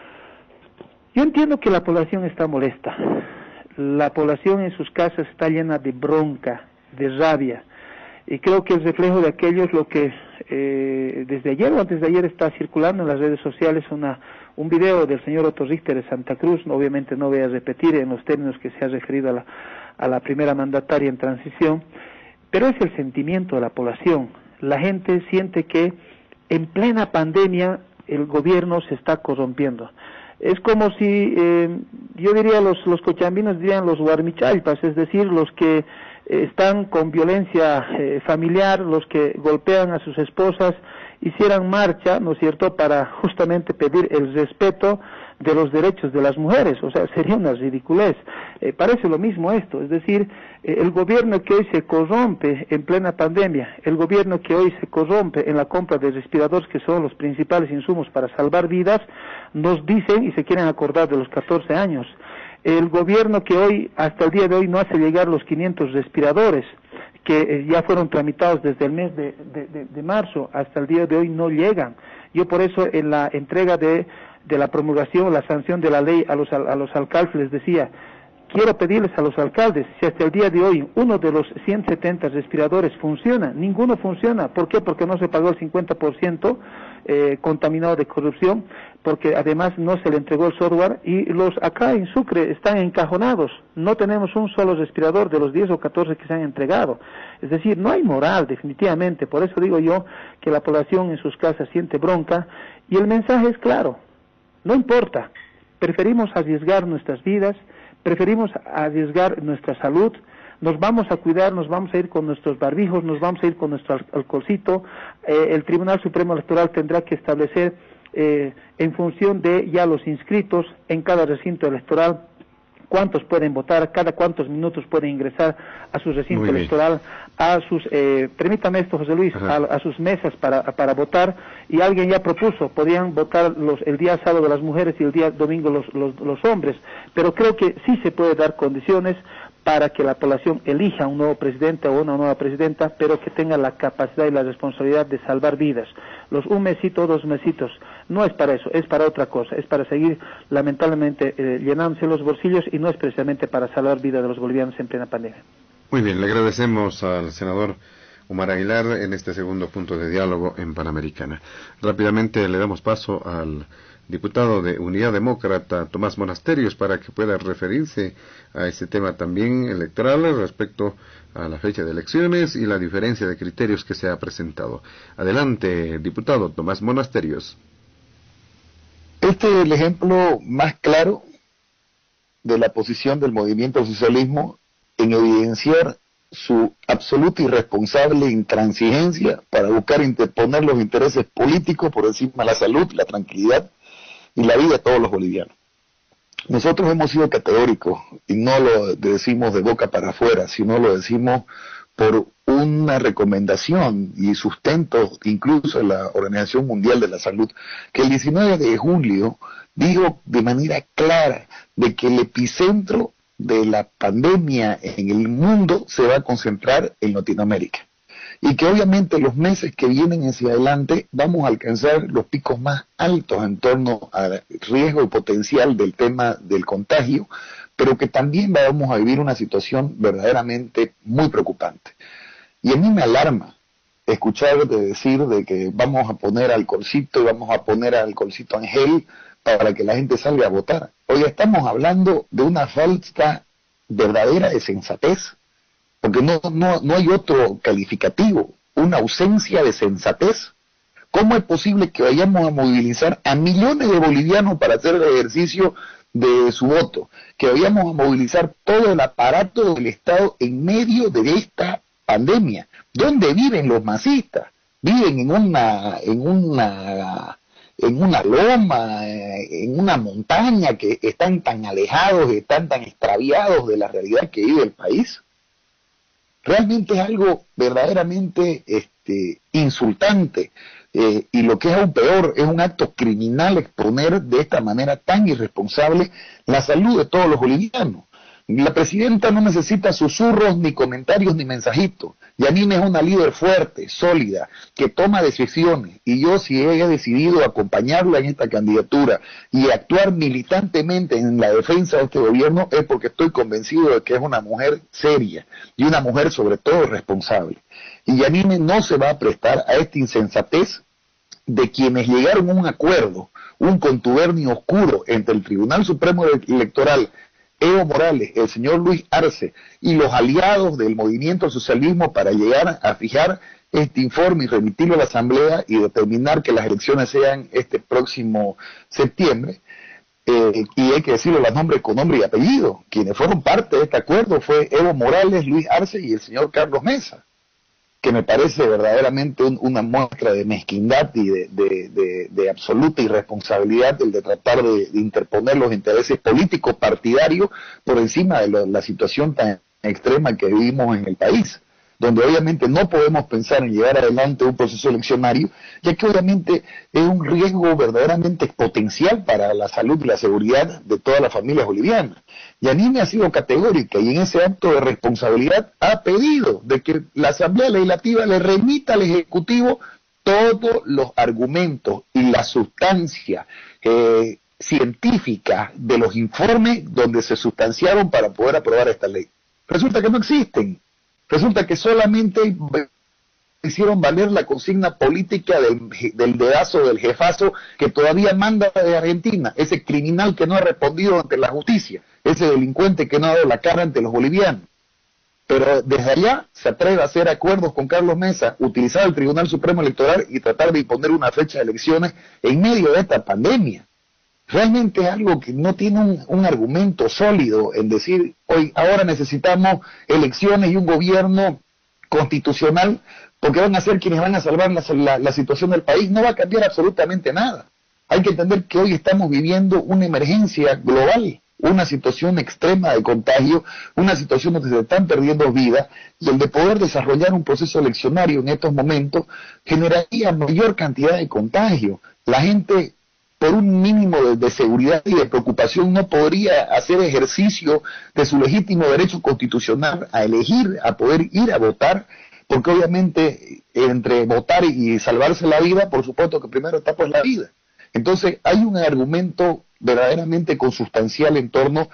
Yo entiendo que la población está molesta. La población en sus casas está llena de bronca, de rabia. Y creo que el reflejo de aquello es lo que eh, desde ayer o antes de ayer está circulando en las redes sociales, una un video del señor Otto Richter de Santa Cruz. Obviamente no voy a repetir en los términos que se ha referido a la, a la primera mandataria en transición, pero es el sentimiento de la población. La gente siente que en plena pandemia el gobierno se está corrompiendo. Es como si, eh, yo diría, los, los cochabambinos dirían los guarmichalpas, es decir, los que eh, están con violencia eh, familiar, los que golpean a sus esposas, hicieran marcha, ¿no es cierto?, para justamente pedir el respeto de los derechos de las mujeres. O sea, sería una ridiculez. Eh, parece lo mismo esto, es decir, eh, el gobierno que hoy se corrompe en plena pandemia, el gobierno que hoy se corrompe en la compra de respiradores, que son los principales insumos para salvar vidas, nos dicen y se quieren acordar de los catorce años. El gobierno que hoy, hasta el día de hoy, no hace llegar los quinientos respiradores, que eh, ya fueron tramitados desde el mes de, de, de, de marzo, hasta el día de hoy no llegan. Yo por eso en la entrega de, de la promulgación, la sanción de la ley a los, a los alcaldes les decía, quiero pedirles a los alcaldes, si hasta el día de hoy uno de los ciento setenta respiradores funciona, ninguno funciona. ¿Por qué? Porque no se pagó el cincuenta por ciento eh, contaminado de corrupción, porque además no se le entregó el software, y los acá en Sucre están encajonados, no tenemos un solo respirador de los diez o catorce que se han entregado. Es decir, no hay moral definitivamente. Por eso digo yo que la población en sus casas siente bronca, y el mensaje es claro, no importa, preferimos arriesgar nuestras vidas, preferimos arriesgar nuestra salud, nos vamos a cuidar, nos vamos a ir con nuestros barbijos, nos vamos a ir con nuestro alcoholcito. Eh, el Tribunal Supremo Electoral tendrá que establecer eh, en función de ya los inscritos en cada recinto electoral, cuántos pueden votar, cada cuántos minutos pueden ingresar a su recinto electoral, a sus, eh, permítame esto, José Luis, a, a sus mesas para, para votar, y alguien ya propuso, podían votar los, el día sábado las mujeres y el día domingo los, los, los hombres, pero creo que sí se puede dar condiciones para que la población elija un nuevo presidente o una nueva presidenta, pero que tenga la capacidad y la responsabilidad de salvar vidas. Los un mesito, dos mesitos, no es para eso, es para otra cosa, es para seguir lamentablemente eh, llenándose los bolsillos y no es precisamente para salvar vidas de los bolivianos en plena pandemia. Muy bien, le agradecemos al senador Omar Aguilar en este segundo punto de diálogo en Panamericana. Rápidamente le damos paso al diputado de Unidad Demócrata, Tomás Monasterios, para que pueda referirse a ese tema también electoral respecto a la fecha de elecciones y la diferencia de criterios que se ha presentado. Adelante, diputado Tomás Monasterios. Este es el ejemplo más claro de la posición del movimiento al socialismo en evidenciar su absoluta irresponsable intransigencia para buscar interponer los intereses políticos por encima de la salud, la tranquilidad y la vida de todos los bolivianos. Nosotros hemos sido categóricos, y no lo decimos de boca para afuera, sino lo decimos por una recomendación y sustento incluso de la Organización Mundial de la Salud, que el diecinueve de julio dijo de manera clara de que el epicentro de la pandemia en el mundo se va a concentrar en Latinoamérica. Y que obviamente los meses que vienen hacia adelante vamos a alcanzar los picos más altos en torno al riesgo y potencial del tema del contagio, pero que también vamos a vivir una situación verdaderamente muy preocupante. Y a mí me alarma escuchar de decir de que vamos a poner alcoholcito y vamos a poner alcoholcito en gel para que la gente salga a votar. Hoy estamos hablando de una falta verdadera de sensatez, porque no, no, no hay otro calificativo, una ausencia de sensatez. ¿Cómo es posible que vayamos a movilizar a millones de bolivianos para hacer el ejercicio de su voto? Que vayamos a movilizar todo el aparato del Estado en medio de esta pandemia. ¿Dónde viven los masistas? Viven en una, en una, en una loma, en una montaña, que están tan alejados, están tan extraviados de la realidad que vive el país. Realmente es algo verdaderamente este, insultante, eh, y lo que es aún peor, es un acto criminal exponer de esta manera tan irresponsable la salud de todos los bolivianos. La presidenta no necesita susurros, ni comentarios, ni mensajitos. Yanine es una líder fuerte, sólida, que toma decisiones, y yo, si he decidido acompañarla en esta candidatura y actuar militantemente en la defensa de este gobierno, es porque estoy convencido de que es una mujer seria y una mujer sobre todo responsable. Y Yanine no se va a prestar a esta insensatez de quienes llegaron a un acuerdo, un contubernio oscuro entre el Tribunal Supremo Electoral, Evo Morales, el señor Luis Arce y los aliados del movimiento al socialismo para llegar a fijar este informe y remitirlo a la Asamblea y determinar que las elecciones sean este próximo septiembre. Eh, y hay que decirlo los nombres con nombre y apellido. Quienes fueron parte de este acuerdo fue Evo Morales, Luis Arce y el señor Carlos Mesa, que me parece verdaderamente un, una muestra de mezquindad y de, de, de, de absoluta irresponsabilidad el de tratar de, de interponer los intereses políticos partidarios por encima de lo, la situación tan extrema que vivimos en el país, donde obviamente no podemos pensar en llevar adelante un proceso eleccionario, ya que obviamente es un riesgo verdaderamente exponencial para la salud y la seguridad de todas las familias bolivianas. Yanine ha sido categórica y en ese acto de responsabilidad ha pedido de que la Asamblea Legislativa le remita al Ejecutivo todos los argumentos y la sustancia eh, científica de los informes donde se sustanciaron para poder aprobar esta ley. Resulta que no existen. Resulta que solamente hicieron valer la consigna política del, del dedazo del jefazo que todavía manda de Argentina, ese criminal que no ha respondido ante la justicia, ese delincuente que no ha dado la cara ante los bolivianos. Pero desde allá se atreve a hacer acuerdos con Carlos Mesa, utilizar el Tribunal Supremo Electoral y tratar de imponer una fecha de elecciones en medio de esta pandemia. Realmente es algo que no tiene un, un argumento sólido en decir, hoy ahora necesitamos elecciones y un gobierno constitucional porque van a ser quienes van a salvar la, la, la situación del país. No va a cambiar absolutamente nada. Hay que entender que hoy estamos viviendo una emergencia global, una situación extrema de contagio, una situación donde se están perdiendo vidas, y el de poder desarrollar un proceso eleccionario en estos momentos generaría mayor cantidad de contagio. La gente, por un mínimo de, de seguridad y de preocupación, no podría hacer ejercicio de su legítimo derecho constitucional a elegir, a poder ir a votar, porque obviamente entre votar y salvarse la vida, por supuesto que primero está pues la vida. Entonces hay un argumento verdaderamente consustancial en torno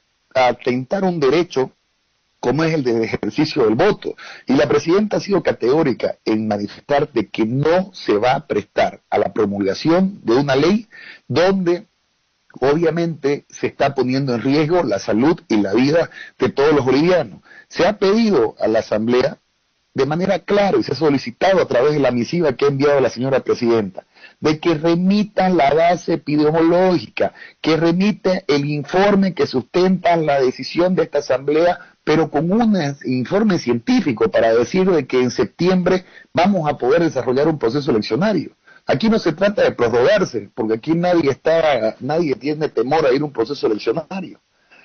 a atentar un derecho como es el del ejercicio del voto. Y la presidenta ha sido categórica en manifestar de que no se va a prestar a la promulgación de una ley donde obviamente se está poniendo en riesgo la salud y la vida de todos los bolivianos. Se ha pedido a la Asamblea de manera clara y se ha solicitado a través de la misiva que ha enviado la señora presidenta, de que remitan la base epidemiológica, que remite el informe que sustenta la decisión de esta asamblea, pero con un informe científico para decir de que en septiembre vamos a poder desarrollar un proceso eleccionario. Aquí no se trata de prorrogarse, porque aquí nadie está, nadie tiene temor a ir a un proceso eleccionario.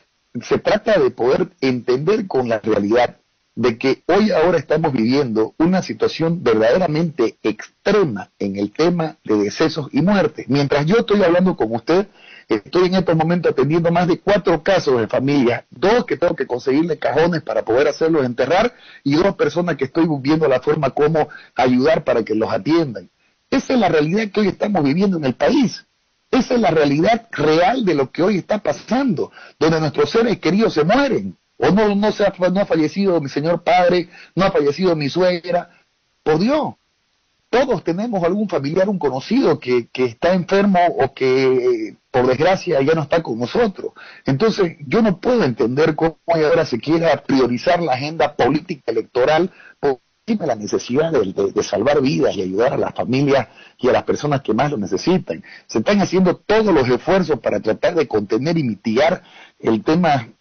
Se trata de poder entender con la realidad de que hoy ahora estamos viviendo una situación verdaderamente extrema en el tema de decesos y muertes. Mientras yo estoy hablando con usted, estoy en estos momentos atendiendo más de cuatro casos de familia, dos que tengo que conseguirle cajones para poder hacerlos enterrar y dos personas que estoy viendo la forma como ayudar para que los atiendan. Esa es la realidad que hoy estamos viviendo en el país. Esa es la realidad real de lo que hoy está pasando, donde nuestros seres queridos se mueren. O no, no, se ha, no ha fallecido mi señor padre, no ha fallecido mi suegra. Por Dios, todos tenemos algún familiar, un conocido que, que está enfermo o que por desgracia ya no está con nosotros. Entonces yo no puedo entender cómo ahora se quiera priorizar la agenda política electoral por encima de la necesidad de, de, de salvar vidas y ayudar a las familias y a las personas que más lo necesitan. Se están haciendo todos los esfuerzos para tratar de contener y mitigar el tema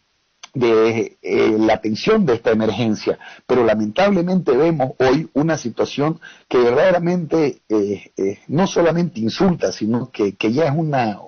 de eh, la atención de esta emergencia, pero lamentablemente vemos hoy una situación que verdaderamente eh, eh, no solamente insulta, sino que, que ya es una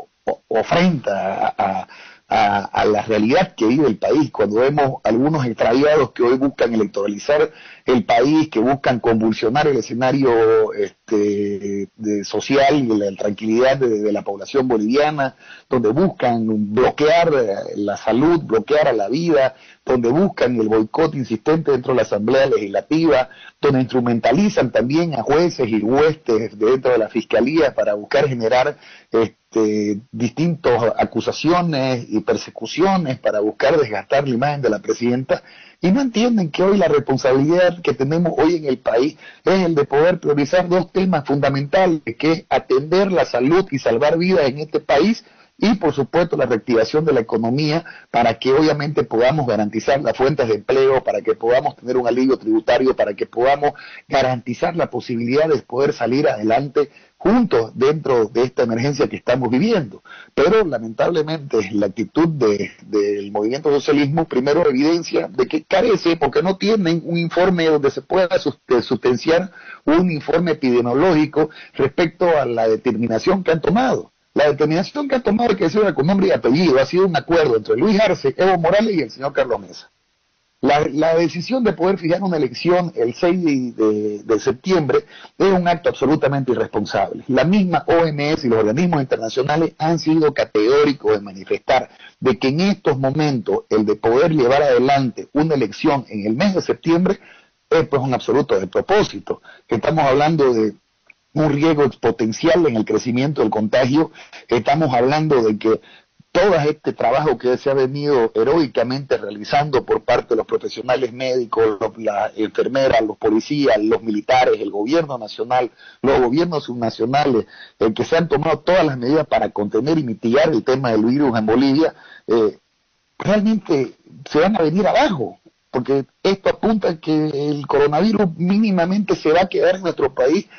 ofrenda a, a, a la realidad que vive el país, cuando vemos algunos extraviados que hoy buscan electoralizar el país, que buscan convulsionar el escenario este, de social y la tranquilidad de, de la población boliviana, donde buscan bloquear la salud, bloquear a la vida, donde buscan el boicot insistente dentro de la Asamblea Legislativa, donde instrumentalizan también a jueces y huestes dentro de la Fiscalía para buscar generar este, distintas acusaciones y persecuciones para buscar desgastar la imagen de la presidenta, y no entienden que hoy la responsabilidad que tenemos hoy en el país es el de poder priorizar dos temas fundamentales, que es atender la salud y salvar vidas en este país, y por supuesto la reactivación de la economía para que obviamente podamos garantizar las fuentes de empleo, para que podamos tener un alivio tributario, para que podamos garantizar la posibilidad de poder salir adelante juntos dentro de esta emergencia que estamos viviendo. Pero lamentablemente la actitud de, del movimiento socialismo primero evidencia de que carece, porque no tienen un informe donde se pueda sustanciar un informe epidemiológico respecto a la determinación que han tomado. La determinación que ha tomado, que decir con nombre y apellido, ha sido un acuerdo entre Luis Arce, Evo Morales y el señor Carlos Mesa. La, la decisión de poder fijar una elección el seis de, de, de septiembre es un acto absolutamente irresponsable. La misma O M S y los organismos internacionales han sido categóricos en manifestar de que en estos momentos el de poder llevar adelante una elección en el mes de septiembre es pues un absoluto despropósito. Que estamos hablando de un riesgo exponencial en el crecimiento del contagio, estamos hablando de que todo este trabajo que se ha venido heroicamente realizando por parte de los profesionales médicos, los, las enfermeras, los policías, los militares, el gobierno nacional, los gobiernos subnacionales, eh, que se han tomado todas las medidas para contener y mitigar el tema del virus en Bolivia, eh, realmente se van a venir abajo, porque esto apunta a que el coronavirus mínimamente se va a quedar en nuestro país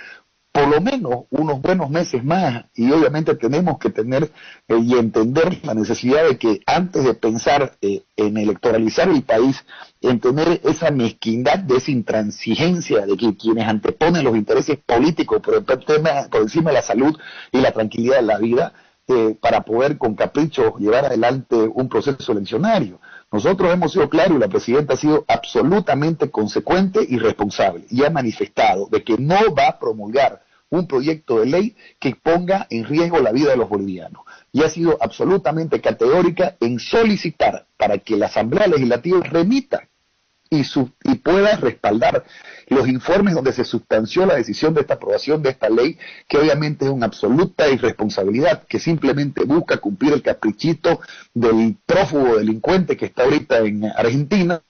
por lo menos unos buenos meses más, y obviamente tenemos que tener eh, y entender la necesidad de que antes de pensar eh, en electoralizar el país, en tener esa mezquindad, de esa intransigencia de que quienes anteponen los intereses políticos por, el tema, por encima de la salud y la tranquilidad de la vida, eh, para poder con capricho llevar adelante un proceso eleccionario. Nosotros hemos sido claros y la presidenta ha sido absolutamente consecuente y responsable y ha manifestado de que no va a promulgar un proyecto de ley que ponga en riesgo la vida de los bolivianos. Y ha sido absolutamente categórica en solicitar para que la Asamblea Legislativa remita y, su, y pueda respaldar los informes donde se sustanció la decisión de esta aprobación de esta ley, que obviamente es una absoluta irresponsabilidad, que simplemente busca cumplir el caprichito del prófugo delincuente que está ahorita en Argentina,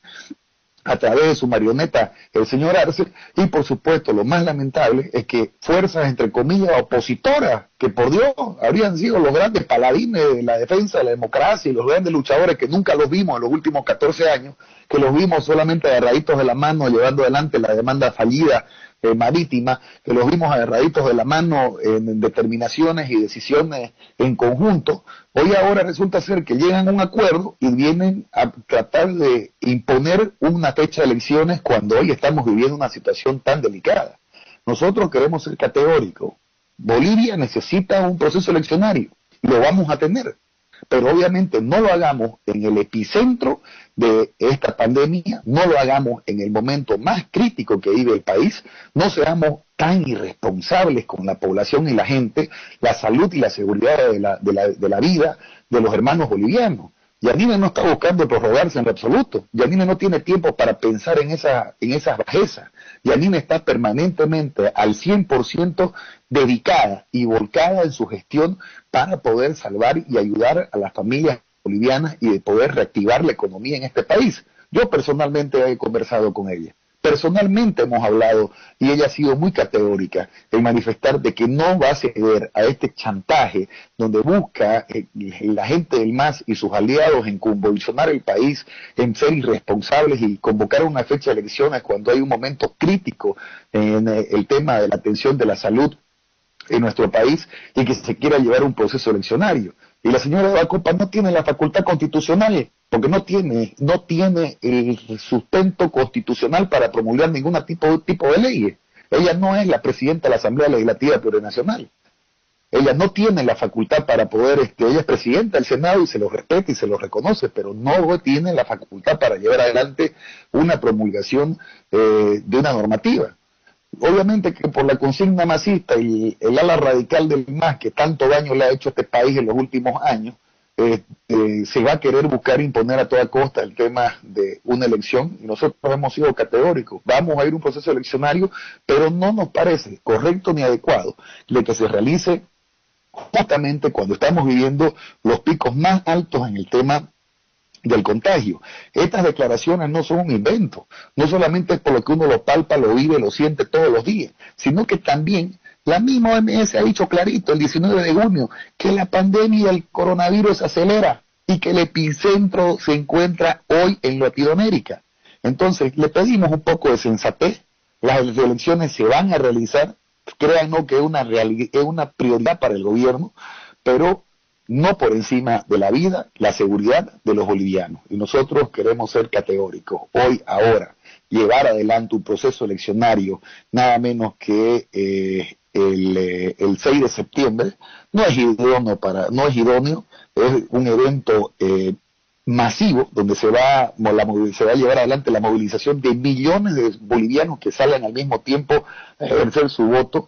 a través de su marioneta, el señor Arce, y por supuesto lo más lamentable es que fuerzas, entre comillas, opositoras, que por Dios habrían sido los grandes paladines de la defensa de la democracia y los grandes luchadores que nunca los vimos en los últimos catorce años, que los vimos solamente agarraditos de la mano llevando adelante la demanda fallida eh, marítima, que los vimos agarraditos de la mano en determinaciones y decisiones en conjunto. Hoy ahora resulta ser que llegan a un acuerdo y vienen a tratar de imponer una fecha de elecciones cuando hoy estamos viviendo una situación tan delicada. Nosotros queremos ser categóricos. Bolivia necesita un proceso eleccionario, lo vamos a tener, pero obviamente no lo hagamos en el epicentro de esta pandemia, no lo hagamos en el momento más crítico que vive el país, no seamos tan irresponsables con la población y la gente, la salud y la seguridad de la, de la, de la vida de los hermanos bolivianos. Yanine no está buscando prorrogarse en lo absoluto. Yanine no tiene tiempo para pensar en, esa, en esas bajezas. Yanine está permanentemente al cien por ciento dedicada y volcada en su gestión para poder salvar y ayudar a las familias bolivianas y de poder reactivar la economía en este país. Yo personalmente he conversado con ella. Personalmente hemos hablado y ella ha sido muy categórica en manifestar de que no va a ceder a este chantaje donde busca eh, la gente del M A S y sus aliados en convulsionar el país, en ser irresponsables y convocar una fecha de elecciones cuando hay un momento crítico en eh, el tema de la atención de la salud en nuestro país y que se quiera llevar un proceso eleccionario. Y la señora de la Copa no tiene la facultad constitucional, porque no tiene, no tiene el sustento constitucional para promulgar ningún tipo, tipo de ley. Ella no es la presidenta de la Asamblea Legislativa Plurinacional. Ella no tiene la facultad para poder, este, ella es presidenta del Senado y se lo respeta y se lo reconoce, pero no tiene la facultad para llevar adelante una promulgación eh, de una normativa. Obviamente que por la consigna masista y el ala radical del M A S que tanto daño le ha hecho a este país en los últimos años, eh, eh, se va a querer buscar imponer a toda costa el tema de una elección, y nosotros hemos sido categóricos. Vamos a ir a un proceso eleccionario, pero no nos parece correcto ni adecuado de que se realice justamente cuando estamos viviendo los picos más altos en el tema del contagio. Estas declaraciones no son un invento, no solamente es por lo que uno lo palpa, lo vive, lo siente todos los días, sino que también la misma O M S ha dicho clarito el diecinueve de junio que la pandemia del coronavirus acelera y que el epicentro se encuentra hoy en Latinoamérica. Entonces le pedimos un poco de sensatez. Las elecciones se van a realizar, créanos que es una, es una prioridad para el gobierno, pero no por encima de la vida, la seguridad de los bolivianos. Y nosotros queremos ser categóricos, hoy, ahora, llevar adelante un proceso eleccionario, nada menos que eh, el, eh, el seis de septiembre, no es idóneo, para, no es, idóneo, es un evento eh, masivo, donde se va, la, se va a llevar adelante la movilización de millones de bolivianos que salgan al mismo tiempo a ejercer su voto.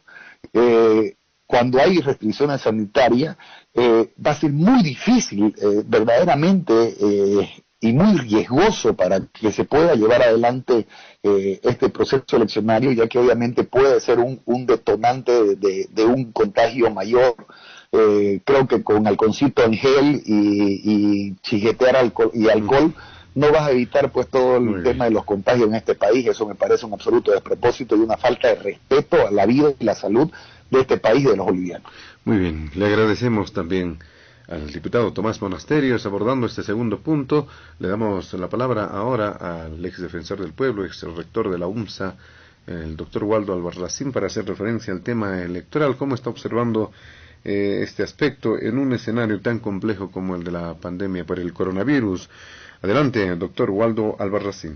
Eh, cuando hay restricciones sanitarias, eh, va a ser muy difícil, eh, verdaderamente, eh, y muy riesgoso para que se pueda llevar adelante eh, este proceso eleccionario, ya que obviamente puede ser un, un detonante de, de, de un contagio mayor. Eh, creo que con alcoholcito en gel y, y chiquetear alcohol y alcohol no vas a evitar pues todo el Muy tema bien. de los contagios en este país. Eso me parece un absoluto despropósito y una falta de respeto a la vida y la salud de este país y de los bolivianos. Muy bien, le agradecemos también al diputado Tomás Monasterios abordando este segundo punto. Le damos la palabra ahora al ex defensor del pueblo, ex rector de la U M S A, el doctor Waldo Albarracín, para hacer referencia al tema electoral. ¿Cómo está observando eh, este aspecto en un escenario tan complejo como el de la pandemia por el coronavirus? Adelante, doctor Waldo Albarracín.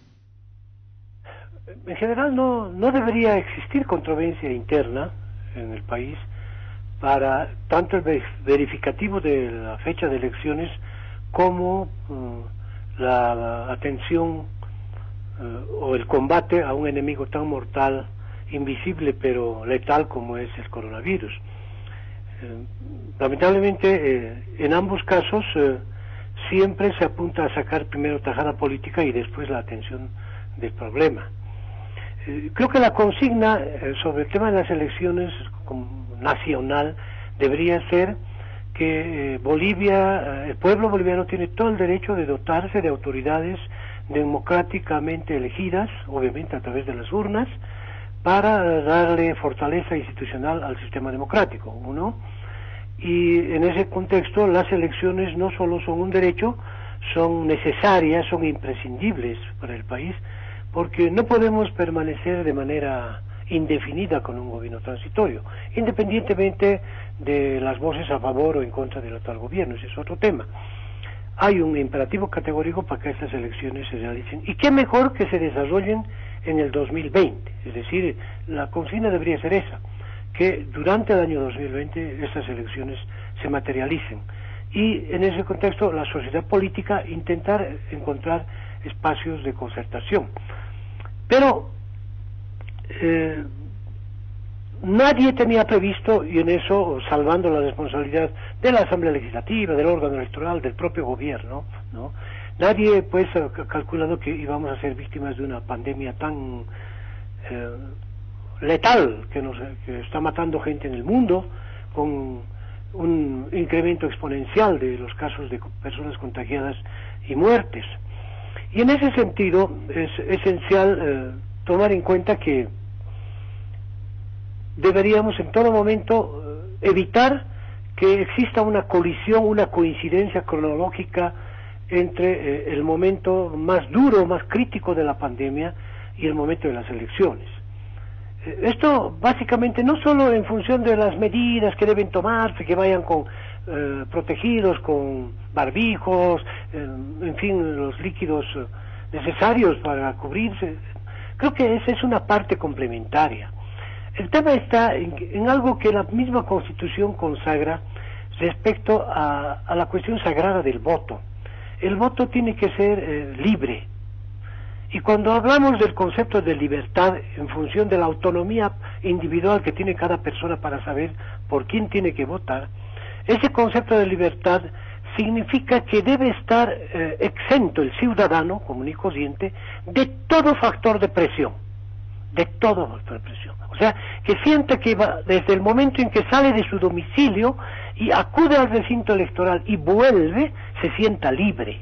En general no, no debería existir controversia interna en el país para tanto el verificativo de la fecha de elecciones como uh, la atención uh, o el combate a un enemigo tan mortal, invisible pero letal como es el coronavirus. Eh, lamentablemente eh, en ambos casos eh, siempre se apunta a sacar primero tajada política y después la atención del problema. Eh, creo que la consigna eh, sobre el tema de las elecciones como nacional debería ser que eh, Bolivia, eh, el pueblo boliviano tiene todo el derecho de dotarse de autoridades democráticamente elegidas, obviamente a través de las urnas, para darle fortaleza institucional al sistema democrático, uno. Y en ese contexto las elecciones no solo son un derecho, son necesarias, son imprescindibles para el país, porque no podemos permanecer de manera indefinida con un gobierno transitorio, independientemente de las voces a favor o en contra del actual gobierno. Ese es otro tema. Hay un imperativo categórico para que estas elecciones se realicen, y qué mejor que se desarrollen en el dos mil veinte, es decir, la consigna debería ser esa, que durante el año dos mil veinte estas elecciones se materialicen, y en ese contexto la sociedad política intentar encontrar espacios de concertación. Pero eh, nadie tenía previsto, y en eso salvando la responsabilidad de la Asamblea Legislativa, del órgano electoral, del propio gobierno, ¿no? Nadie pues ha calculado que íbamos a ser víctimas de una pandemia tan eh, letal que, nos, que está matando gente en el mundo, con un incremento exponencial de los casos de personas contagiadas y muertes. Y en ese sentido es esencial eh, tomar en cuenta que deberíamos en todo momento eh, evitar que exista una colisión, una coincidencia cronológica entre eh, el momento más duro, más crítico de la pandemia y el momento de las elecciones. Eh, esto básicamente no solo en función de las medidas que deben tomarse, que vayan con eh, protegidos con barbijos, eh, en fin, los líquidos eh, necesarios para cubrirse. Creo que esa es una parte complementaria. El tema está en, en algo que la misma Constitución consagra respecto a, a la cuestión sagrada del voto. El voto tiene que ser eh, libre. Y cuando hablamos del concepto de libertad en función de la autonomía individual que tiene cada persona para saber por quién tiene que votar, ese concepto de libertad significa que debe estar eh, exento el ciudadano común y corriente de todo factor de presión, de todo factor de presión. O sea, que sienta que va, desde el momento en que sale de su domicilio y acude al recinto electoral y vuelve, se sienta libre.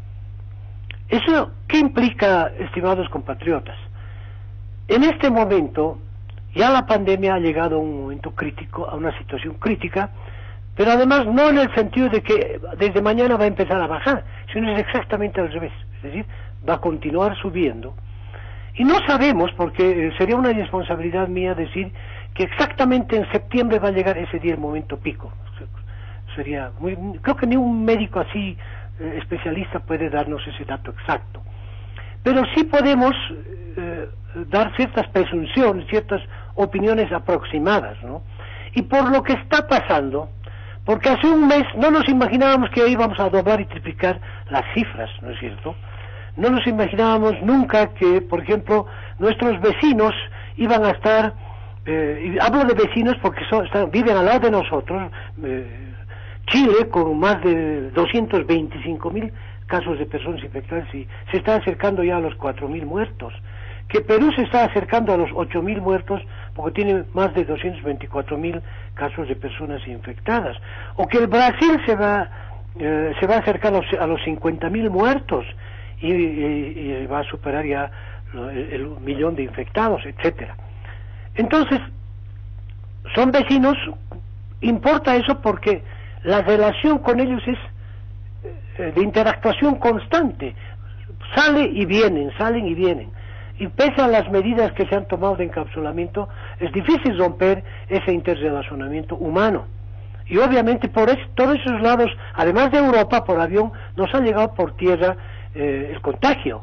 ¿Eso qué implica, estimados compatriotas? En este momento, ya la pandemia ha llegado a un momento crítico, a una situación crítica, pero además no en el sentido de que desde mañana va a empezar a bajar, sino es exactamente al revés, es decir, va a continuar subiendo. Y no sabemos, porque sería una irresponsabilidad mía decir que exactamente en septiembre va a llegar ese día el momento pico. Sería muy, creo que ni un médico así eh, especialista puede darnos ese dato exacto. Pero sí podemos eh, dar ciertas presunciones, ciertas opiniones aproximadas, ¿no? Y por lo que está pasando, porque hace un mes no nos imaginábamos que íbamos a doblar y triplicar las cifras, ¿no es cierto? No nos imaginábamos nunca que, por ejemplo, nuestros vecinos iban a estar, eh, y hablo de vecinos porque son, están, viven al lado de nosotros, eh, Chile con más de doscientos veinticinco mil casos de personas infectadas y se está acercando ya a los cuatro mil muertos, que Perú se está acercando a los ocho mil muertos porque tiene más de doscientos veinticuatro mil casos de personas infectadas, o que el Brasil se va, eh, se va a acercar a los, a los cincuenta mil muertos, Y, y, y va a superar ya el, el millón de infectados, etcétera. Entonces, son vecinos, importa eso porque la relación con ellos es eh, de interactuación constante, sale y vienen, salen y vienen. Y pese a las medidas que se han tomado de encapsulamiento, es difícil romper ese interrelacionamiento humano. Y obviamente por eso, todos esos lados, además de Europa, por avión, nos ha llegado por tierra eh, el contagio.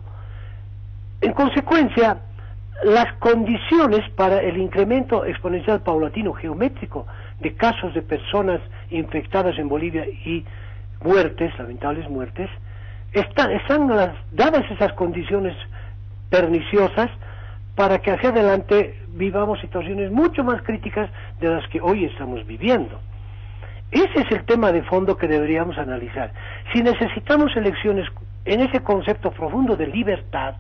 En consecuencia, las condiciones para el incremento exponencial paulatino geométrico de casos de personas infectadas en Bolivia y muertes, lamentables muertes, están, están las, dadas esas condiciones perniciosas para que hacia adelante vivamos situaciones mucho más críticas de las que hoy estamos viviendo. Ese es el tema de fondo que deberíamos analizar. Si necesitamos elecciones en ese concepto profundo de libertad,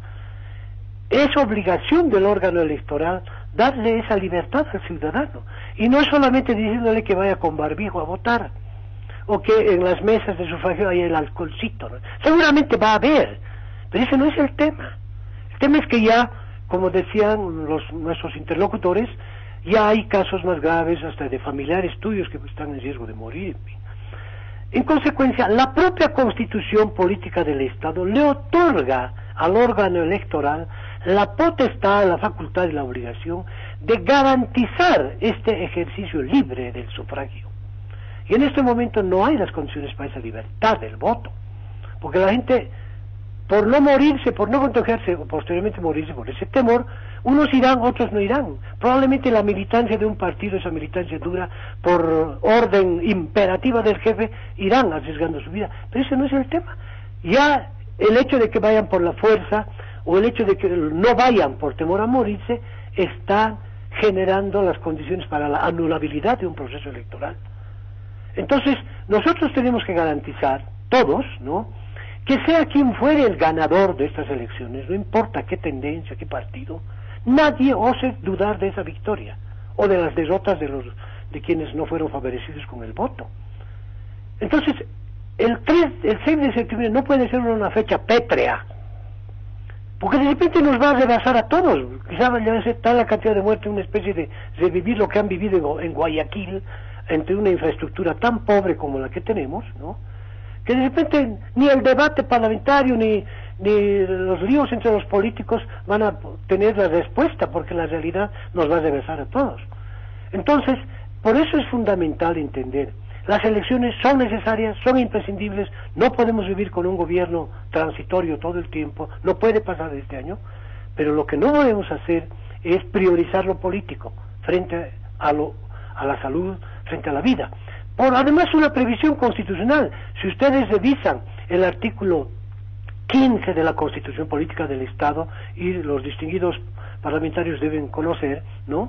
es obligación del órgano electoral darle esa libertad al ciudadano, y no es solamente diciéndole que vaya con barbijo a votar, o que en las mesas de sufragio haya el alcoholcito, ¿no? Seguramente va a haber, pero ese no es el tema. El tema es que ya, como decían los, nuestros interlocutores, ya hay casos más graves hasta de familiares tuyos que están en riesgo de morir. En consecuencia, la propia constitución política del Estado le otorga al órgano electoral la potestad, la facultad y la obligación de garantizar este ejercicio libre del sufragio. Y en este momento no hay las condiciones para esa libertad del voto, porque la gente, por no morirse, por no contagiarse o posteriormente morirse por ese temor, unos irán, otros no irán. Probablemente la militancia de un partido, esa militancia dura, por orden imperativa del jefe, irán arriesgando su vida. Pero ese no es el tema. Ya el hecho de que vayan por la fuerza, o el hecho de que no vayan por temor a morirse, está generando las condiciones para la anulabilidad de un proceso electoral. Entonces, nosotros tenemos que garantizar, todos, ¿no?, que sea quien fuere el ganador de estas elecciones, no importa qué tendencia, qué partido, nadie ose dudar de esa victoria, o de las derrotas de los de quienes no fueron favorecidos con el voto. Entonces, el, tres, el seis de septiembre no puede ser una fecha pétrea, porque de repente nos va a rebasar a todos. Quizá vaya a ser tal la cantidad de muertes, una especie de revivir lo que han vivido en Guayaquil, entre una infraestructura tan pobre como la que tenemos, ¿no?, que de repente ni el debate parlamentario ni, ni los líos entre los políticos van a tener la respuesta, porque la realidad nos va a rebasar a todos. Entonces, por eso es fundamental entender, las elecciones son necesarias, son imprescindibles, no podemos vivir con un gobierno transitorio todo el tiempo, no puede pasar de este año, pero lo que no podemos hacer es priorizar lo político frente a, lo, a la salud, frente a la vida. Por además una previsión constitucional, si ustedes revisan el artículo quince de la Constitución Política del Estado, y los distinguidos parlamentarios deben conocer, ¿no?,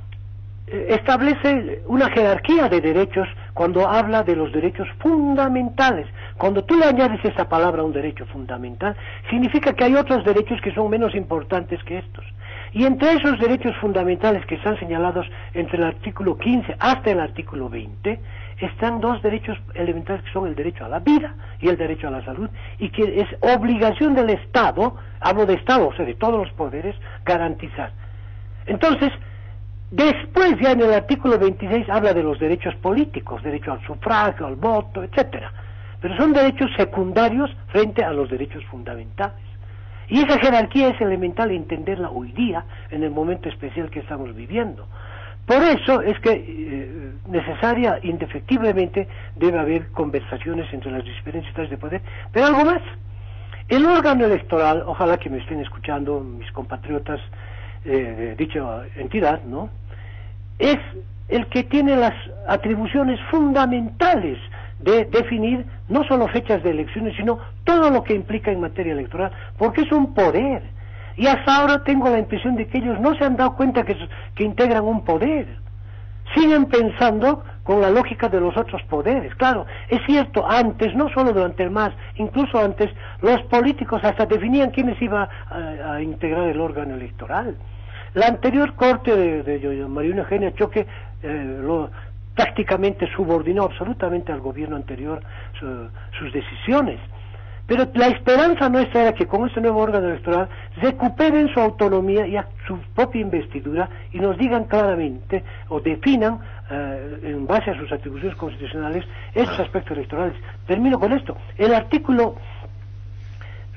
establece una jerarquía de derechos cuando habla de los derechos fundamentales. Cuando tú le añades esa palabra a un derecho fundamental, significa que hay otros derechos que son menos importantes que estos. Y entre esos derechos fundamentales que están señalados entre el artículo quince hasta el artículo veinte, están dos derechos elementales que son el derecho a la vida y el derecho a la salud, y que es obligación del Estado, hablo de Estado, o sea, de todos los poderes, garantizar. Entonces, después ya en el artículo veintiséis habla de los derechos políticos, derecho al sufragio, al voto, etcétera. Pero son derechos secundarios frente a los derechos fundamentales. Y esa jerarquía es elemental entenderla hoy día, en el momento especial que estamos viviendo. Por eso es que eh, necesaria, indefectiblemente, debe haber conversaciones entre las diferentes áreas de poder. Pero algo más, el órgano electoral, ojalá que me estén escuchando mis compatriotas eh, de dicha entidad, ¿no?, es el que tiene las atribuciones fundamentales de definir no solo fechas de elecciones, sino todo lo que implica en materia electoral, porque es un poder. Y hasta ahora tengo la impresión de que ellos no se han dado cuenta que, que integran un poder. Siguen pensando con la lógica de los otros poderes. Claro, es cierto, antes, no solo durante el M A S, incluso antes, los políticos hasta definían quiénes iba a, a integrar el órgano electoral. La anterior corte de, de, de María Eugenia Choque eh, lo, prácticamente subordinó absolutamente al gobierno anterior su, sus decisiones. Pero la esperanza nuestra era que con este nuevo órgano electoral recuperen su autonomía y su propia investidura y nos digan claramente o definan eh, en base a sus atribuciones constitucionales estos aspectos electorales. Termino con esto. El artículo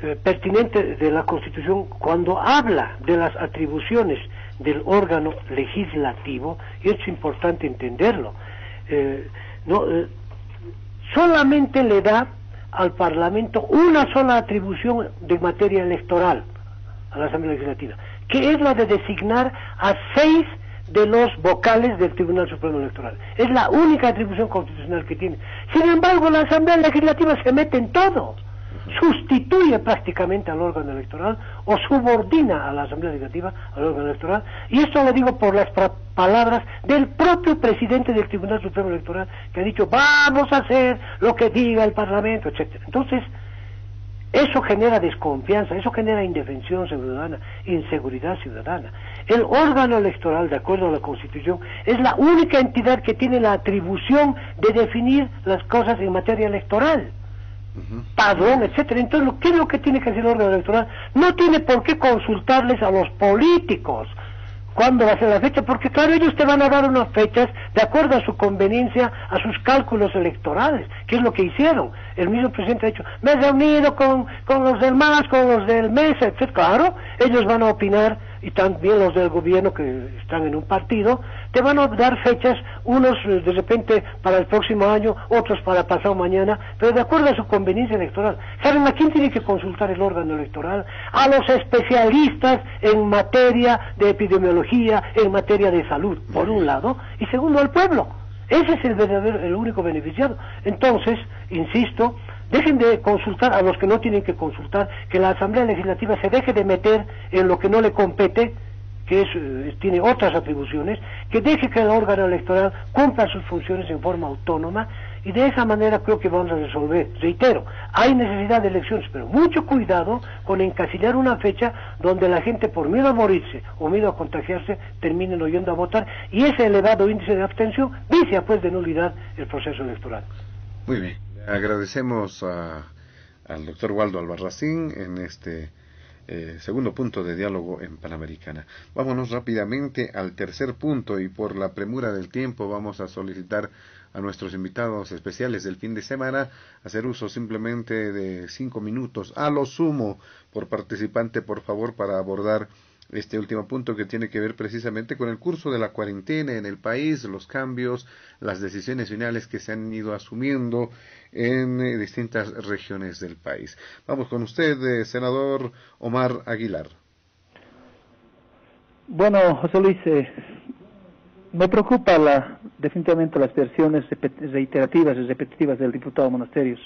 eh, pertinente de la Constitución cuando habla de las atribuciones del órgano legislativo, y es importante entenderlo. Eh, no, eh, solamente le da al Parlamento una sola atribución de materia electoral a la Asamblea Legislativa, que es la de designar a seis de los vocales del Tribunal Supremo Electoral. Es la única atribución constitucional que tiene. Sin embargo, la Asamblea Legislativa se mete en todo, sustituye prácticamente al órgano electoral o subordina a la Asamblea Legislativa al órgano electoral, y esto lo digo por las palabras del propio presidente del Tribunal Supremo Electoral, que ha dicho vamos a hacer lo que diga el Parlamento, etcétera. Entonces, eso genera desconfianza, eso genera indefensión ciudadana, inseguridad ciudadana. El órgano electoral, de acuerdo a la Constitución, es la única entidad que tiene la atribución de definir las cosas en materia electoral, padrón, etcétera. Entonces, ¿qué es lo que tiene que hacer el órgano electoral? No tiene por qué consultarles a los políticos cuándo va a ser la fecha, porque claro, ellos te van a dar unas fechas de acuerdo a su conveniencia, a sus cálculos electorales, que es lo que hicieron. El mismo presidente ha dicho, me he reunido con, con los del M A S, con los del M E S, etcétera. Claro, ellos van a opinar, y también los del gobierno que están en un partido, te van a dar fechas, unos de repente para el próximo año, otros para pasado mañana, pero de acuerdo a su conveniencia electoral. ¿Saben a quién tiene que consultar el órgano electoral? A los especialistas en materia de epidemiología, en materia de salud, por un lado, y segundo al pueblo. Ese es el verdadero, el único beneficiado. Entonces, insisto, dejen de consultar a los que no tienen que consultar, que la Asamblea Legislativa se deje de meter en lo que no le compete, que es, eh, tiene otras atribuciones, que deje que el órgano electoral cumpla sus funciones en forma autónoma, y de esa manera creo que vamos a resolver. Reitero, hay necesidad de elecciones, pero mucho cuidado con encasillar una fecha donde la gente, por miedo a morirse o miedo a contagiarse, termine no yendo a votar, y ese elevado índice de abstención vicia pues de nulidad el proceso electoral. Muy bien, agradecemos a, al doctor Waldo Albarracín en este eh, segundo punto de diálogo en Panamericana. Vámonos rápidamente al tercer punto, y por la premura del tiempo vamos a solicitar a nuestros invitados especiales del fin de semana hacer uso simplemente de cinco minutos a lo sumo por participante, por favor, para abordar este último punto que tiene que ver precisamente con el curso de la cuarentena en el país, los cambios, las decisiones finales que se han ido asumiendo en eh, distintas regiones del país. Vamos con usted, eh, senador Omar Aguilar. Bueno, José Luis, eh, me preocupa la, definitivamente las versiones reiterativas y repetitivas del diputado Monasterios.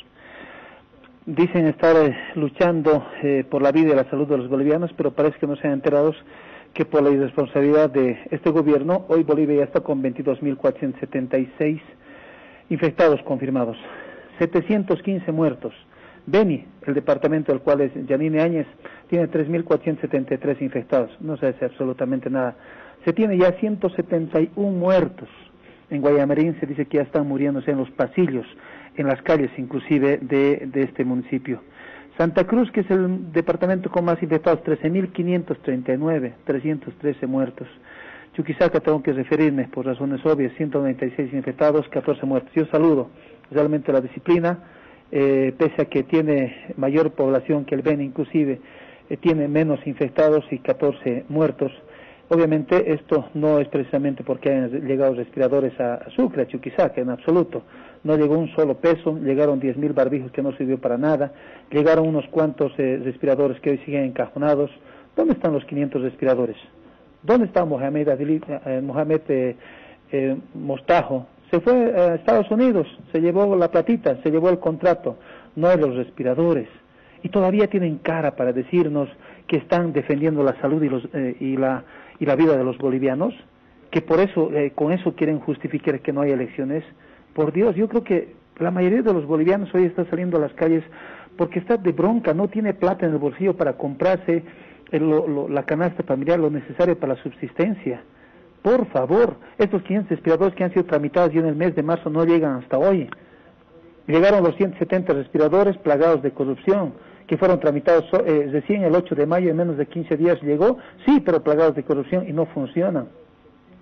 Dicen estar eh, luchando eh, por la vida y la salud de los bolivianos, pero parece que no se han enterado que por la irresponsabilidad de este gobierno, hoy Bolivia ya está con veintidós mil cuatrocientos setenta y seis infectados confirmados, setecientos quince muertos. Beni, el departamento del cual es Yanine Áñez, tiene tres mil cuatrocientos setenta y tres infectados, no se hace absolutamente nada. Se tiene ya ciento setenta y uno muertos. En Guayamarín se dice que ya están muriéndose en los pasillos, en las calles inclusive de, de este municipio. Santa Cruz, que es el departamento con más infectados, trece mil quinientos treinta y nueve, trescientos trece muertos. Chuquisaca, tengo que referirme por razones obvias, ciento noventa y seis infectados, catorce muertos. Yo saludo realmente la disciplina, eh, pese a que tiene mayor población que el Beni, inclusive eh, tiene menos infectados y catorce muertos. Obviamente esto no es precisamente porque hayan llegado respiradores a, a Sucre, a Chuquisaca, en absoluto. No llegó un solo peso, llegaron diez mil barbijos que no sirvió para nada, llegaron unos cuantos eh, respiradores que hoy siguen encajonados. ¿Dónde están los quinientos respiradores? ¿Dónde está Mohamed, Adili, eh, Mohamed eh, eh, Mostajo? Se fue a Estados Unidos, se llevó la platita, se llevó el contrato, no hay los respiradores. Y todavía tienen cara para decirnos que están defendiendo la salud y, los, eh, y, la, y la vida de los bolivianos, que por eso, eh, con eso quieren justificar que no hay elecciones. Por Dios, yo creo que la mayoría de los bolivianos hoy está saliendo a las calles porque está de bronca, no tiene plata en el bolsillo para comprarse el, lo, lo, la canasta familiar, lo necesario para la subsistencia. Por favor, estos quinientos respiradores que han sido tramitados ya en el mes de marzo no llegan hasta hoy. Llegaron los ciento setenta respiradores plagados de corrupción, que fueron tramitados eh, recién el ocho de mayo, en menos de quince días llegó, sí, pero plagados de corrupción y no funcionan.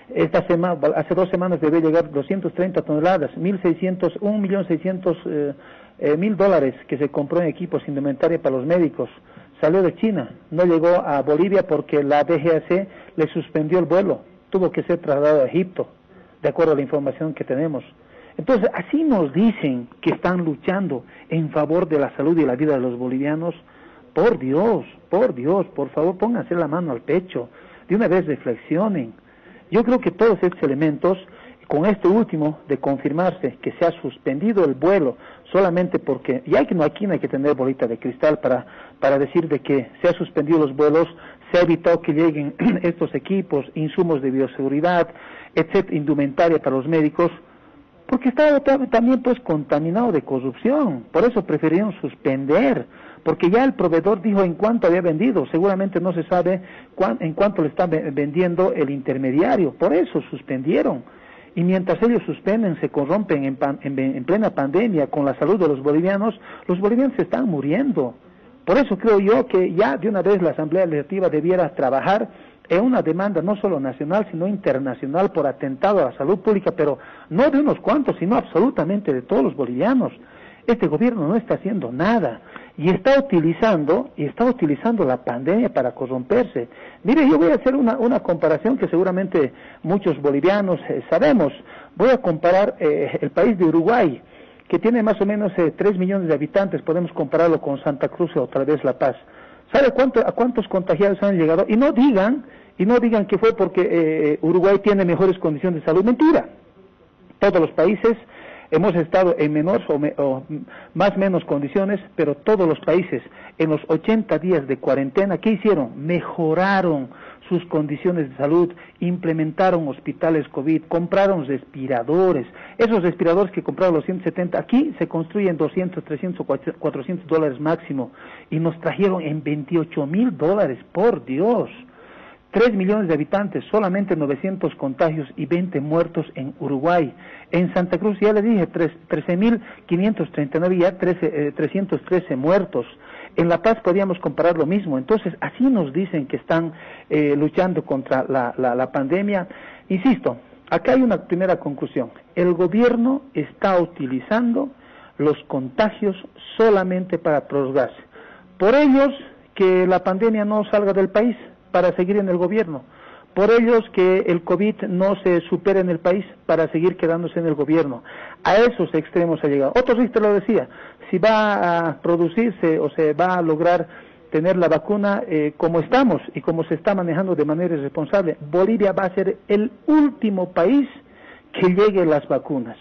Esta semana, hace dos semanas debe llegar doscientas treinta toneladas, mil seiscientos, un millón seiscientos eh, eh, mil dólares que se compró en equipos indumentaria para los médicos. Salió de China, no llegó a Bolivia porque la D G A C le suspendió el vuelo, tuvo que ser trasladado a Egipto, de acuerdo a la información que tenemos. Entonces, así nos dicen que están luchando en favor de la salud y la vida de los bolivianos. Por Dios, por Dios, por favor, pónganse la mano al pecho, de una vez reflexionen. Yo creo que todos estos elementos, con este último de confirmarse que se ha suspendido el vuelo solamente porque, y hay que, no, aquí no hay que tener bolita de cristal para, para decir de que se han suspendido los vuelos, se ha evitado que lleguen estos equipos, insumos de bioseguridad, etcétera, indumentaria para los médicos, porque estaba también pues contaminado de corrupción, por eso prefirieron suspender, porque ya el proveedor dijo en cuánto había vendido, seguramente no se sabe cuán, en cuánto le está vendiendo el intermediario, por eso suspendieron. Y mientras ellos suspenden, se corrompen en, pan, en, en plena pandemia con la salud de los bolivianos, los bolivianos se están muriendo. Por eso creo yo que ya de una vez la Asamblea Legislativa debiera trabajar en una demanda no solo nacional, sino internacional por atentado a la salud pública, pero no de unos cuantos, sino absolutamente de todos los bolivianos. Este gobierno no está haciendo nada y está utilizando y está utilizando la pandemia para corromperse. Mire, yo voy a hacer una, una comparación que seguramente muchos bolivianos eh, sabemos. Voy a comparar eh, el país de Uruguay, que tiene más o menos eh, tres millones de habitantes, podemos compararlo con Santa Cruz o otra vez La Paz. ¿Sabe cuánto, a cuántos contagiados han llegado? Y no digan, y no digan que fue porque eh, Uruguay tiene mejores condiciones de salud. Mentira. Todos los países hemos estado en menores o, me, o más o menos condiciones, pero todos los países en los ochenta días de cuarentena, ¿qué hicieron? Mejoraron sus condiciones de salud, implementaron hospitales COVID, compraron respiradores. Esos respiradores que compraron los ciento setenta, aquí se construyen doscientos, trescientos, cuatrocientos dólares máximo, y nos trajeron en veintiocho mil dólares, por Dios. tres millones de habitantes, solamente novecientos contagios y veinte muertos en Uruguay. En Santa Cruz, ya le dije, trece mil quinientos treinta y nueve, ya trece, eh, trescientos trece muertos. En La Paz podríamos comparar lo mismo. Entonces, así nos dicen que están eh, luchando contra la, la, la pandemia. Insisto, acá hay una primera conclusión. El gobierno está utilizando los contagios solamente para prorrogarse. Por ellos, que la pandemia no salga del país, para seguir en el gobierno. Por ellos que el COVID no se supere en el país para seguir quedándose en el gobierno. A esos extremos ha llegado. Otro Richter lo decía, si va a producirse o se va a lograr tener la vacuna eh, como estamos y como se está manejando de manera irresponsable, Bolivia va a ser el último país que llegue las vacunas.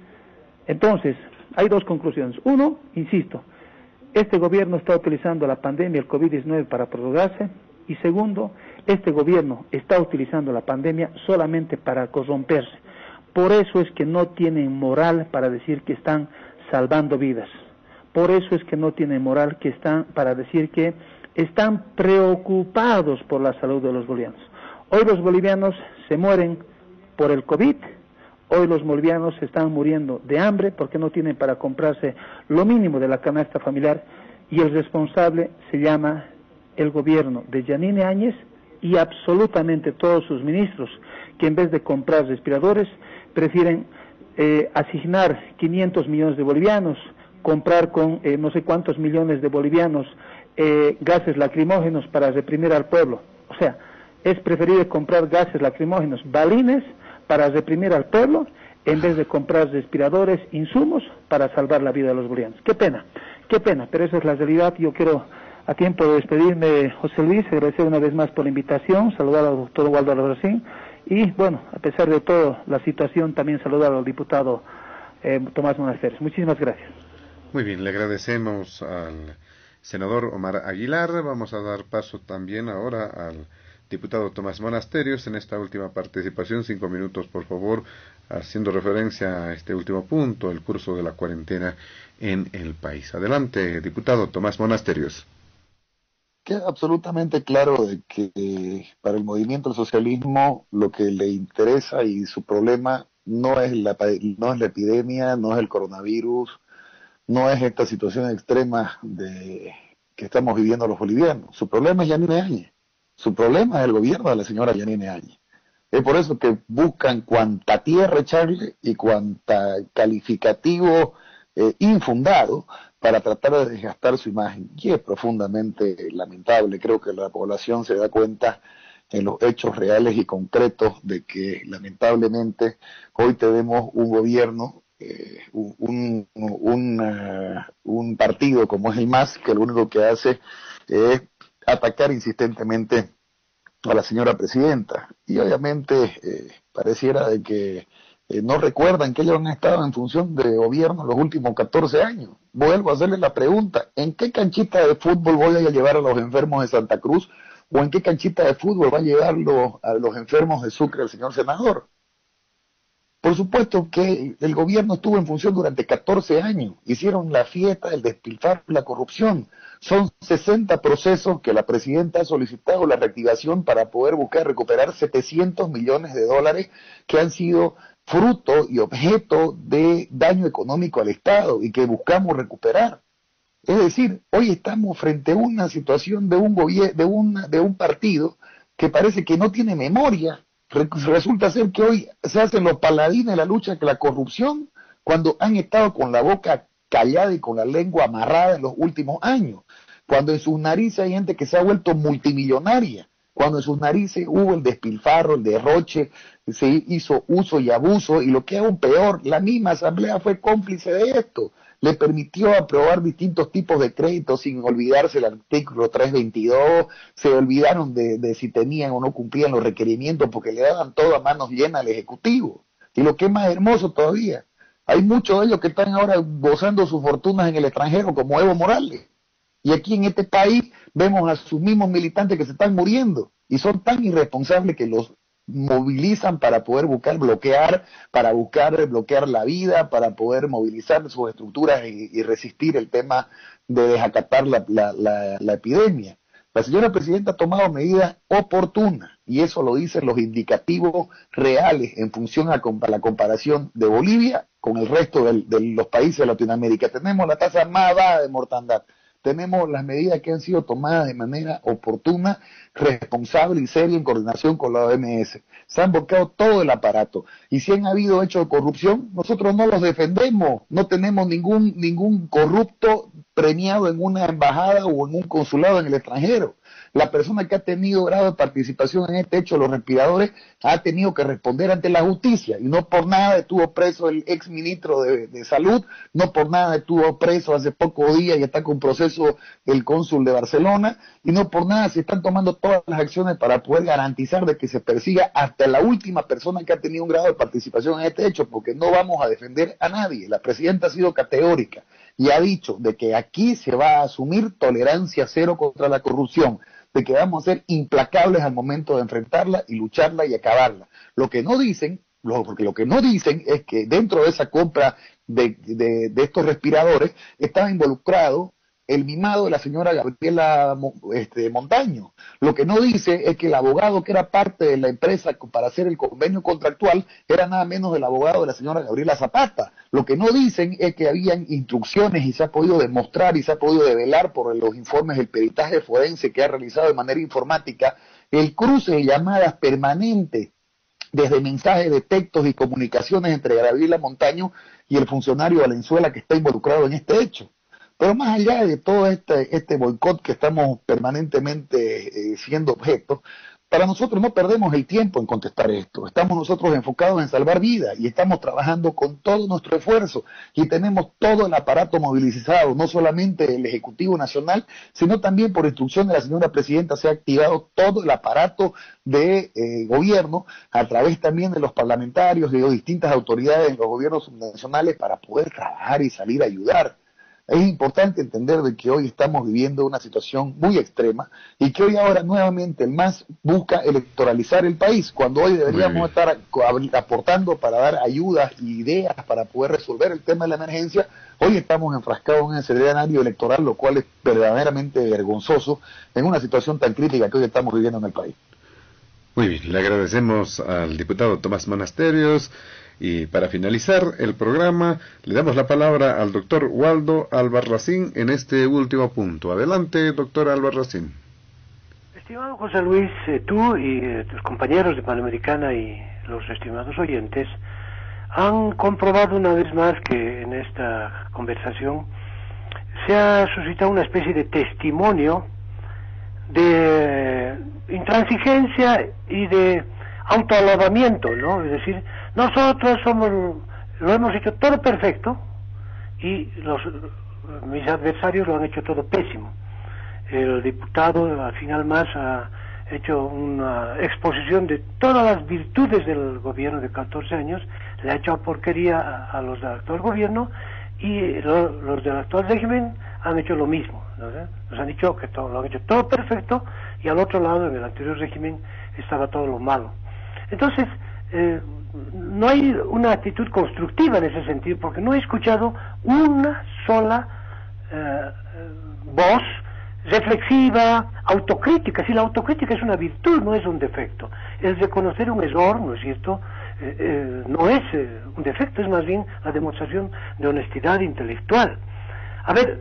Entonces, hay dos conclusiones. Uno, insisto, este gobierno está utilizando la pandemia, el COVID diecinueve, para prorrogarse. Y segundo, este gobierno está utilizando la pandemia solamente para corromperse. Por eso es que no tienen moral para decir que están salvando vidas. Por eso es que no tienen moral que están para decir que están preocupados por la salud de los bolivianos. Hoy los bolivianos se mueren por el COVID. Hoy los bolivianos se están muriendo de hambre porque no tienen para comprarse lo mínimo de la canasta familiar. Y el responsable se llama el gobierno de Yanine Áñez y absolutamente todos sus ministros, que en vez de comprar respiradores, prefieren eh, asignar quinientos millones de bolivianos, comprar con eh, no sé cuántos millones de bolivianos eh, gases lacrimógenos para reprimir al pueblo. O sea, es preferible comprar gases lacrimógenos, balines, para reprimir al pueblo, en vez de comprar respiradores, insumos, para salvar la vida de los bolivianos. Qué pena, qué pena, pero esa es la realidad. Yo quiero, a tiempo de despedirme, José Luis, agradecer una vez más por la invitación, saludar al doctor Waldo Albarracín y, bueno, a pesar de todo la situación, también saludar al diputado eh, Tomás Monasterio. Muchísimas gracias. Muy bien, le agradecemos al senador Omar Aguilar. Vamos a dar paso también ahora al diputado Tomás Monasterios en esta última participación. Cinco minutos, por favor, haciendo referencia a este último punto, el curso de la cuarentena en el país. Adelante, diputado Tomás Monasterios. Queda absolutamente claro de que para el movimiento del socialismo lo que le interesa y su problema no es la, no es la epidemia, no es el coronavirus, no es esta situación extrema de que estamos viviendo los bolivianos. Su problema es Yanine Áñez. Su problema es el gobierno de la señora Yanine Áñez. Es por eso que buscan cuanta tierra echarle y cuanta calificativo eh, infundado para tratar de desgastar su imagen. Y es profundamente lamentable. Creo que la población se da cuenta en los hechos reales y concretos de que lamentablemente hoy tenemos un gobierno, eh, un, un, un, uh, un partido como es el M A S, que lo único que hace es atacar insistentemente a la señora presidenta, y obviamente eh, pareciera de que eh, no recuerdan que ellos han estado en función de gobierno los últimos catorce años. Vuelvo a hacerle la pregunta, ¿en qué canchita de fútbol voy a llevar a los enfermos de Santa Cruz? ¿O en qué canchita de fútbol va a llevar los, a los enfermos de Sucre el señor senador? Por supuesto que el gobierno estuvo en función durante catorce años, hicieron la fiesta, el despilfarro y la corrupción. Son sesenta procesos que la presidenta ha solicitado la reactivación para poder buscar recuperar setecientos millones de dólares que han sido fruto y objeto de daño económico al Estado y que buscamos recuperar. Es decir, hoy estamos frente a una situación de un gobierno, de una, de un partido que parece que no tiene memoria. Resulta ser que hoy se hacen los paladines de la lucha contra la corrupción cuando han estado con la boca callada y con la lengua amarrada en los últimos años, cuando en sus narices hay gente que se ha vuelto multimillonaria, cuando en sus narices hubo el despilfarro, el derroche, se hizo uso y abuso, y lo que es aún peor, la misma asamblea fue cómplice de esto, le permitió aprobar distintos tipos de créditos sin olvidarse el artículo trescientos veintidós, se olvidaron de, de si tenían o no cumplían los requerimientos porque le daban todo a manos llenas al Ejecutivo. Y lo que es más hermoso todavía, hay muchos de ellos que están ahora gozando sus fortunas en el extranjero, como Evo Morales. Y aquí en este país vemos a sus mismos militantes que se están muriendo y son tan irresponsables que los movilizan para poder buscar bloquear, para buscar bloquear la vida, para poder movilizar sus estructuras y, y resistir el tema de desacatar la, la, la, la epidemia. La señora presidenta ha tomado medidas oportunas y eso lo dicen los indicativos reales en función a, a la comparación de Bolivia con el resto del, de los países de Latinoamérica. Tenemos la tasa más baja de mortandad. Tenemos las medidas que han sido tomadas de manera oportuna, responsable y seria en coordinación con la O M S. Se han bloqueado todo el aparato. Y si han habido hechos de corrupción, nosotros no los defendemos. No tenemos ningún, ningún corrupto premiado en una embajada o en un consulado en el extranjero. La persona que ha tenido grado de participación en este hecho, los respiradores, ha tenido que responder ante la justicia. Y no por nada estuvo preso el ex ministro de, de Salud, no por nada estuvo preso hace pocos días y está con proceso el cónsul de Barcelona, y no por nada se están tomando todas las acciones para poder garantizar de que se persiga hasta la última persona que ha tenido un grado de participación en este hecho, porque no vamos a defender a nadie. La presidenta ha sido categórica y ha dicho de que aquí se va a asumir tolerancia cero contra la corrupción, de que vamos a ser implacables al momento de enfrentarla y lucharla y acabarla. Lo que no dicen, lo, porque lo que no dicen es que dentro de esa compra de, de, de estos respiradores estaba involucrado el mimado de la señora Gabriela este, Montaño. Lo que no dice es que el abogado que era parte de la empresa para hacer el convenio contractual era nada menos el abogado de la señora Gabriela Zapata. Lo que no dicen es que habían instrucciones y se ha podido demostrar y se ha podido develar por los informes del peritaje forense que ha realizado de manera informática el cruce de llamadas permanentes desde mensajes de textos y comunicaciones entre Gabriela Montaño y el funcionario Valenzuela que está involucrado en este hecho. Pero más allá de todo este, este boicot que estamos permanentemente eh, siendo objeto, para nosotros no perdemos el tiempo en contestar esto. Estamos nosotros enfocados en salvar vidas y estamos trabajando con todo nuestro esfuerzo y tenemos todo el aparato movilizado, no solamente el Ejecutivo Nacional, sino también por instrucción de la señora Presidenta se ha activado todo el aparato de eh, gobierno a través también de los parlamentarios y de distintas autoridades de los gobiernos subnacionales para poder trabajar y salir a ayudar. Es importante entender de que hoy estamos viviendo una situación muy extrema y que hoy ahora nuevamente el M A S busca electoralizar el país, cuando hoy deberíamos estar aportando para dar ayudas y ideas para poder resolver el tema de la emergencia. Hoy estamos enfrascados en el escenario electoral, lo cual es verdaderamente vergonzoso en una situación tan crítica que hoy estamos viviendo en el país. Muy bien, le agradecemos al diputado Tomás Monasterios. Y para finalizar el programa, le damos la palabra al doctor Waldo Albarracín en este último punto. Adelante, doctor Albarracín. Estimado José Luis, eh, tú y eh, tus compañeros de Panamericana y los estimados oyentes han comprobado una vez más que en esta conversación se ha suscitado una especie de testimonio de intransigencia y de autoalabamiento, ¿no? Es decir, nosotros somos, lo hemos hecho todo perfecto y los mis adversarios lo han hecho todo pésimo. El diputado al final más ha hecho una exposición de todas las virtudes del gobierno de catorce años, le ha hecho porquería a, a los del actual gobierno, y lo, los del actual régimen han hecho lo mismo, ¿no? Nos han dicho que todo, lo han hecho todo perfecto, y al otro lado, en el anterior régimen, estaba todo lo malo. Entonces, eh, no hay una actitud constructiva en ese sentido, porque no he escuchado una sola eh, voz reflexiva, autocrítica. Si la autocrítica es una virtud, no es un defecto. El reconocer un error, ¿no es cierto?, eh, eh, no es eh, un defecto, es más bien la demostración de honestidad intelectual. A ver,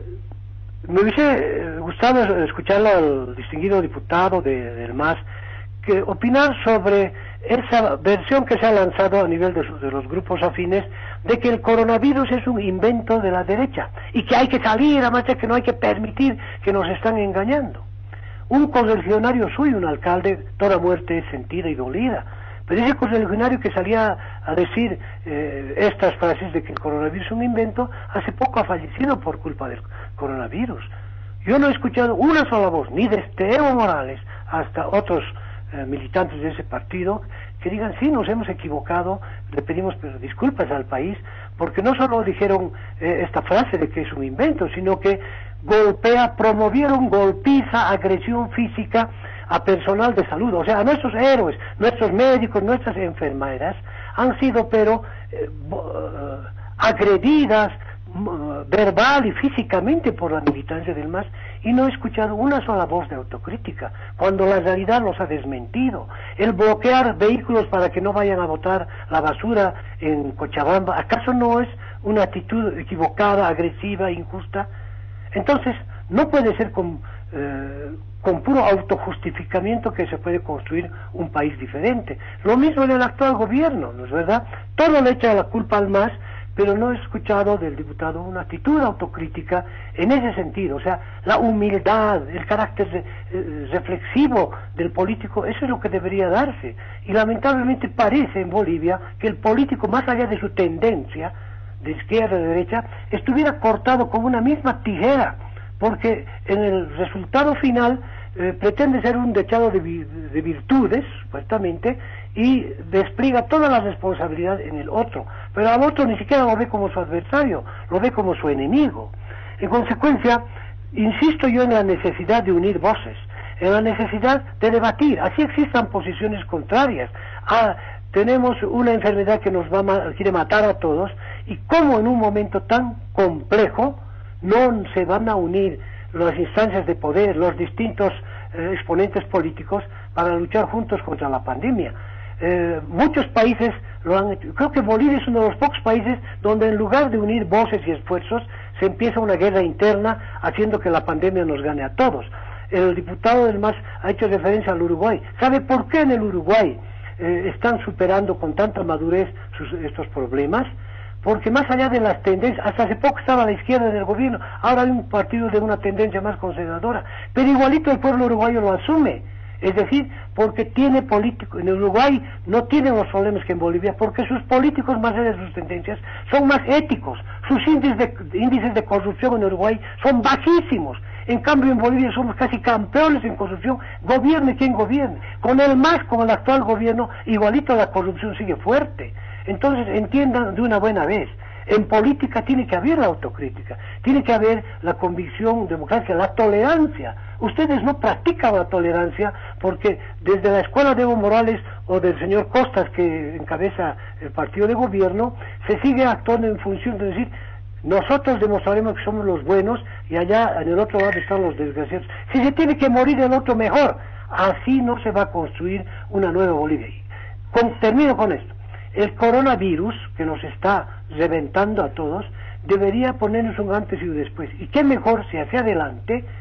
me hubiese gustado escuchar al distinguido diputado de, del M A S que opinar sobre esa versión que se ha lanzado a nivel de, de los grupos afines de que el coronavirus es un invento de la derecha y que hay que salir a marcha, que no hay que permitir, que nos están engañando. Un correligionario suyo, un alcalde, toda muerte es sentida y dolida, pero ese correligionario que salía a decir eh, estas frases de que el coronavirus es un invento, hace poco ha fallecido por culpa del coronavirus. Yo no he escuchado una sola voz, ni desde Evo Morales hasta otros eh, militantes de ese partido, que digan, sí, nos hemos equivocado, le pedimos disculpas al país, porque no solo dijeron eh, esta frase de que es un invento, sino que golpea, promovieron golpiza, agresión física a personal de salud, o sea, a nuestros héroes, nuestros médicos, nuestras enfermeras, han sido pero eh, uh, agredidas uh, verbal y físicamente por la militancia del M A S, y no he escuchado una sola voz de autocrítica, cuando la realidad los ha desmentido. El bloquear vehículos para que no vayan a botar la basura en Cochabamba, ¿acaso no es una actitud equivocada, agresiva, injusta? Entonces, no puede ser con, eh, con puro autojustificamiento que se puede construir un país diferente. Lo mismo en el actual gobierno, ¿no es verdad? Todo le echa la culpa al M A S, pero no he escuchado del diputado una actitud autocrítica en ese sentido. O sea, la humildad, el carácter re, eh, reflexivo del político, eso es lo que debería darse. Y lamentablemente parece en Bolivia que el político, más allá de su tendencia, de izquierda a derecha, estuviera cortado con una misma tijera, porque en el resultado final eh, pretende ser un dechado de, vi de virtudes, supuestamente, y despliega toda la responsabilidad en el otro, pero al otro ni siquiera lo ve como su adversario, lo ve como su enemigo. En consecuencia, insisto yo en la necesidad de unir voces, en la necesidad de debatir, así existan posiciones contrarias. Ah, tenemos una enfermedad que nos va a, quiere matar a todos, y cómo en un momento tan complejo no se van a unir las instancias de poder, los distintos eh, exponentes políticos para luchar juntos contra la pandemia. Eh, muchos países lo han hecho. Creo que Bolivia es uno de los pocos países donde en lugar de unir voces y esfuerzos se empieza una guerra interna haciendo que la pandemia nos gane a todos. El diputado del M A S ha hecho referencia al Uruguay. ¿Sabe por qué en el Uruguay eh, están superando con tanta madurez sus, estos problemas? Porque más allá de las tendencias, hasta hace poco estaba a la izquierda del gobierno, ahora hay un partido de una tendencia más conservadora, pero igualito el pueblo uruguayo lo asume. Es decir, porque tiene políticos, en Uruguay no tienen los problemas que en Bolivia, porque sus políticos, más allá de sus tendencias, son más éticos. Sus índices de, índices de corrupción en Uruguay son bajísimos. En cambio en Bolivia somos casi campeones en corrupción, gobierne quien gobierne. Con el M A S, con el actual gobierno, igualito la corrupción sigue fuerte. Entonces entiendan de una buena vez, en política tiene que haber la autocrítica, tiene que haber la convicción democrática, la tolerancia. Ustedes no practican la tolerancia porque desde la escuela de Evo Morales o del señor Costas, que encabeza el partido de gobierno, se sigue actuando en función de decir, nosotros demostraremos que somos los buenos y allá en el otro lado están los desgraciados. Si se tiene que morir el otro, mejor. Así no se va a construir una nueva Bolivia. Con, termino con esto. El coronavirus, que nos está reventando a todos, debería ponernos un antes y un después. Y qué mejor si hacia adelante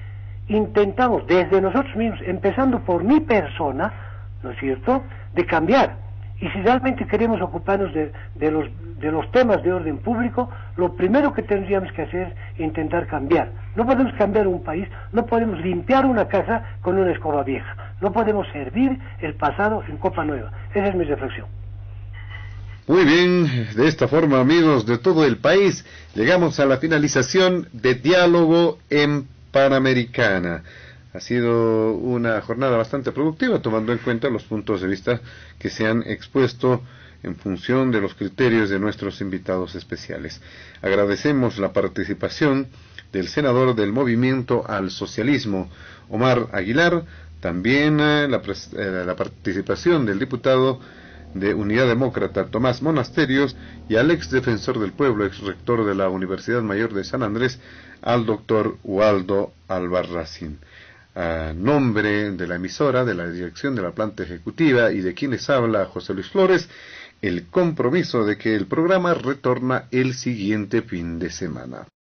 intentamos desde nosotros mismos, empezando por mi persona, ¿no es cierto?, de cambiar. Y si realmente queremos ocuparnos de, de, los, de los temas de orden público, lo primero que tendríamos que hacer es intentar cambiar. No podemos cambiar un país, no podemos limpiar una casa con una escoba vieja, no podemos servir el pasado en copa nueva. Esa es mi reflexión. Muy bien, de esta forma, amigos de todo el país, llegamos a la finalización de Diálogo en Panamericana. Ha sido una jornada bastante productiva, tomando en cuenta los puntos de vista que se han expuesto en función de los criterios de nuestros invitados especiales. Agradecemos la participación del senador del Movimiento al Socialismo, Omar Aguilar, también eh, la, eh, la participación del diputado de Unidad Demócrata, Tomás Monasterios, y al ex defensor del pueblo, ex rector de la Universidad Mayor de San Andrés, al doctor Waldo Albarracín. A nombre de la emisora, de la dirección de la planta ejecutiva y de quienes habla José Luis Flores, el compromiso de que el programa retorna el siguiente fin de semana.